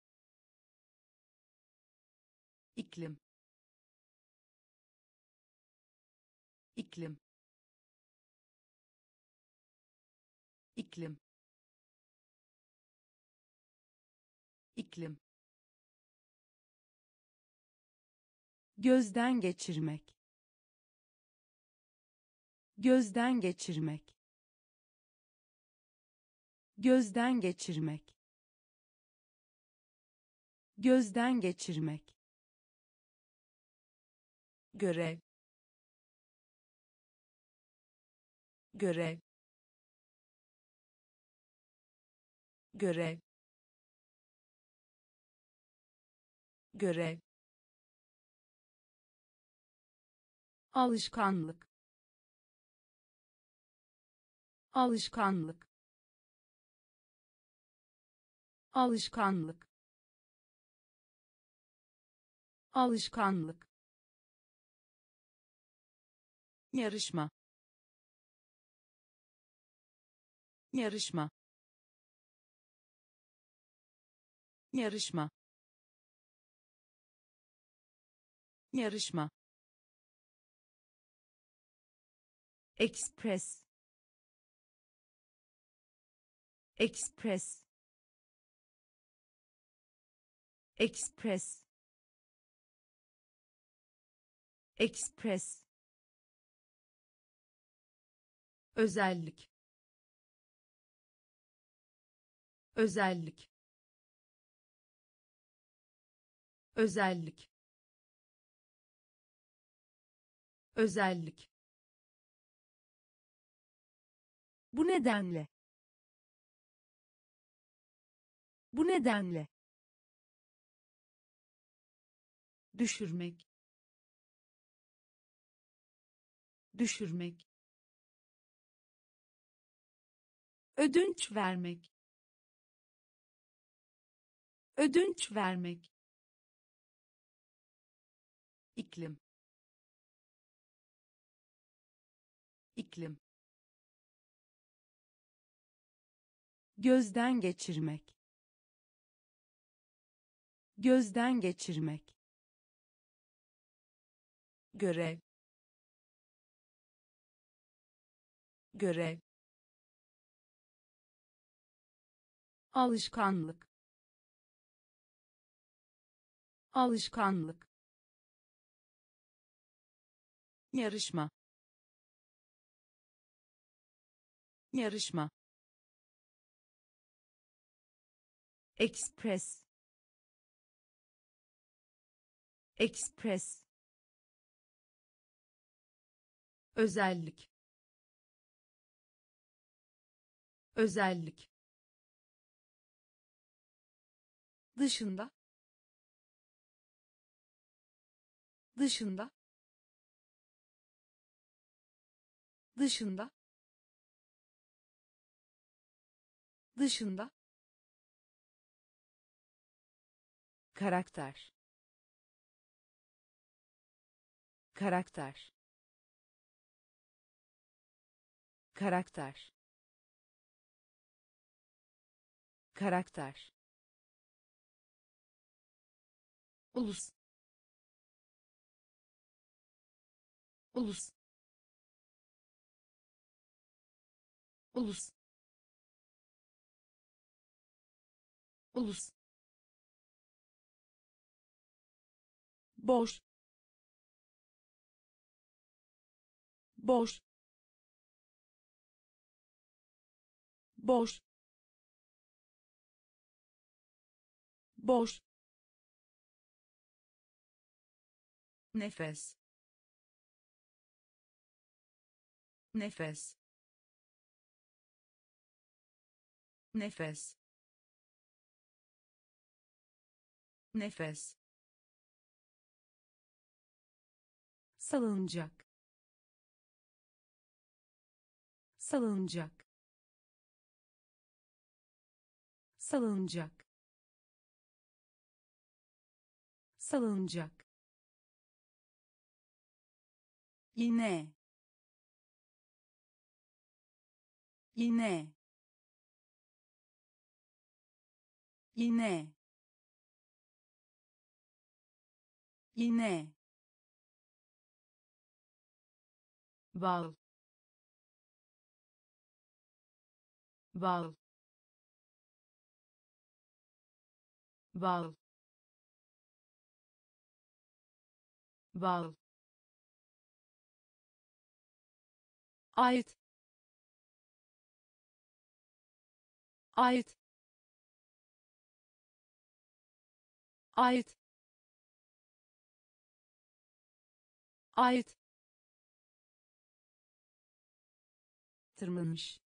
İklim. İklim. İklim. İklim. Gözden geçirmek. Gözden geçirmek. Gözden geçirmek. Gözden geçirmek. Görev. Görev. Görev. Görev. Alışkanlık. Alışkanlık. Alışkanlık. Alışkanlık. Yarışma. Yarışma. Yarışma. Yarışma. Express. Express. Express. Express. Özellik. Özellik. Özellik. Özellik. Bu nedenle. Bu nedenle. Düşürmek. Düşürmek. Ödünç vermek. Ödünç vermek. İklim. İklim. Gözden geçirmek. Gözden geçirmek. Görev. Görev. Alışkanlık. Alışkanlık. Yarışma. Yarışma. Express. Express. Özellik. Özellik. Dışında. Dışında. Dışında. Dışında. Karakter. Karakter. Karakter. Karakter. Ulus. Ulus. Ulus. Ulus. Boş. Boş. Boş. boş, nefes, nefes, nefes, nefes, salıncak, salıncak, salıncak, salıncak, iğne, iğne, iğne, iğne, bal, bal, bal, bal, ait, ait, ait, ait, tırmanmış,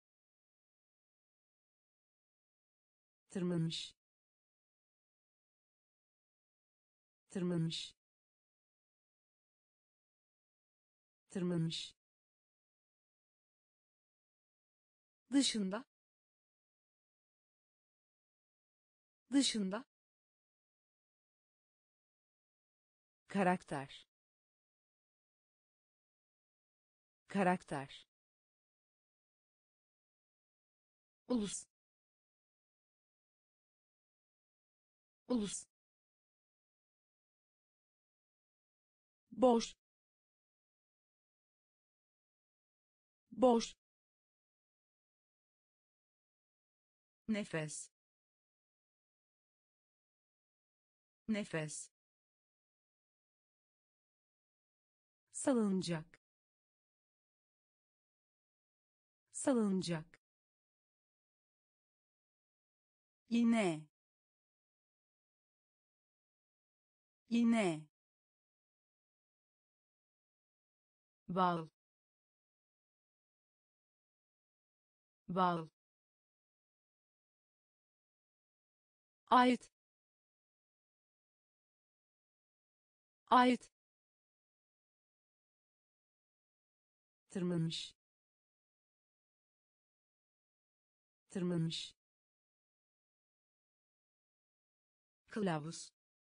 tırmanmış, tırmanmış, tırmanmış, dışında, dışında, karakter, karakter, ulus, ulus, boş, boş, nefes, nefes, salıncak, salıncak, iğne, iğne, bal, bal, ait, ait, tırmanmış, tırmanmış, kılavuz,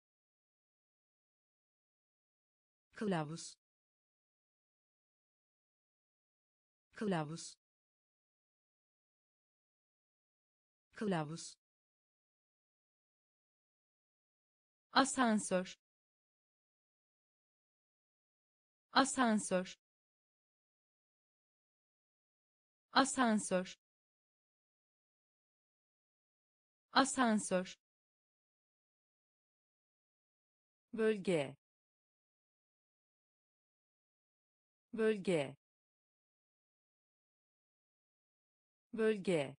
kılavuz, kılavuz, kılavuz, asansör, asansör, asansör, asansör, bölge, bölge, bölge,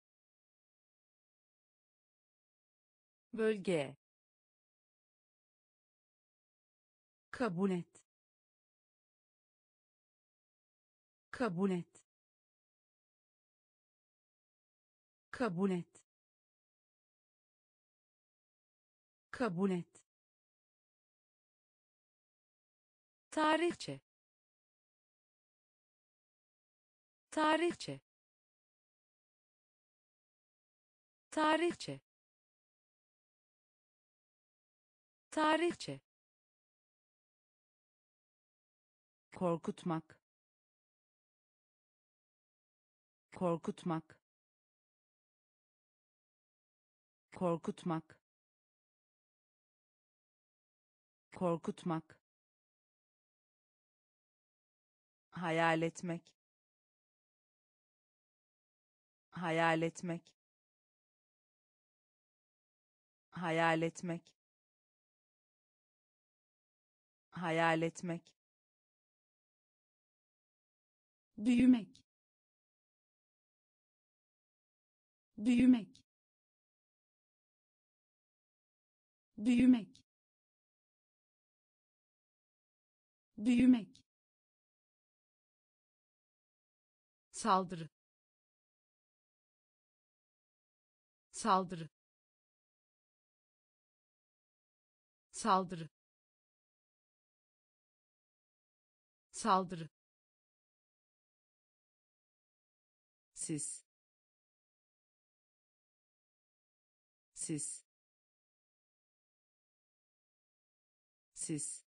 bölge, kabul et, kabul et, kabul et, kabul et, tarihçe, tarihçe, tarihçe, tarihçe, korkutmak, korkutmak, korkutmak, korkutmak, hayal etmek, hayal etmek, hayal etmek, hayal etmek, büyümek, büyümek, büyümek, büyümek, saldırı, saldırı, saldırı, saldırı, siz, siz, siz,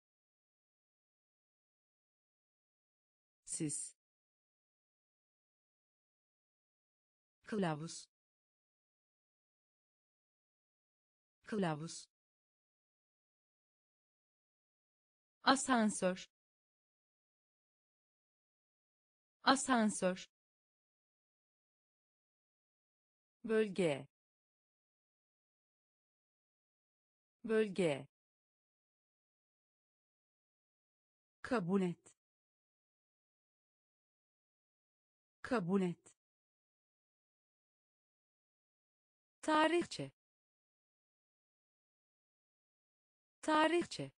siz, kılavuz, kılavuz, asansör, asansör, bölge, bölge, kabul et, kabul et, tarihçe, tarihçe,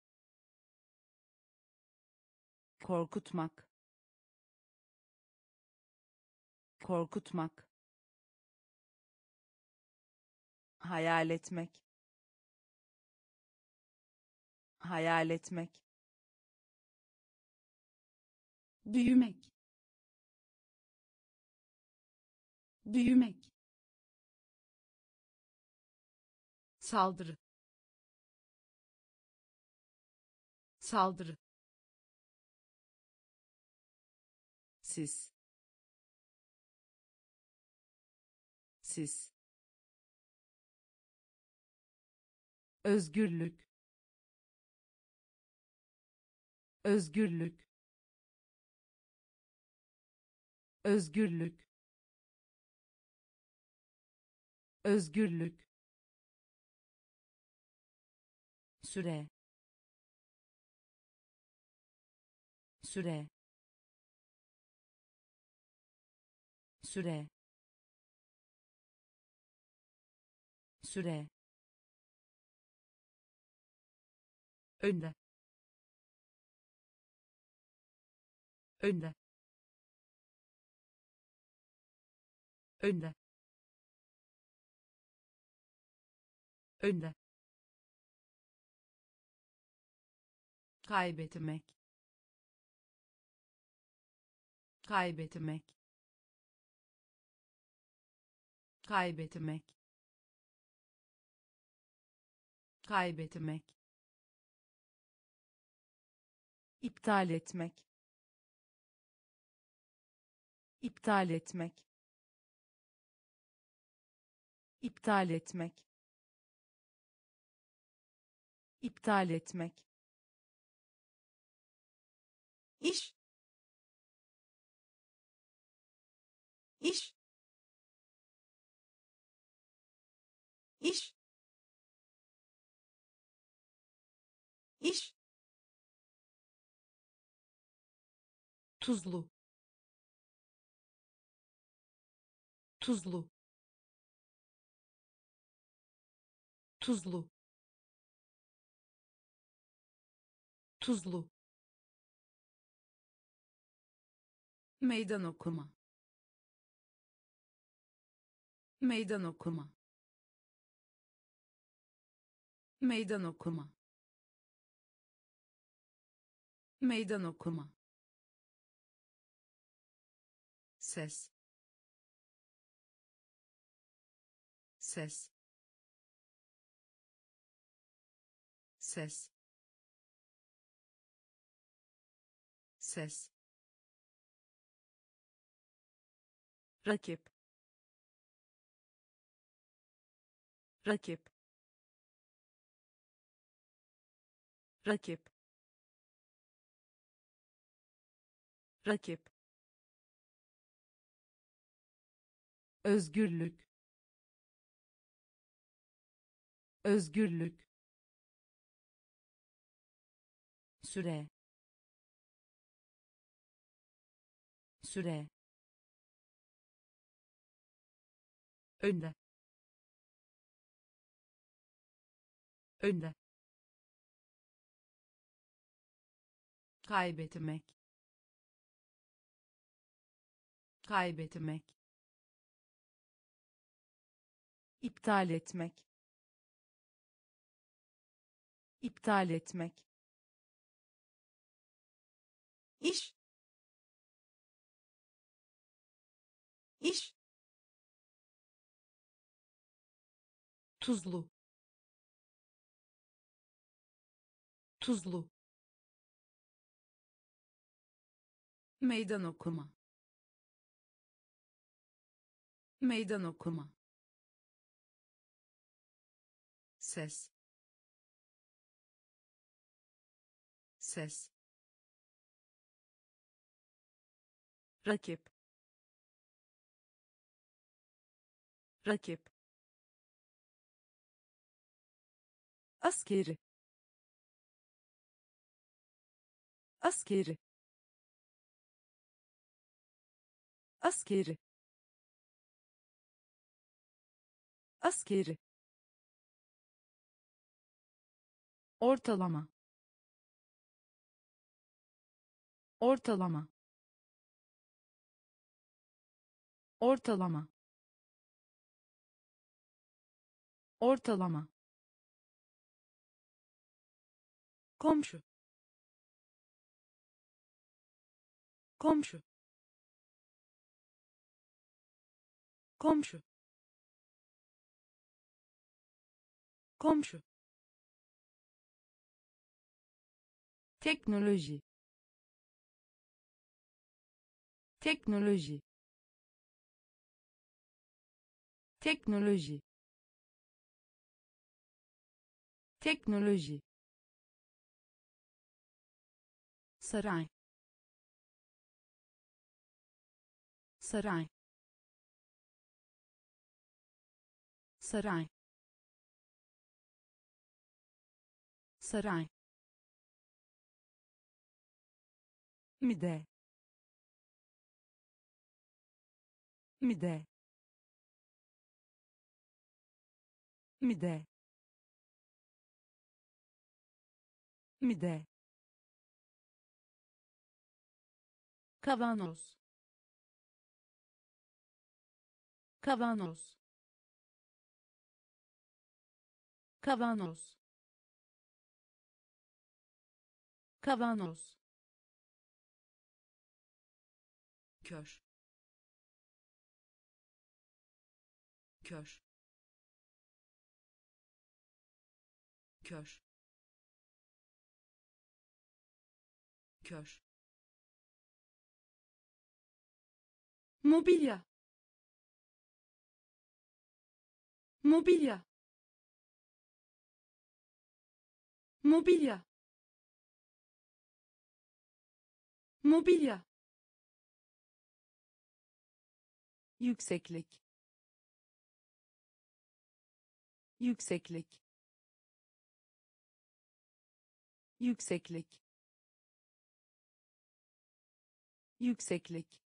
korkutmak, korkutmak, hayal etmek, hayal etmek, büyümek, büyümek, saldırı, saldırı, siz, siz, özgürlük, özgürlük, özgürlük, özgürlük, süre, süre, süre, süre, önde, önde, önde, önde, kaybetmek, kaybetmek, kaybetmek, kaybetmek, iptal etmek, iptal etmek, iptal etmek, iptal etmek, iş, iş, iş, iş, tuzlu, tuzlu, tuzlu, tuzlu, meydan okuma, meydan okuma, meydan okuma, meydan okuma, ses, ses, ses, ses, rakip, rakip, rakip, rakip, özgürlük, özgürlük, süre, süre, önde, önde, kaybetmek, kaybetmek, iptal etmek, iptal etmek, iş, iş, tuzlu, tuzlu, meydan okuma, meydan okuma, ses, ses, rakip, rakip, askeri, askeri, askeri, askeri, ortalama, ortalama, ortalama, ortalama, komşu, komşu, komşu, komşu, teknoloji, teknoloji, teknoloji, teknoloji, saray, saray, saray, saray, mide, mide, mide, mide, kavanoz, kavanoz, kavanoz, kavanoz, kör, kör, kör, kör, mobilya, mobilya, mobilya, mobilya, yükseklik, yükseklik, yükseklik, yükseklik,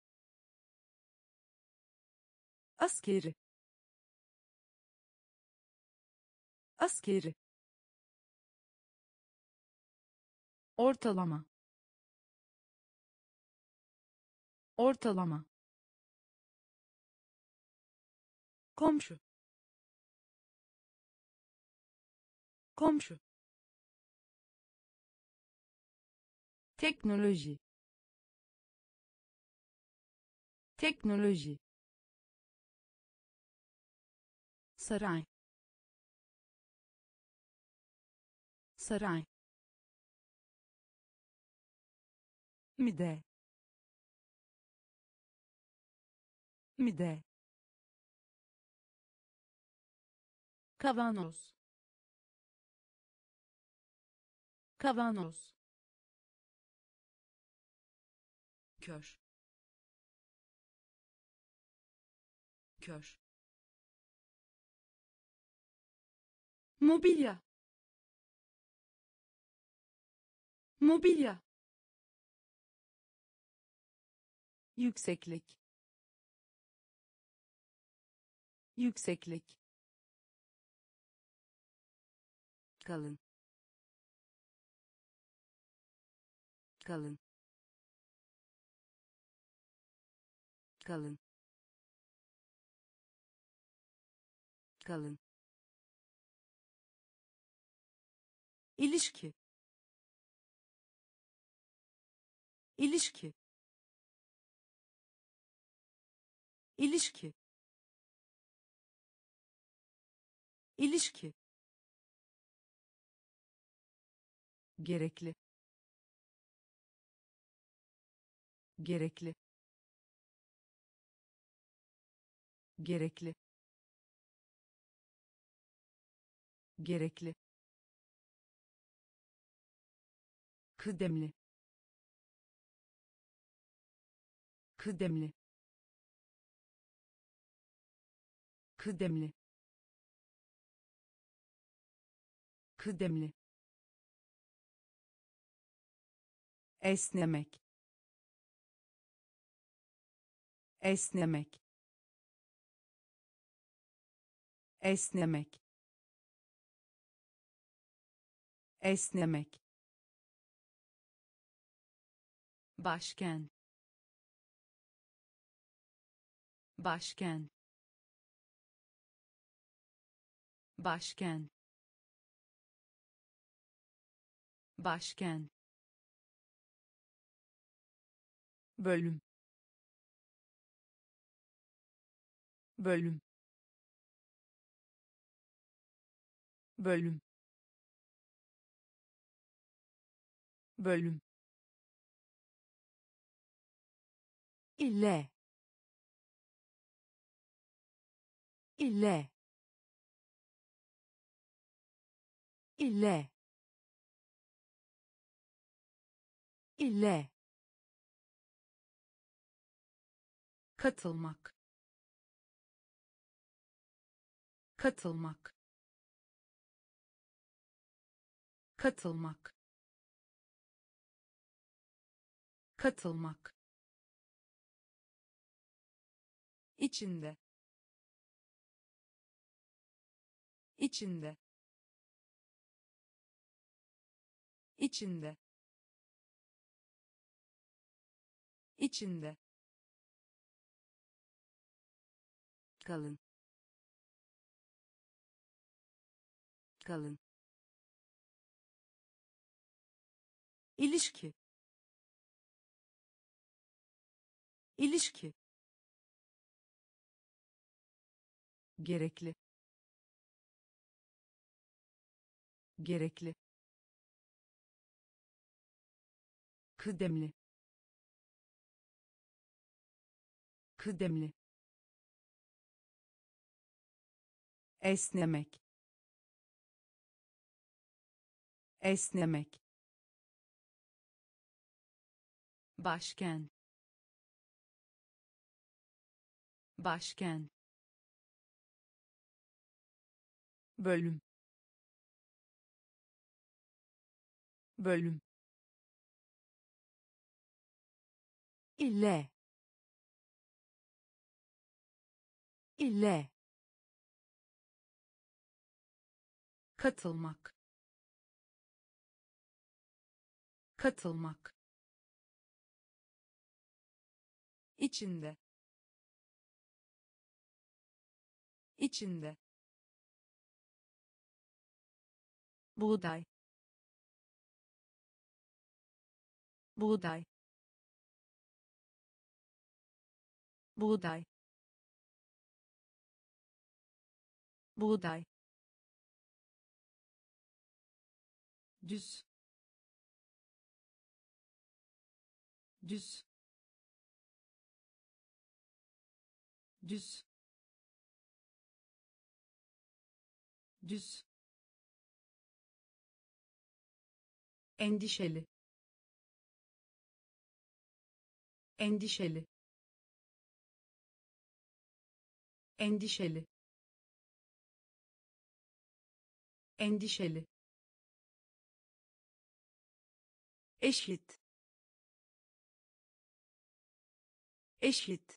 askeri, askeri, ortalama, ortalama, komşu, komşu, teknoloji, teknoloji, saray, saray, mide, mide, kavanoz, kavanoz, kör, kör, mobilya, mobilya, yükseklik, yükseklik, kalın kalın kalın kalın ilişki ilişki ilişki ilişki gerekli gerekli gerekli gerekli kıdemli kıdemli kıdemli kıdemli esnemek esnemek esnemek esnemek başkent başkent başkent başkent bölüm bölüm bölüm bölüm ile ile ile ile katılmak katılmak katılmak katılmak içinde içinde içinde içinde kalın kalın ilişki ilişki gerekli gerekli kıdemli kıdemli esnemek esnemek başkent başkent bölüm bölüm ile ile katılmak katılmak içinde içinde buğday buğday buğday buğday düz düz düz düz endişeli endişeli endişeli endişeli eşit eşit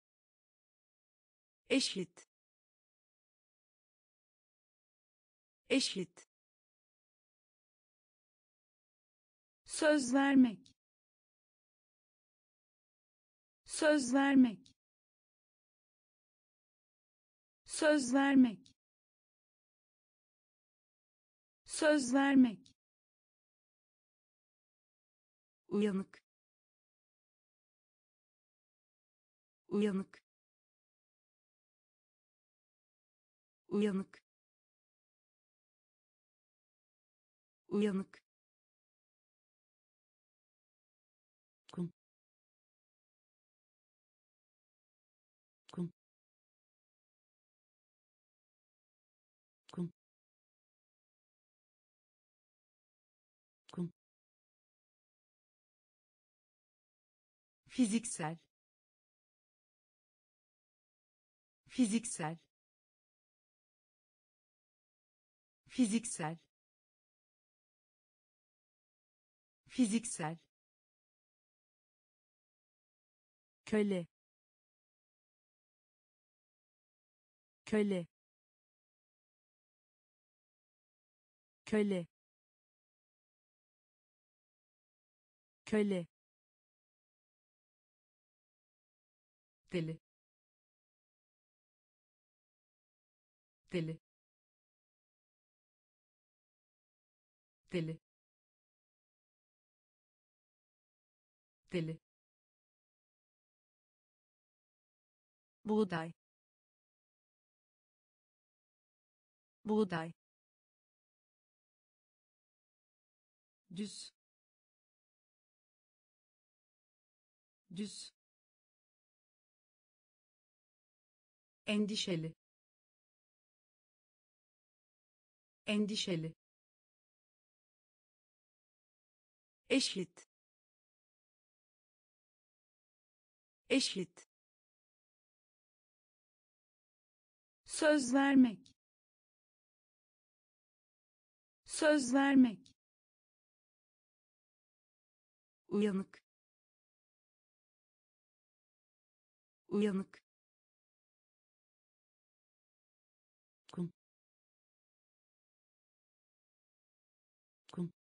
eşit eşit, söz vermek, söz vermek, söz vermek, söz vermek, uyanık, uyanık, uyanık, uyanık, kum, kum, kum, kum, fiziksel, fiziksel, fiziksel, fiziksel, köle, köle, köle, köle, deli, deli, deli, deli, buğday, buğday, düz, düz, endişeli, endişeli, eşit, eşit, söz vermek, söz vermek, uyanık, uyanık, kum, kum,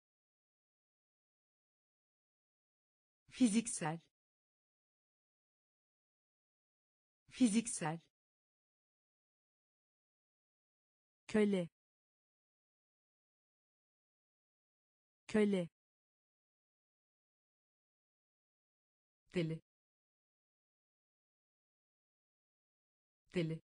fiziksel, fiziksel, köle, köle, deli, deli,